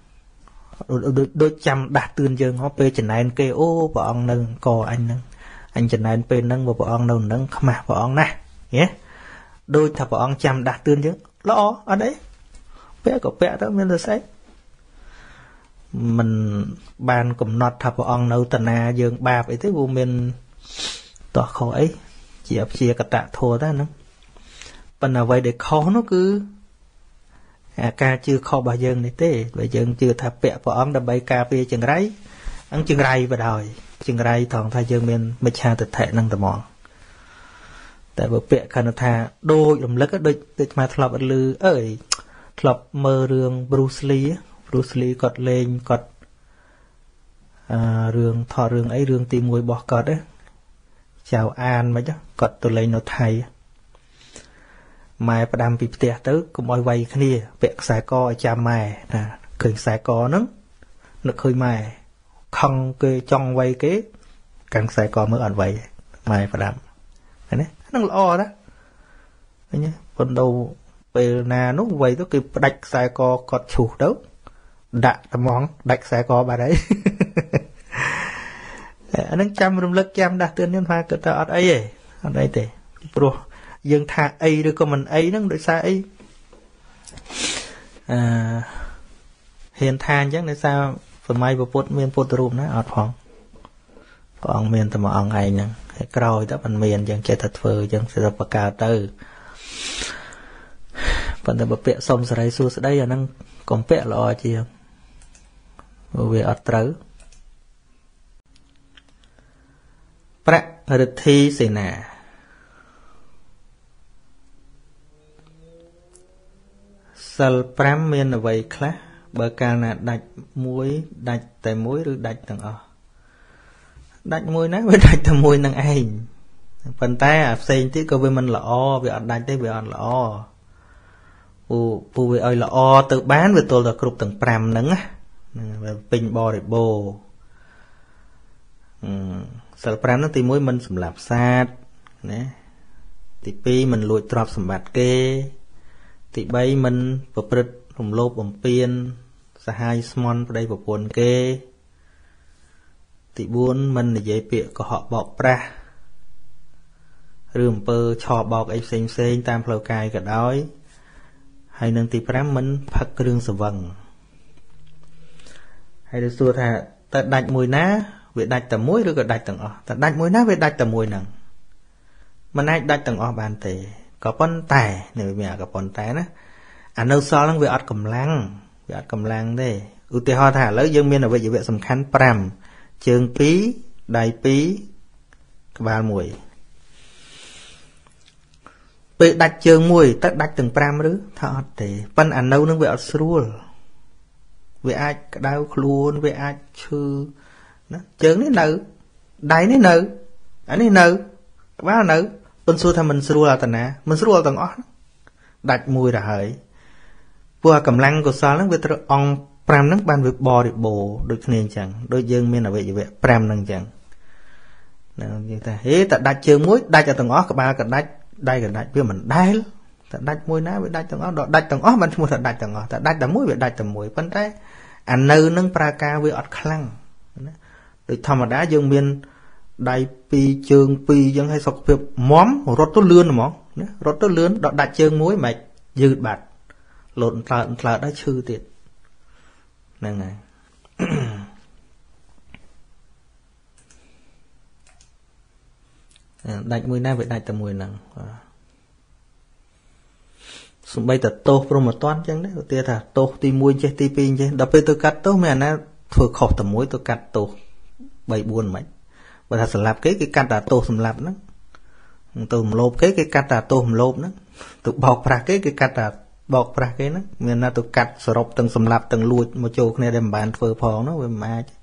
ដូចចាំដាស់តឿនយើងពេលចំណែនគេអូព្រះអង្គនៅអង្គអញហ្នឹង anh chẳng này bên nâng vào bọn đâu nâng mà bọn nè nhé đôi thằng bọn chăm đạt tương chứ lo ở đấy vẽ có vẽ đó mình là sẽ mình bàn cùng nọt thằng bọn đâu tận à dương ba vậy thế vô mình tỏ khỏi chỉ ấp chia cả tạ thua đó nó phần nào vậy để khó nó cứ ca chưa khó bao giờ này thế bây giờ chưa thà vẽ bọn đã bay cà phê chừng rấy ăn chừng rây vào đời chừng rây thằng thay dương mình mới cha thực thể năng tầm mòn tại bởi vẽ khả năng thà đôi lầm lắc đôi mà thọp ở lư ơi thọp mơ rương Bruce Lee cọt lên cọt rương thọ rương ấy rương tìm mùi bỏ cọt đấy chào an mấy chứ cọt tôi lấy nó thay mai đam bị tẹt tới cũng mọi vay cái này vẽ xài co cha mày khởi xài co nó khơi mày không cái trong vay kế càng xài co mới ăn vay mày phải đam cái này nó lo đó đấy nhá còn đâu về nà nó vay tôi kịp đạch xài co cọt chủ đâu đã món đạch xài co bà đấy anh đang chăm rung lực chăm đặt tiền nhân hoa cơ ta ở đây ở đây thì pro dân tha ấy được có mình ấy nó được sao ấy hiện than chắc là sao phần mai bộ phốt miền phốt rùm nó ở phòng còn miền tầm ông ấy nè rồi đó phần miền dân chơi thật phơi dân sẽ tập cao từ phần tầm bậc vẽ xong rồi xua ở đây là năng còn vẽ lo chi không về ở trớ pra thi xì nè sal pram miền ở vậy khác bờ ca là đạch muối đạch tại muối rồi đạch tầng đạch muối nấy với đạch tầng muối năng ai phần tay xem tí coi với mình là o về ăn đạch tới về ăn là o u về ơi là o tự bán về tôi là cục tầng pram nắng á về pin bò để bồ sal pram nó thì muối mình sầm lạp sát nè thì pi mình lùi trọp sầm bát kê thì bay mình bật bật rùng lốp bầm piên sa hai smon đây bật buồn kê thì buồn mình là dễ bịa của họ bọc ra rừng pơ cho bọc ấy xem tam phơi cài cả đói hay nâng thì pram mình phát rương sờ vầng hay được xua thà ta đạch mùi ná việc đạch tầm muối rồi có đạch tầng ta đạch mùi ná việc đạch tầm muối nằng mình ai đạch tầng bàn tề có bón tài nếu mẹ có bón tài đó anh đâu so lắm về ọt cầm lăng đây ưu tiên họ thả lấy dân miền ở vậy sầm khăn pram trường pí đại pí ba mùi bị đặt trường mùi tất đặt từng pram rứ thọ thì phân anh đâu nó về ọt srul về ai đau luôn về ai chư trường đấy nữ đại đấy nữ anh ấy nữ ba nữ bên xưa thằng mình srul là tận nè mình srul tận ó đặt mùi là hỡi vừa cầm lăng của sao lắm về tao on pram nắng ban về bò để bồ đôi nên chẳng đôi dương miền là vậy pram nắng chẳng như ta hế ta đặt trường muối đặt cho tầng ó các ba cả đặt đây cả đặt với mình đai ta đặt muối ná với đặt tầng ó đó đặt tầng ó mình mua thật đặt tầng ó ta đặt tầng muối với đặt tầng muối phân thế anh nư nâng praka với ọt khăng được thầm đá dương miền đại pi trường pi dân hay sọc việc móm rót tốt lươn mà rót tốt lươn đó đặt trường muối mạch dư bạt lộn thợ đã chư tiệt này này đạch mùi nay phải đạch tầm mùi nặng sùng bay tật tô pro một toán chẳng đấy tia thà tô ti mùi chơi ti pin chơi đập tôi cắt tô mẹ nó thôi khọp tầm muối tôi cắt tô bảy buồn mấy và thật sự làm cái cắt là tô sầm lạp nó tôi lốp cái cắt là tô lốp nó tôi bọc ra cái cắt là bọc ra cái nó miền nào tôi cắt sờ rộp từng sầm lạp từng lùi một chỗ này đem bàn phơi phòn nó về mà chứ